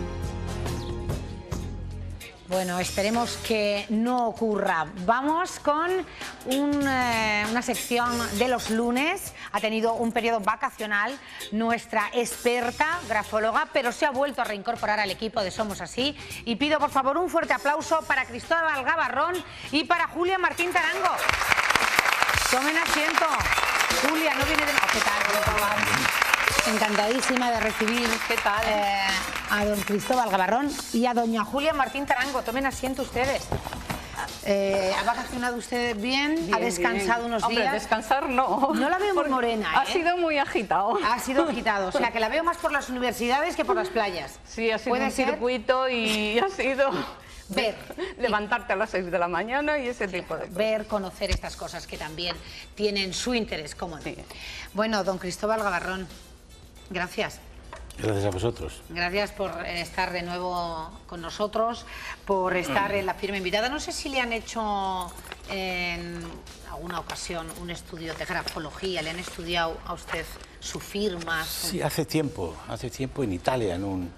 Bueno, esperemos que no ocurra. Vamos con una sección de los lunes. Ha tenido un periodo vacacional nuestra experta grafóloga, pero se ha vuelto a reincorporar al equipo de Somos Así. Y pido, por favor, un fuerte aplauso para Cristóbal Gavarrón y para Julia Martín Tarango. Tomen asiento. Julia, no viene de... ¿Qué tal? Encantadísima de recibir a don Cristóbal Gavarrón y a doña Julia Martín Tarango. Tomen asiento ustedes. ¿Ha vacacionado usted bien? ¿Ha descansado unos días? Hombre, descansar no. No la veo muy morena, ¿eh? Ha sido muy agitado. Ha sido agitado, o sea que la veo más por las universidades que por las playas. Sí, ha sido un circuito y ha sido... Ver. Levantarte a las 6 de la mañana y ese tipo de cosas. Ver, conocer estas cosas que también tienen su interés, cómo no. Sí. Bueno, don Cristóbal Gavarrón, gracias. Gracias a vosotros. Gracias por estar de nuevo con nosotros, por estar en la firme invitada. No sé si le han hecho en alguna ocasión un estudio de grafología, le han estudiado a usted su firma. Sí, hace tiempo en Italia, en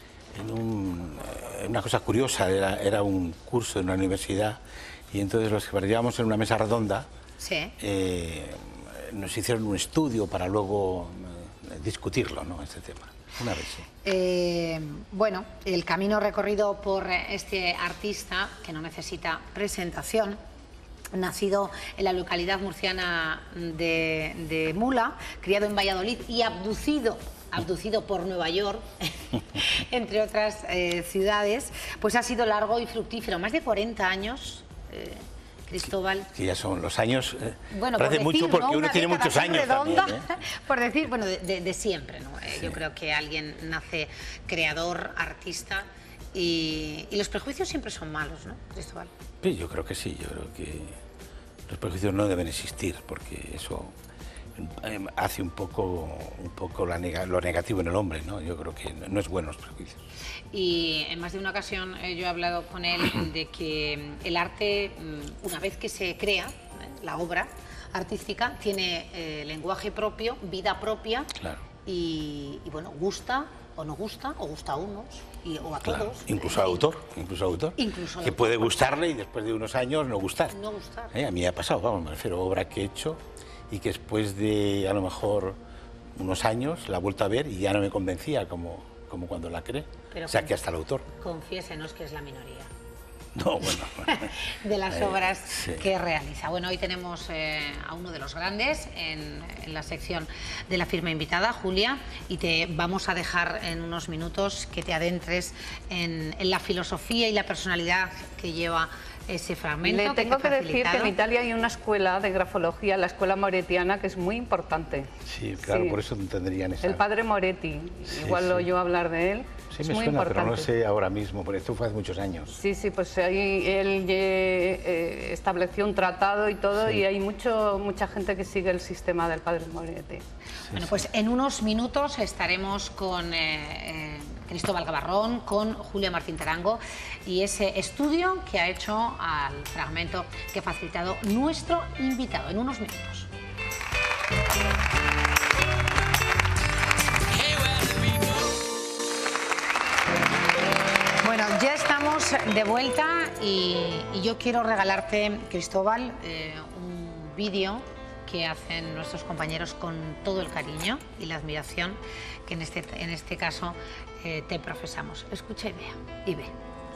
una cosa curiosa, era un curso en una universidad y entonces los que participábamos en una mesa redonda sí. Nos hicieron un estudio para luego discutirlo, ¿no? Este tema. Una vez, sí. Bueno, el camino recorrido por este artista, que no necesita presentación, nacido en la localidad murciana de Mula, criado en Valladolid y abducido por Nueva York, entre otras ciudades, pues ha sido largo y fructífero. Más de 40 años, Cristóbal. Sí, ya son los años. Bueno, parece decir, mucho porque ¿no? uno tiene muchos años redonda, también, ¿eh? Por decir, bueno, de siempre, ¿no? Sí. Yo creo que alguien nace creador, artista y los prejuicios siempre son malos, ¿no, Cristóbal? Sí, yo creo que sí. Yo creo que los prejuicios no deben existir porque eso hace un poco lo negativo en el hombre, ¿no? Yo creo que no es bueno los prejuicios. Y en más de una ocasión yo he hablado con él de que el arte, una vez que se crea, la obra artística, tiene lenguaje propio, vida propia, claro. y bueno, gusta o no gusta, o gusta a unos o a claro. todos. Incluso autor, que puede gustarle y después de unos años no gustar. No gustar. A mí me ha pasado, vamos, me refiero a obra que he hecho y que después de a lo mejor unos años la he vuelto a ver y ya no me convencía como cuando la creé. Pero o sea, que hasta el autor. Confiésenos que es la minoría. No, bueno. De las obras sí. que realiza. Bueno, hoy tenemos a uno de los grandes en la sección de la firma invitada, Julia, y te vamos a dejar en unos minutos que te adentres en la filosofía y la personalidad que lleva ese fragmento. Le tengo que decir que en Italia hay una escuela de grafología, la escuela moretiana, que es muy importante. Sí, claro, sí. Por eso tendrían esa... El padre Moretti, sí, igual sí. lo oyó hablar de él. Sí, es me muy suena, importante. pero no sé ahora mismo, porque esto fue hace muchos años. Sí, sí, pues ahí él estableció un tratado y todo, Sí. y hay mucha gente que sigue el sistema del padre Moretti. Bueno, pues en unos minutos estaremos con Cristóbal Gavarrón, con Julia Martín Tarango y ese estudio que ha hecho al fragmento que ha facilitado nuestro invitado. En unos minutos. Bueno, ya estamos de vuelta y yo quiero regalarte, Cristóbal, un vídeo que hacen nuestros compañeros con todo el cariño y la admiración que en este caso te profesamos. Escucha y ve.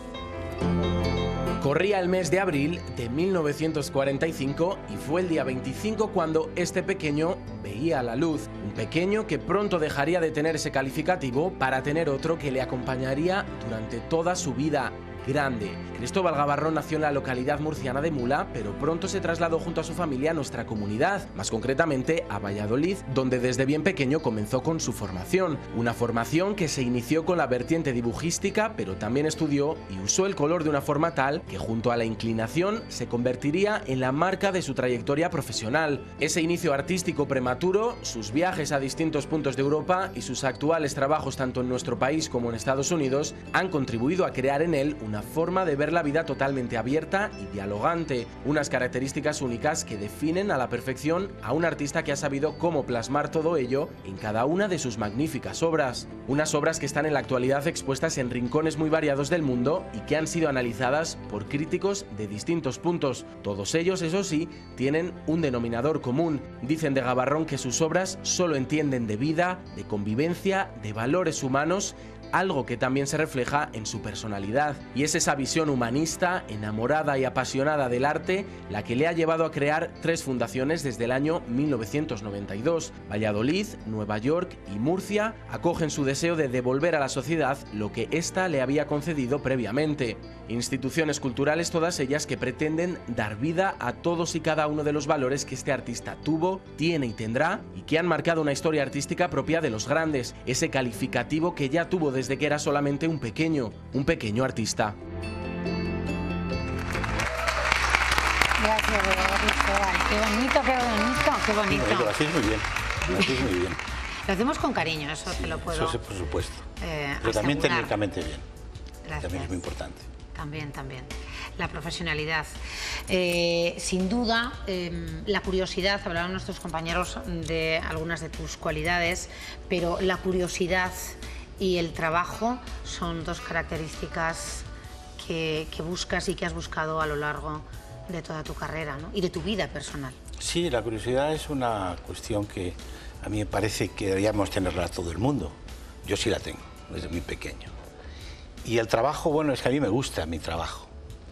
Corría el mes de abril de 1945 y fue el día 25 cuando este pequeño veía la luz. Un pequeño que pronto dejaría de tener ese calificativo para tener otro que le acompañaría durante toda su vida. Grande. Cristóbal Gavarrón nació en la localidad murciana de Mula, pero pronto se trasladó junto a su familia a nuestra comunidad, más concretamente a Valladolid, donde desde bien pequeño comenzó con su formación. Una formación que se inició con la vertiente dibujística, pero también estudió y usó el color de una forma tal que junto a la inclinación se convertiría en la marca de su trayectoria profesional. Ese inicio artístico prematuro, sus viajes a distintos puntos de Europa y sus actuales trabajos tanto en nuestro país como en Estados Unidos han contribuido a crear en él una forma de ver la vida totalmente abierta y dialogante, unas características únicas que definen a la perfección a un artista que ha sabido cómo plasmar todo ello en cada una de sus magníficas obras. Unas obras que están en la actualidad expuestas en rincones muy variados del mundo y que han sido analizadas por críticos de distintos puntos. Todos ellos, eso sí, tienen un denominador común. Dicen de Gavarrón que sus obras solo entienden de vida, de convivencia, de valores humanos, algo que también se refleja en su personalidad. Y es esa visión humanista, enamorada y apasionada del arte, la que le ha llevado a crear 3 fundaciones desde el año 1992. Valladolid, Nueva York y Murcia acogen su deseo de devolver a la sociedad lo que ésta le había concedido previamente. Instituciones culturales, todas ellas que pretenden dar vida a todos y cada uno de los valores que este artista tuvo, tiene y tendrá, y que han marcado una historia artística propia de los grandes, ese calificativo que ya tuvo desde que era solamente un pequeño artista. Gracias, Cristóbal. Qué bonito, qué bonito, qué bonito. Lo hacéis muy bien, lo hacéis muy bien. Lo hacemos con cariño, eso te lo puedo Eso por supuesto. Pero asegurar. también técnicamente bien. Gracias. También es muy importante. También. La profesionalidad. Sin duda, la curiosidad, hablaron nuestros compañeros de algunas de tus cualidades, pero la curiosidad y el trabajo son 2 características que buscas y que has buscado a lo largo de toda tu carrera, ¿no? Y de tu vida personal. Sí, la curiosidad es una cuestión que a mí me parece que deberíamos tenerla todo el mundo. Yo sí la tengo, desde muy pequeño. Y el trabajo, bueno, es que a mí me gusta mi trabajo.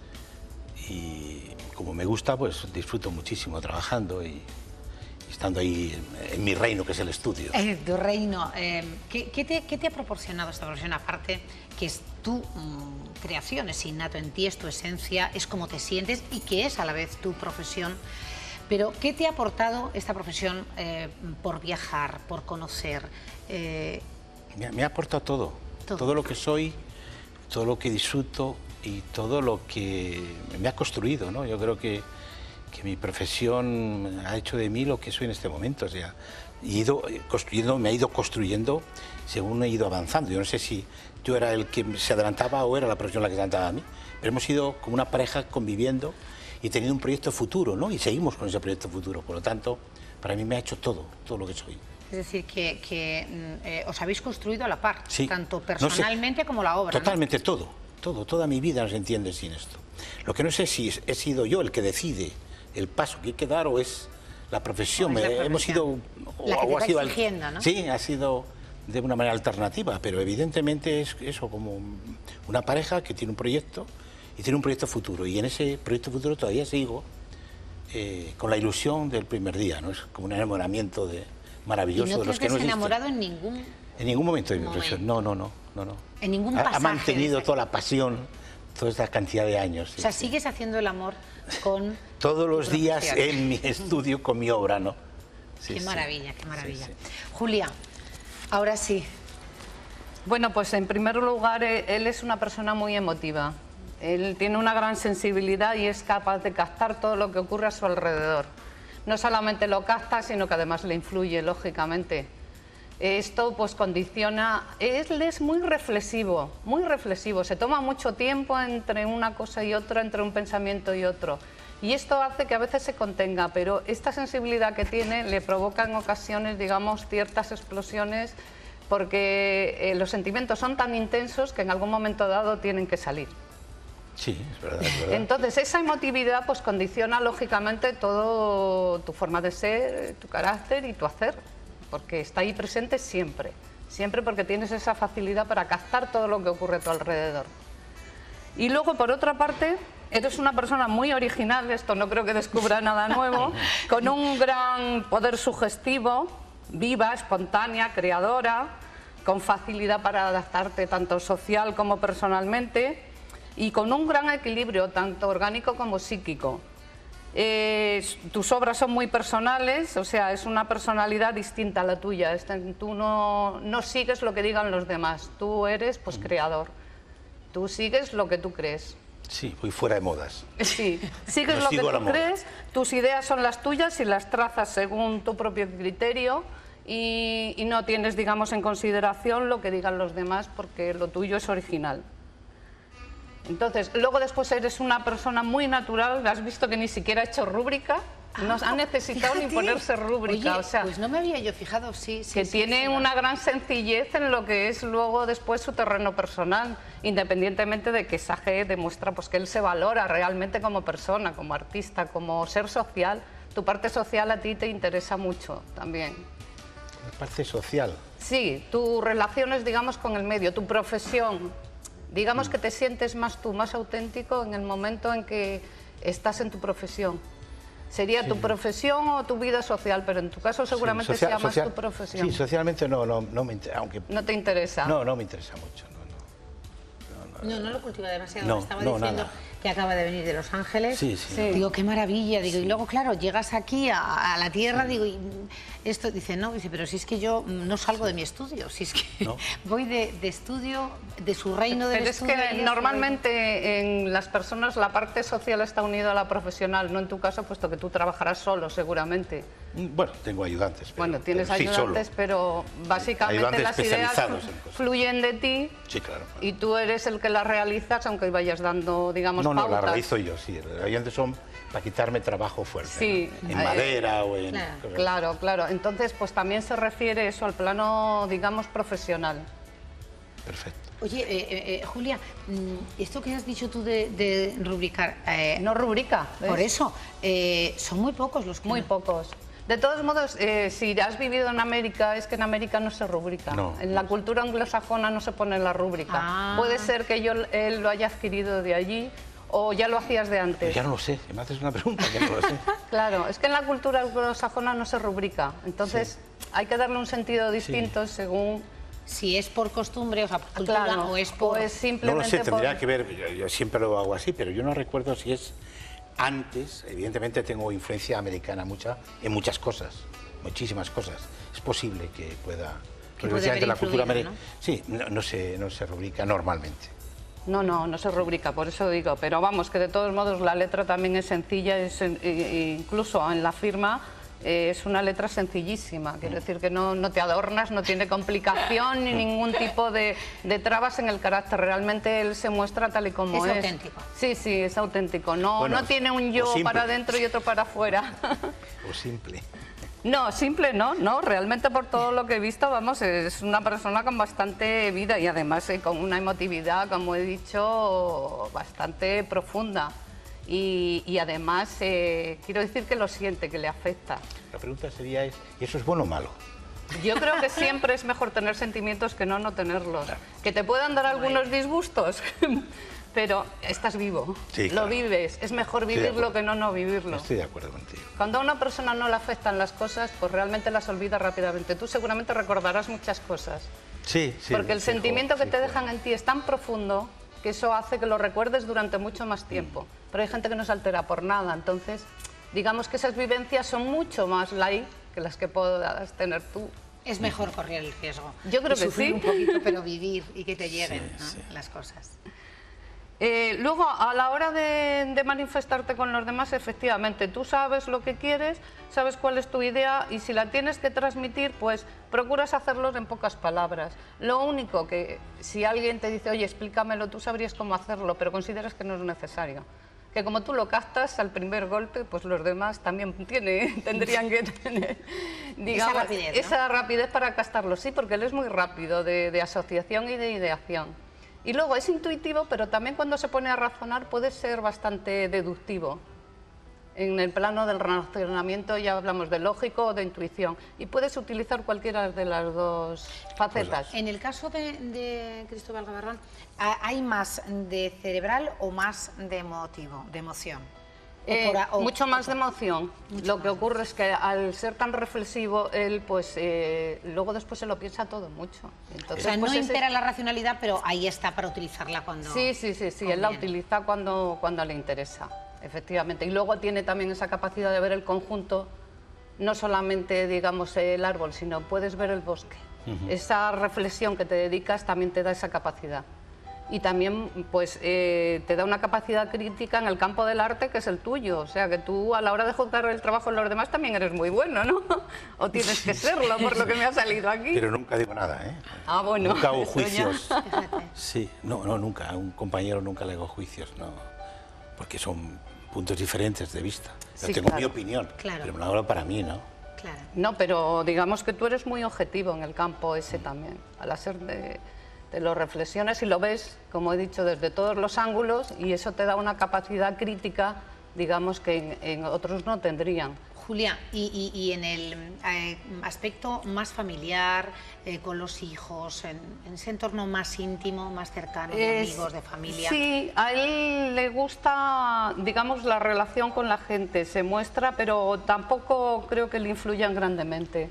Y como me gusta, pues disfruto muchísimo trabajando y estando ahí en mi reino, que es el estudio. En tu reino. ¿Qué te ha proporcionado esta profesión? Aparte, que es tu creación, es innato en ti, es tu esencia, es como te sientes y que es a la vez tu profesión. Pero, ¿qué te ha aportado esta profesión por viajar, por conocer? Me ha aportado todo. Todo lo que soy, todo lo que disfruto y todo lo que me ha construido, ¿no? Yo creo que mi profesión ha hecho de mí lo que soy en este momento. O sea, me ha ido construyendo según he ido avanzando. Yo no sé si yo era el que se adelantaba o era la profesión la que se adelantaba a mí, pero hemos ido como una pareja conviviendo y teniendo un proyecto futuro, ¿no? Y seguimos con ese proyecto futuro. Por lo tanto, para mí me ha hecho todo lo que soy. Es decir, que os habéis construido a la par, sí. Tanto personalmente como la obra. Totalmente, ¿no? Toda mi vida no se entiende sin esto. Lo que no sé si he sido yo el que decide el paso que hay que dar o es la profesión. Hemos sido... La que te está exigiendo, ¿no? Sí, ha sido de una manera alternativa, pero evidentemente es eso, como una pareja que tiene un proyecto y tiene un proyecto futuro, y en ese proyecto futuro todavía sigo con la ilusión del primer día, ¿no? Es como un enamoramiento maravilloso de los que no existen. ¿Y no te has desenamorado en ningún momento de mi profesión? No. En ningún pasaje. Ha mantenido toda la pasión, toda esta cantidad de años. O sea, sigues haciendo el amor con... Todos los días en mi estudio con mi obra, ¿no? Sí, qué maravilla, qué maravilla. Sí. Julia, ahora sí. Bueno, pues en primer lugar, él es una persona muy emotiva. Él tiene una gran sensibilidad y es capaz de captar todo lo que ocurre a su alrededor. No solamente lo capta, sino que además le influye, lógicamente. Esto pues condiciona... Él es muy reflexivo, se toma mucho tiempo entre una cosa y otra, entre un pensamiento y otro. Y esto hace que a veces se contenga, pero esta sensibilidad que tiene le provoca en ocasiones, digamos, ciertas explosiones, porque los sentimientos son tan intensos que en algún momento dado tienen que salir. Sí, es verdad, es verdad. Entonces, esa emotividad pues condiciona lógicamente todo tu forma de ser, tu carácter y tu hacer, porque está ahí presente siempre, porque tienes esa facilidad para captar todo lo que ocurre a tu alrededor. Y luego, por otra parte, eres una persona muy original, esto no creo que descubra nada nuevo, con un gran poder sugestivo, viva, espontánea, creadora, con facilidad para adaptarte tanto social como personalmente, y con un gran equilibrio, tanto orgánico como psíquico. Tus obras son muy personales, o sea, es una personalidad distinta a la tuya. Tú no sigues lo que digan los demás, tú eres pues creador, tú sigues lo que tú crees. Sí, voy fuera de modas. Sí, sigues lo que tú crees, tus ideas son las tuyas y las trazas según tu propio criterio y no tienes, digamos, en consideración lo que digan los demás porque lo tuyo es original. Entonces, luego después eres una persona muy natural, has visto que ni siquiera ha hecho rúbrica, no ha necesitado ni ponerse rúbrica. Oye, o sea, pues no me había yo fijado, tiene una gran sencillez en lo que es luego después su terreno personal, independientemente de que Sage demuestra pues, que él se valora realmente como persona, como artista, como ser social. Tu parte social a ti te interesa mucho también. ¿La parte social? Sí, tus relaciones, digamos, con el medio, tu profesión. Digamos que te sientes más tú, más auténtico en el momento en que estás en tu profesión. Sería tu profesión o tu vida social, pero en tu caso seguramente sea más tu profesión. Sí, socialmente no me interesa, aunque... ¿No te interesa? No me interesa mucho, no lo cultiva demasiado. Me estaba diciendo que acaba de venir de Los Ángeles. Sí. Digo, qué maravilla. Digo, y luego, claro, llegas aquí a la tierra, digo, y esto dice, pero si es que yo no salgo de mi estudio, si es que voy de estudio, de su reino del estudio. Pero es que normalmente en las personas la parte social está unida a la profesional, no en tu caso, puesto que tú trabajarás solo, seguramente. Bueno, tengo ayudantes. Pero, bueno, tienes ayudantes, pero básicamente las ideas fluyen de ti. Sí, claro. Y tú eres el que las realizas, aunque vayas dando, digamos, pautas. No, las realizo yo, sí. Los ayudantes son para quitarme trabajo fuerte. Sí. ¿No? En madera o en... Claro. Entonces, pues también se refiere eso al plano, digamos, profesional. Perfecto. Oye, Julia, esto que has dicho tú de rubricar... no rubrica. Por eso, son muy pocos los que... Muy pocos. De todos modos, si has vivido en América, es que en América no se rubrica. No. En la cultura anglosajona no se pone la rúbrica. Puede ser que él lo haya adquirido de allí o ya lo hacías de antes. Pues ya no lo sé, si me haces una pregunta, ya no lo sé. Claro, es que en la cultura anglosajona no se rubrica. Entonces hay que darle un sentido distinto según... Si es por costumbre, o sea, por cultura, o es por... simplemente no lo sé, tendría que ver, yo siempre lo hago así, pero yo no recuerdo si es... Antes, evidentemente tengo influencia americana en muchas cosas, muchísimas cosas. Es posible que pueda... la cultura americana, ¿no? Sí, no se rubrica normalmente. No se rubrica, por eso digo. Pero vamos, que de todos modos la letra también es sencilla, incluso en la firma es una letra sencillísima. Quiero decir que no te adornas, no tiene complicación ni ningún tipo de trabas en el carácter. Realmente él se muestra tal y como es. Es auténtico. Sí, es auténtico. No tiene un yo para adentro y otro para afuera. O simple. No, simple no, realmente por todo lo que he visto, vamos, es una persona con bastante vida y además con una emotividad, como he dicho, bastante profunda. y además quiero decir que lo siente, que le afecta. La pregunta sería, ¿y eso es bueno o malo? Yo creo que siempre es mejor tener sentimientos que no tenerlos. Que te puedan dar algunos disgustos, pero estás vivo, Sí, lo claro. vives. Es mejor vivirlo que no vivirlo. Estoy de acuerdo contigo. Cuando a una persona no le afectan las cosas, pues realmente las olvida rápidamente. Tú seguramente recordarás muchas cosas. Sí, sí. Porque el fijo, sentimiento que te fijo. dejan en ti es tan profundo que eso hace que lo recuerdes durante mucho más tiempo. Pero hay gente que no se altera por nada. Entonces, digamos que esas vivencias son mucho más light que las que puedas tener tú. Es mejor correr el riesgo. Yo creo y que sufrir sí. un poquito, pero vivir y que te lleguen, ¿no? Las cosas. Luego, a la hora de manifestarte con los demás, efectivamente, tú sabes lo que quieres, sabes cuál es tu idea y si la tienes que transmitir, pues procuras hacerlo en pocas palabras. Lo único que, si alguien te dice, oye, explícamelo, tú sabrías cómo hacerlo, pero consideras que no es necesario. Que como tú lo captas al primer golpe, pues los demás también tendrían que tener, digamos, esa rapidez, ¿no? esa rapidez para captarlo. Sí, porque él es muy rápido de asociación y de ideación. Y luego es intuitivo, pero también cuando se pone a razonar puede ser bastante deductivo. En el plano del razonamiento ya hablamos de lógico o de intuición. Y puedes utilizar cualquiera de las dos facetas. En el caso de Cristóbal Gavarrón, ¿hay más de cerebral o más de emotivo, de emoción? Mucho más de emoción. Lo que ocurre es que al ser tan reflexivo, él pues luego después se lo piensa todo mucho. Entonces, O sea, no pues, impera la racionalidad, pero ahí está para utilizarla cuando... Sí, él la utiliza cuando le interesa, efectivamente. Y luego tiene también esa capacidad de ver el conjunto, no solamente, digamos, el árbol, sino puedes ver el bosque. Esa reflexión que te dedicas también te da esa capacidad. Y también pues te da una capacidad crítica en el campo del arte que es el tuyo. O sea, que tú a la hora de juzgar el trabajo de los demás también eres muy bueno, ¿no? O tienes que serlo, por lo que me ha salido aquí. Pero nunca digo nada, ¿eh? Ah, bueno. Nunca hago eso juicios. ya. Sí, no, nunca. A un compañero nunca le hago juicios, no. Porque son puntos diferentes de vista. Yo Sí, tengo claro. mi opinión, Claro. pero me la hablo para mí, ¿no? No, pero digamos que tú eres muy objetivo en el campo ese también. Al hacer te lo reflexionas y lo ves, como he dicho, desde todos los ángulos y eso te da una capacidad crítica, digamos, que en otros no tendrían. Julia, y en el aspecto más familiar, con los hijos, en ese entorno más íntimo, más cercano, de amigos, de familia... Sí, a él le gusta, digamos, la relación con la gente, se muestra, pero tampoco creo que le influyan grandemente.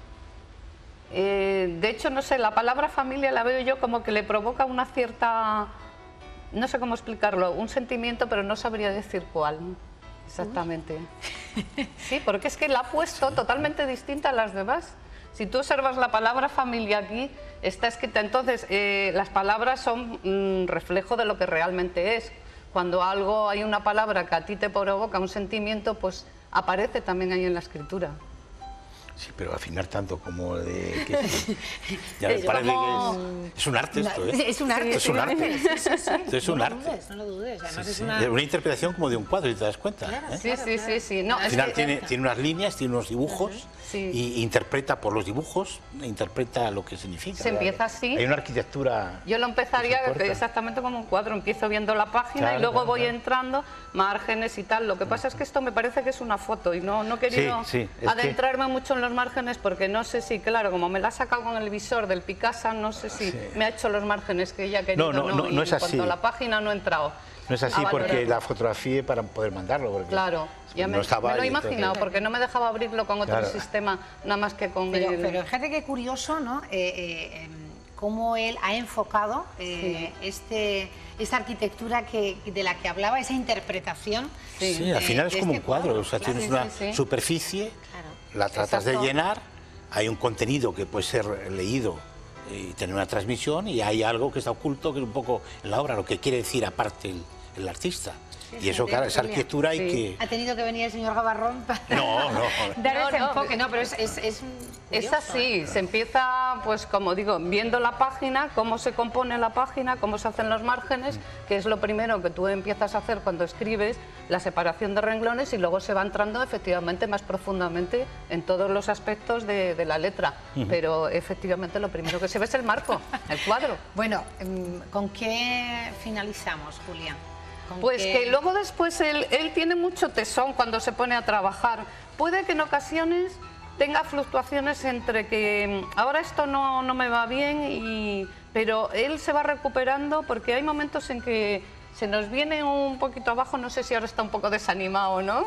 De hecho, no sé, la palabra familia la veo yo como que le provoca una cierta, no sé cómo explicarlo, un sentimiento, pero no sabría decir cuál exactamente. Sí, porque es que la ha puesto totalmente distinta a las demás. Si tú observas la palabra familia aquí, está escrita, entonces las palabras son reflejo de lo que realmente es. Cuando hay una palabra que a ti te provoca un sentimiento, pues aparece también ahí en la escritura. Sí, pero afinar tanto como de... ya me parece que es un arte esto, ¿eh? Es un arte. Es un arte. Sí, sí, sí. Esto es un No arte. lo dudes. Además Sí, es sí. una... Una interpretación como de un cuadro, si te das cuenta. Sí. No, al final tiene unas líneas, tiene unos dibujos Sí. y interpreta por los dibujos, interpreta lo que significa. Se empieza así. Hay una arquitectura... Yo lo empezaría que se corta. exactamente como un cuadro, empiezo viendo la página Claro, y luego claro, voy claro. entrando, márgenes y tal. Lo que pasa es que esto me parece que es una foto y no he querido Sí, es adentrarme mucho en los márgenes porque no sé si, claro, como me la ha sacado con el visor del Picasso, no sé si me ha hecho los márgenes que ella ha querido. No y es en así. cuanto a la página no he entrado. No es así a porque valorarlo. la fotografié para poder mandarlo. Porque Claro, ya no me estaba lo he ahí, entonces- imaginado porque no me dejaba abrirlo con otro Claro. sistema, nada más que con Pero el... fíjate qué curioso, ¿no? Cómo él ha enfocado esta arquitectura de la que hablaba, esa interpretación. Sí, al final es como un cuadro, o sea, claro. tienes Sí, una sí, sí. superficie, la tratas de Exacto. llenar, hay un contenido que puede ser leído y tener una transmisión y hay algo que está oculto, que es un poco en la obra, lo que quiere decir aparte el artista. Y eso, claro, esa arquitectura hay que... Ha tenido que venir el señor Gavarrón para No. dar ese No, enfoque, no, pero es Es curioso, así, se empieza, pues como digo, viendo la página, cómo se compone la página, cómo se hacen los márgenes, que es lo primero que tú empiezas a hacer cuando escribes, la separación de renglones y luego se va entrando efectivamente más profundamente en todos los aspectos de la letra. Ujú. Pero efectivamente lo primero que se ve es el marco, el cuadro. Bueno, ¿con qué finalizamos, Julia? Pues que luego después él tiene mucho tesón cuando se pone a trabajar. Puede que en ocasiones tenga fluctuaciones entre que ahora esto no me va bien, pero él se va recuperando porque hay momentos en que se nos viene un poquito abajo, no sé si ahora está un poco desanimado, ¿no?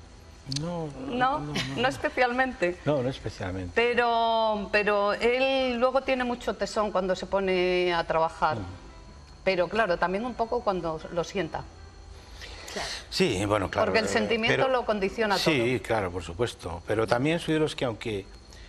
No especialmente. No especialmente. Pero él luego tiene mucho tesón cuando se pone a trabajar. Pero claro, también un poco cuando lo sienta. Sí, bueno, claro. Porque el sentimiento lo condiciona todo. Sí, claro, por supuesto. Pero también soy de los que, aunque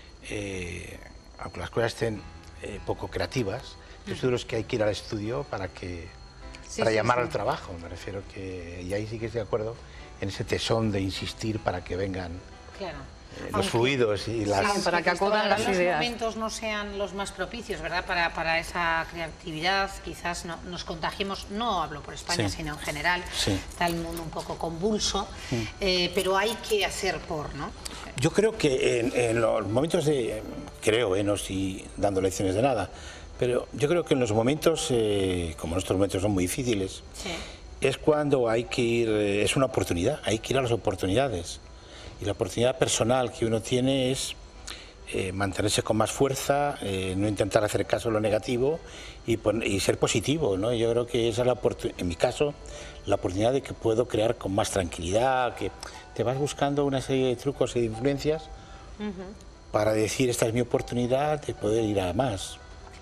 las cosas estén poco creativas, yo soy de los que hay que ir al estudio para llamar al trabajo. Me refiero y ahí sí que estoy de acuerdo en ese tesón de insistir para que vengan los fluidos y las... para que acudan las ideas. Los momentos no sean los más propicios, ¿verdad? Para esa creatividad, quizás nos contagiemos, no hablo por España, sino en general. Está el mundo un poco convulso, pero hay que hacer ¿no? Yo creo que en los momentos no estoy dando lecciones de nada, pero yo creo que en los momentos, como nuestros momentos son muy difíciles, es cuando hay que ir, es una oportunidad, hay que ir a las oportunidades. Y la oportunidad personal que uno tiene es mantenerse con más fuerza, no intentar hacer caso a lo negativo y ser positivo, ¿no? Yo creo que esa es en mi caso, la oportunidad de que puedo crear con más tranquilidad, que te vas buscando una serie de trucos y de influencias para decir, esta es mi oportunidad de poder ir a más.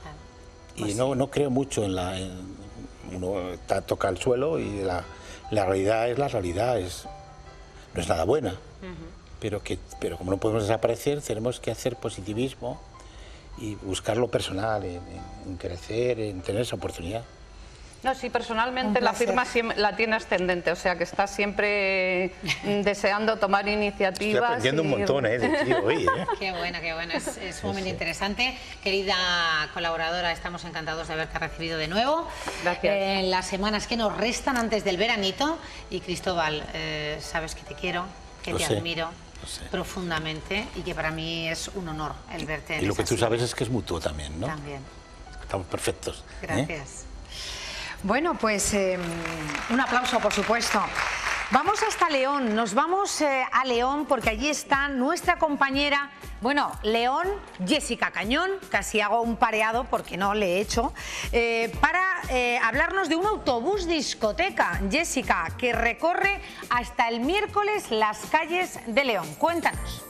Y no creo mucho uno toca el suelo y la realidad es la realidad, no es nada buena. Pero como no podemos desaparecer, tenemos que hacer positivismo y buscar lo personal, en crecer, en tener esa oportunidad. No, sí, personalmente la firma la tiene ascendente, o sea que está siempre deseando tomar iniciativas. Estoy aprendiendo un montón de ti hoy. Qué bueno, es sumamente interesante. Querida colaboradora, estamos encantados de haberte recibido de nuevo. Gracias. En las semanas que nos restan antes del veranito. Y Cristóbal, sabes que te quiero, que te admiro profundamente y que para mí es un honor el verte en Y lo que tú silla. sabes es que es mutuo también, ¿no? También. Estamos perfectos. Gracias. Bueno, pues un aplauso, por supuesto. Vamos hasta León, nos vamos a León porque allí está nuestra compañera, León, Jessica Cañón, casi hago un pareado porque no le he hecho, para hablarnos de un autobús discoteca, Jessica, que recorre hasta el miércoles las calles de León. Cuéntanos.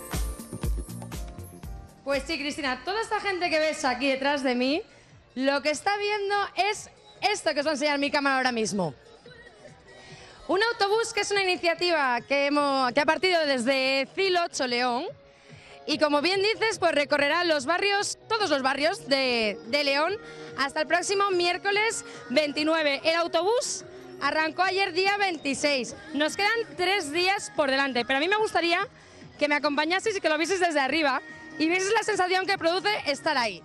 Pues sí, Cristina, toda esta gente que ves aquí detrás de mí, lo que está viendo es esto que os va a enseñar mi cámara ahora mismo. Un autobús que es una iniciativa que ha partido desde CIL 8 León y, como bien dices, pues recorrerá todos los barrios de León hasta el próximo miércoles 29. El autobús arrancó ayer día 26. Nos quedan 3 días por delante, pero a mí me gustaría que me acompañaseis y que lo vieseis desde arriba y vieseis la sensación que produce estar ahí.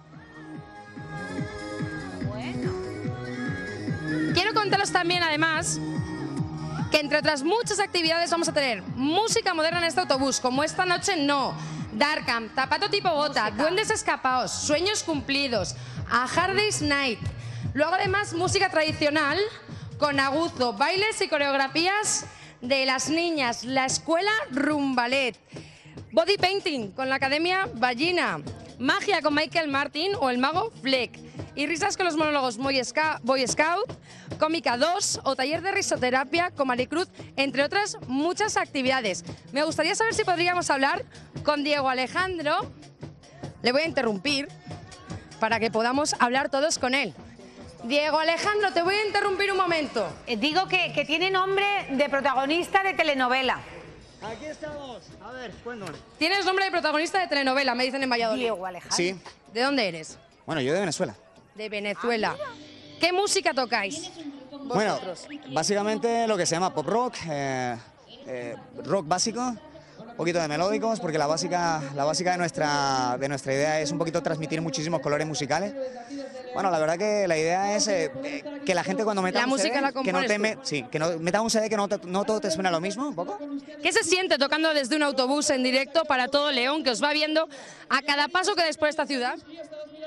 Quiero contaros también, además, que entre otras muchas actividades vamos a tener música moderna en este autobús, como esta noche Darkham, Zapato tipo bota, Duendes escapados, Sueños cumplidos, A Hard Day's Night. Luego, además, música tradicional con aguzo, bailes y coreografías de las niñas, la escuela Rumbalet, body painting con la Academia Ballina, magia con Michael Martin o el mago Fleck, y risas con los monólogos Boy Scout, Cómica 2 o taller de risoterapia con Maricruz, entre otras muchas actividades. Me gustaría saber si podríamos hablar con Diego Alejandro. Le voy a interrumpir para que podamos hablar todos con él. Diego Alejandro, te voy a interrumpir un momento. Digo que tiene nombre de protagonista de telenovela. Aquí estamos. A ver, cuéntame. Tienes nombre de protagonista de telenovela, me dicen en Valladolid. Diego Alejandro. Sí. ¿De dónde eres? Bueno, yo de Venezuela. De Venezuela. ¿Qué música tocáis? Bueno, básicamente lo que se llama pop rock, rock básico, un poquito de melódicos, porque la básica de nuestra idea es un poquito transmitir muchísimos colores musicales. Bueno, la verdad que la idea es que la gente cuando meta un CD, que no meta un CD que no todo te suena lo mismo, un poco. ¿Qué se siente tocando desde un autobús en directo para todo León, que os va viendo a cada paso que dais por esta ciudad?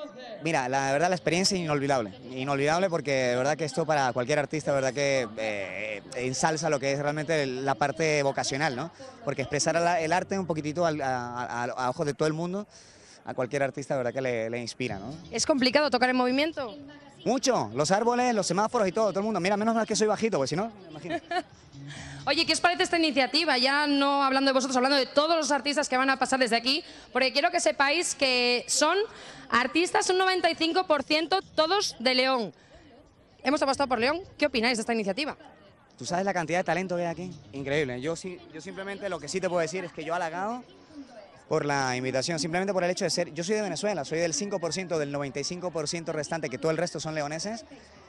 Mira, la verdad la experiencia es inolvidable porque de verdad que esto para cualquier artista, de verdad que ensalza lo que es realmente la parte vocacional, ¿no? Porque expresar el arte un poquitito a ojos de todo el mundo, a cualquier artista, de verdad que le inspira, ¿no? ¿Es complicado tocar en movimiento? Mucho, los árboles, los semáforos y todo el mundo. Mira, menos mal que soy bajito, pues si no, imagínate. Oye, ¿qué os parece esta iniciativa? Ya no hablando de vosotros, hablando de todos los artistas que van a pasar desde aquí, porque quiero que sepáis que son artistas, un 95% todos de León. Hemos apostado por León. ¿Qué opináis de esta iniciativa? ¿Tú sabes la cantidad de talento que hay aquí? Increíble. Yo simplemente lo que sí te puedo decir es que yo halagado por la invitación, simplemente por el hecho de ser... Yo soy de Venezuela, soy del 5% del 95% restante, que todo el resto son leoneses.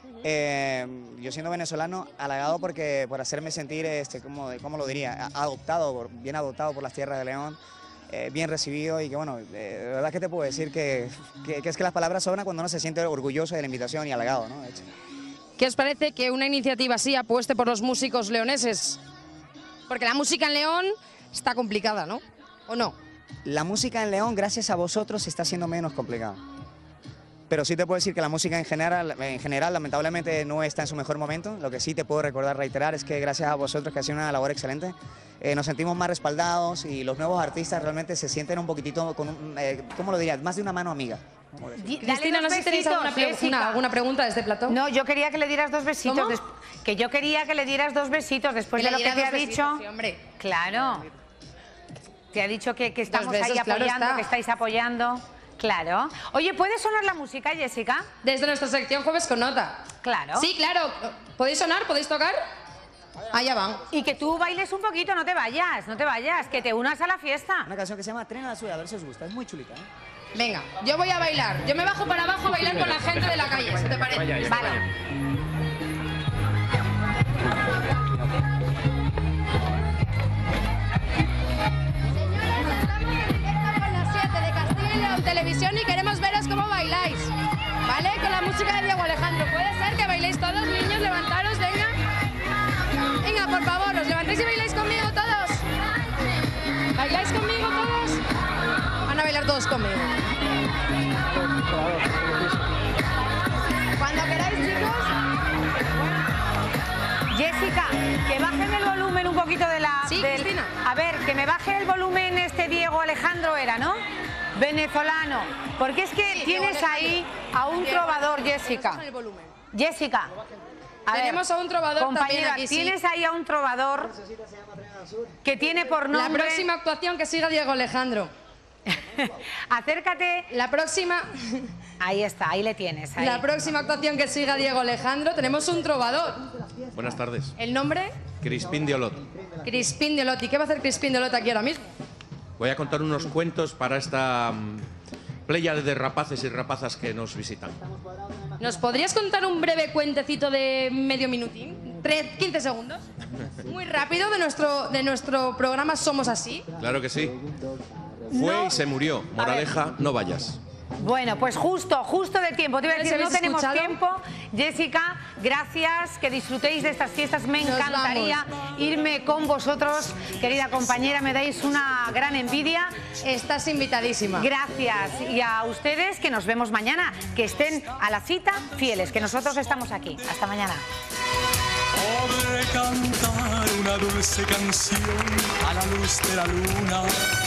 Yo siendo venezolano, halagado por hacerme sentir, ¿cómo lo diría? Bien adoptado por las tierras de León, bien recibido y que bueno, de verdad que te puedo decir que es que las palabras sobran cuando uno se siente orgulloso de la invitación y halagado, ¿no? De hecho. ¿Qué os parece que una iniciativa así apueste por los músicos leoneses? Porque la música en León está complicada, ¿no? ¿O no? La música en León, gracias a vosotros, se está haciendo menos complicada. Pero sí te puedo decir que la música en general lamentablemente no está en su mejor momento. Lo que sí te puedo reiterar es que gracias a vosotros, que hacen una labor excelente, nos sentimos más respaldados y los nuevos artistas realmente se sienten un poquitito con, ¿cómo lo dirías? Más de una mano amiga. Cristina, no sé si tenéis alguna pregunta desde Platón. No, yo quería que le dieras 2 besitos. Que yo quería que le dieras 2 besitos después de lo que te ha dicho. Sí, hombre. Claro. Te ha dicho que estamos ahí apoyando, que estáis apoyando. Claro. Oye, ¿puede sonar la música, Jessica? Desde nuestra sección Jueves con Nota. Claro. Sí, claro. ¿Podéis sonar? ¿Podéis tocar? Allá van. Y que tú bailes un poquito, no te vayas, que te unas a la fiesta. Una canción que se llama Tren a la Ciudad, a ver si os gusta, es muy chulita, ¿eh? Venga, yo voy a bailar. Yo me bajo para abajo a bailar con la gente de la calle, ¿se te parece? Vale. Televisión y queremos veros cómo bailáis, ¿vale? Con la música de Diego Alejandro. ¿Puede ser que bailéis todos, niños? Levantaros, venga. Venga, por favor, os levantáis y bailáis conmigo todos. ¿Bailáis conmigo todos? Van a bailar todos conmigo. Cuando queráis, chicos. Jessica, que bajen el volumen un poquito de la... Sí, Cristina. A ver, que me baje el volumen Diego Alejandro era, ¿no? Venezolano. Porque es que tienes ahí a un trovador, Jessica. Jessica. Tenemos a un trovador compañera, también aquí, tienes ahí a un trovador que tiene por nombre... La próxima actuación que siga Diego Alejandro. Acércate. La próxima... Ahí está, ahí le tienes. Ahí. La próxima actuación que siga Diego Alejandro, tenemos un trovador. Buenas tardes. ¿El nombre? Crispín de Olot. Crispín de Olot. ¿Y qué va a hacer Crispín de Olot aquí ahora mismo? Voy a contar unos cuentos para esta pléyade de rapaces y rapazas que nos visitan. ¿Nos podrías contar un breve cuentecito de medio minutín? 15 segundos. Muy rápido de nuestro programa Somos Así. Claro que sí. Fue y se murió. Moraleja, no vayas. Bueno, pues justo de tiempo. Te iba a decir, no tenemos tiempo. Jessica, gracias, que disfrutéis de estas fiestas. Me encantaría irme con vosotros, querida compañera, me dais una gran envidia. Estás invitadísima. Gracias. Y a ustedes, que nos vemos mañana, que estén a la cita fieles, que nosotros estamos aquí. Hasta mañana. Podré cantar una dulce canción a la luz de la luna.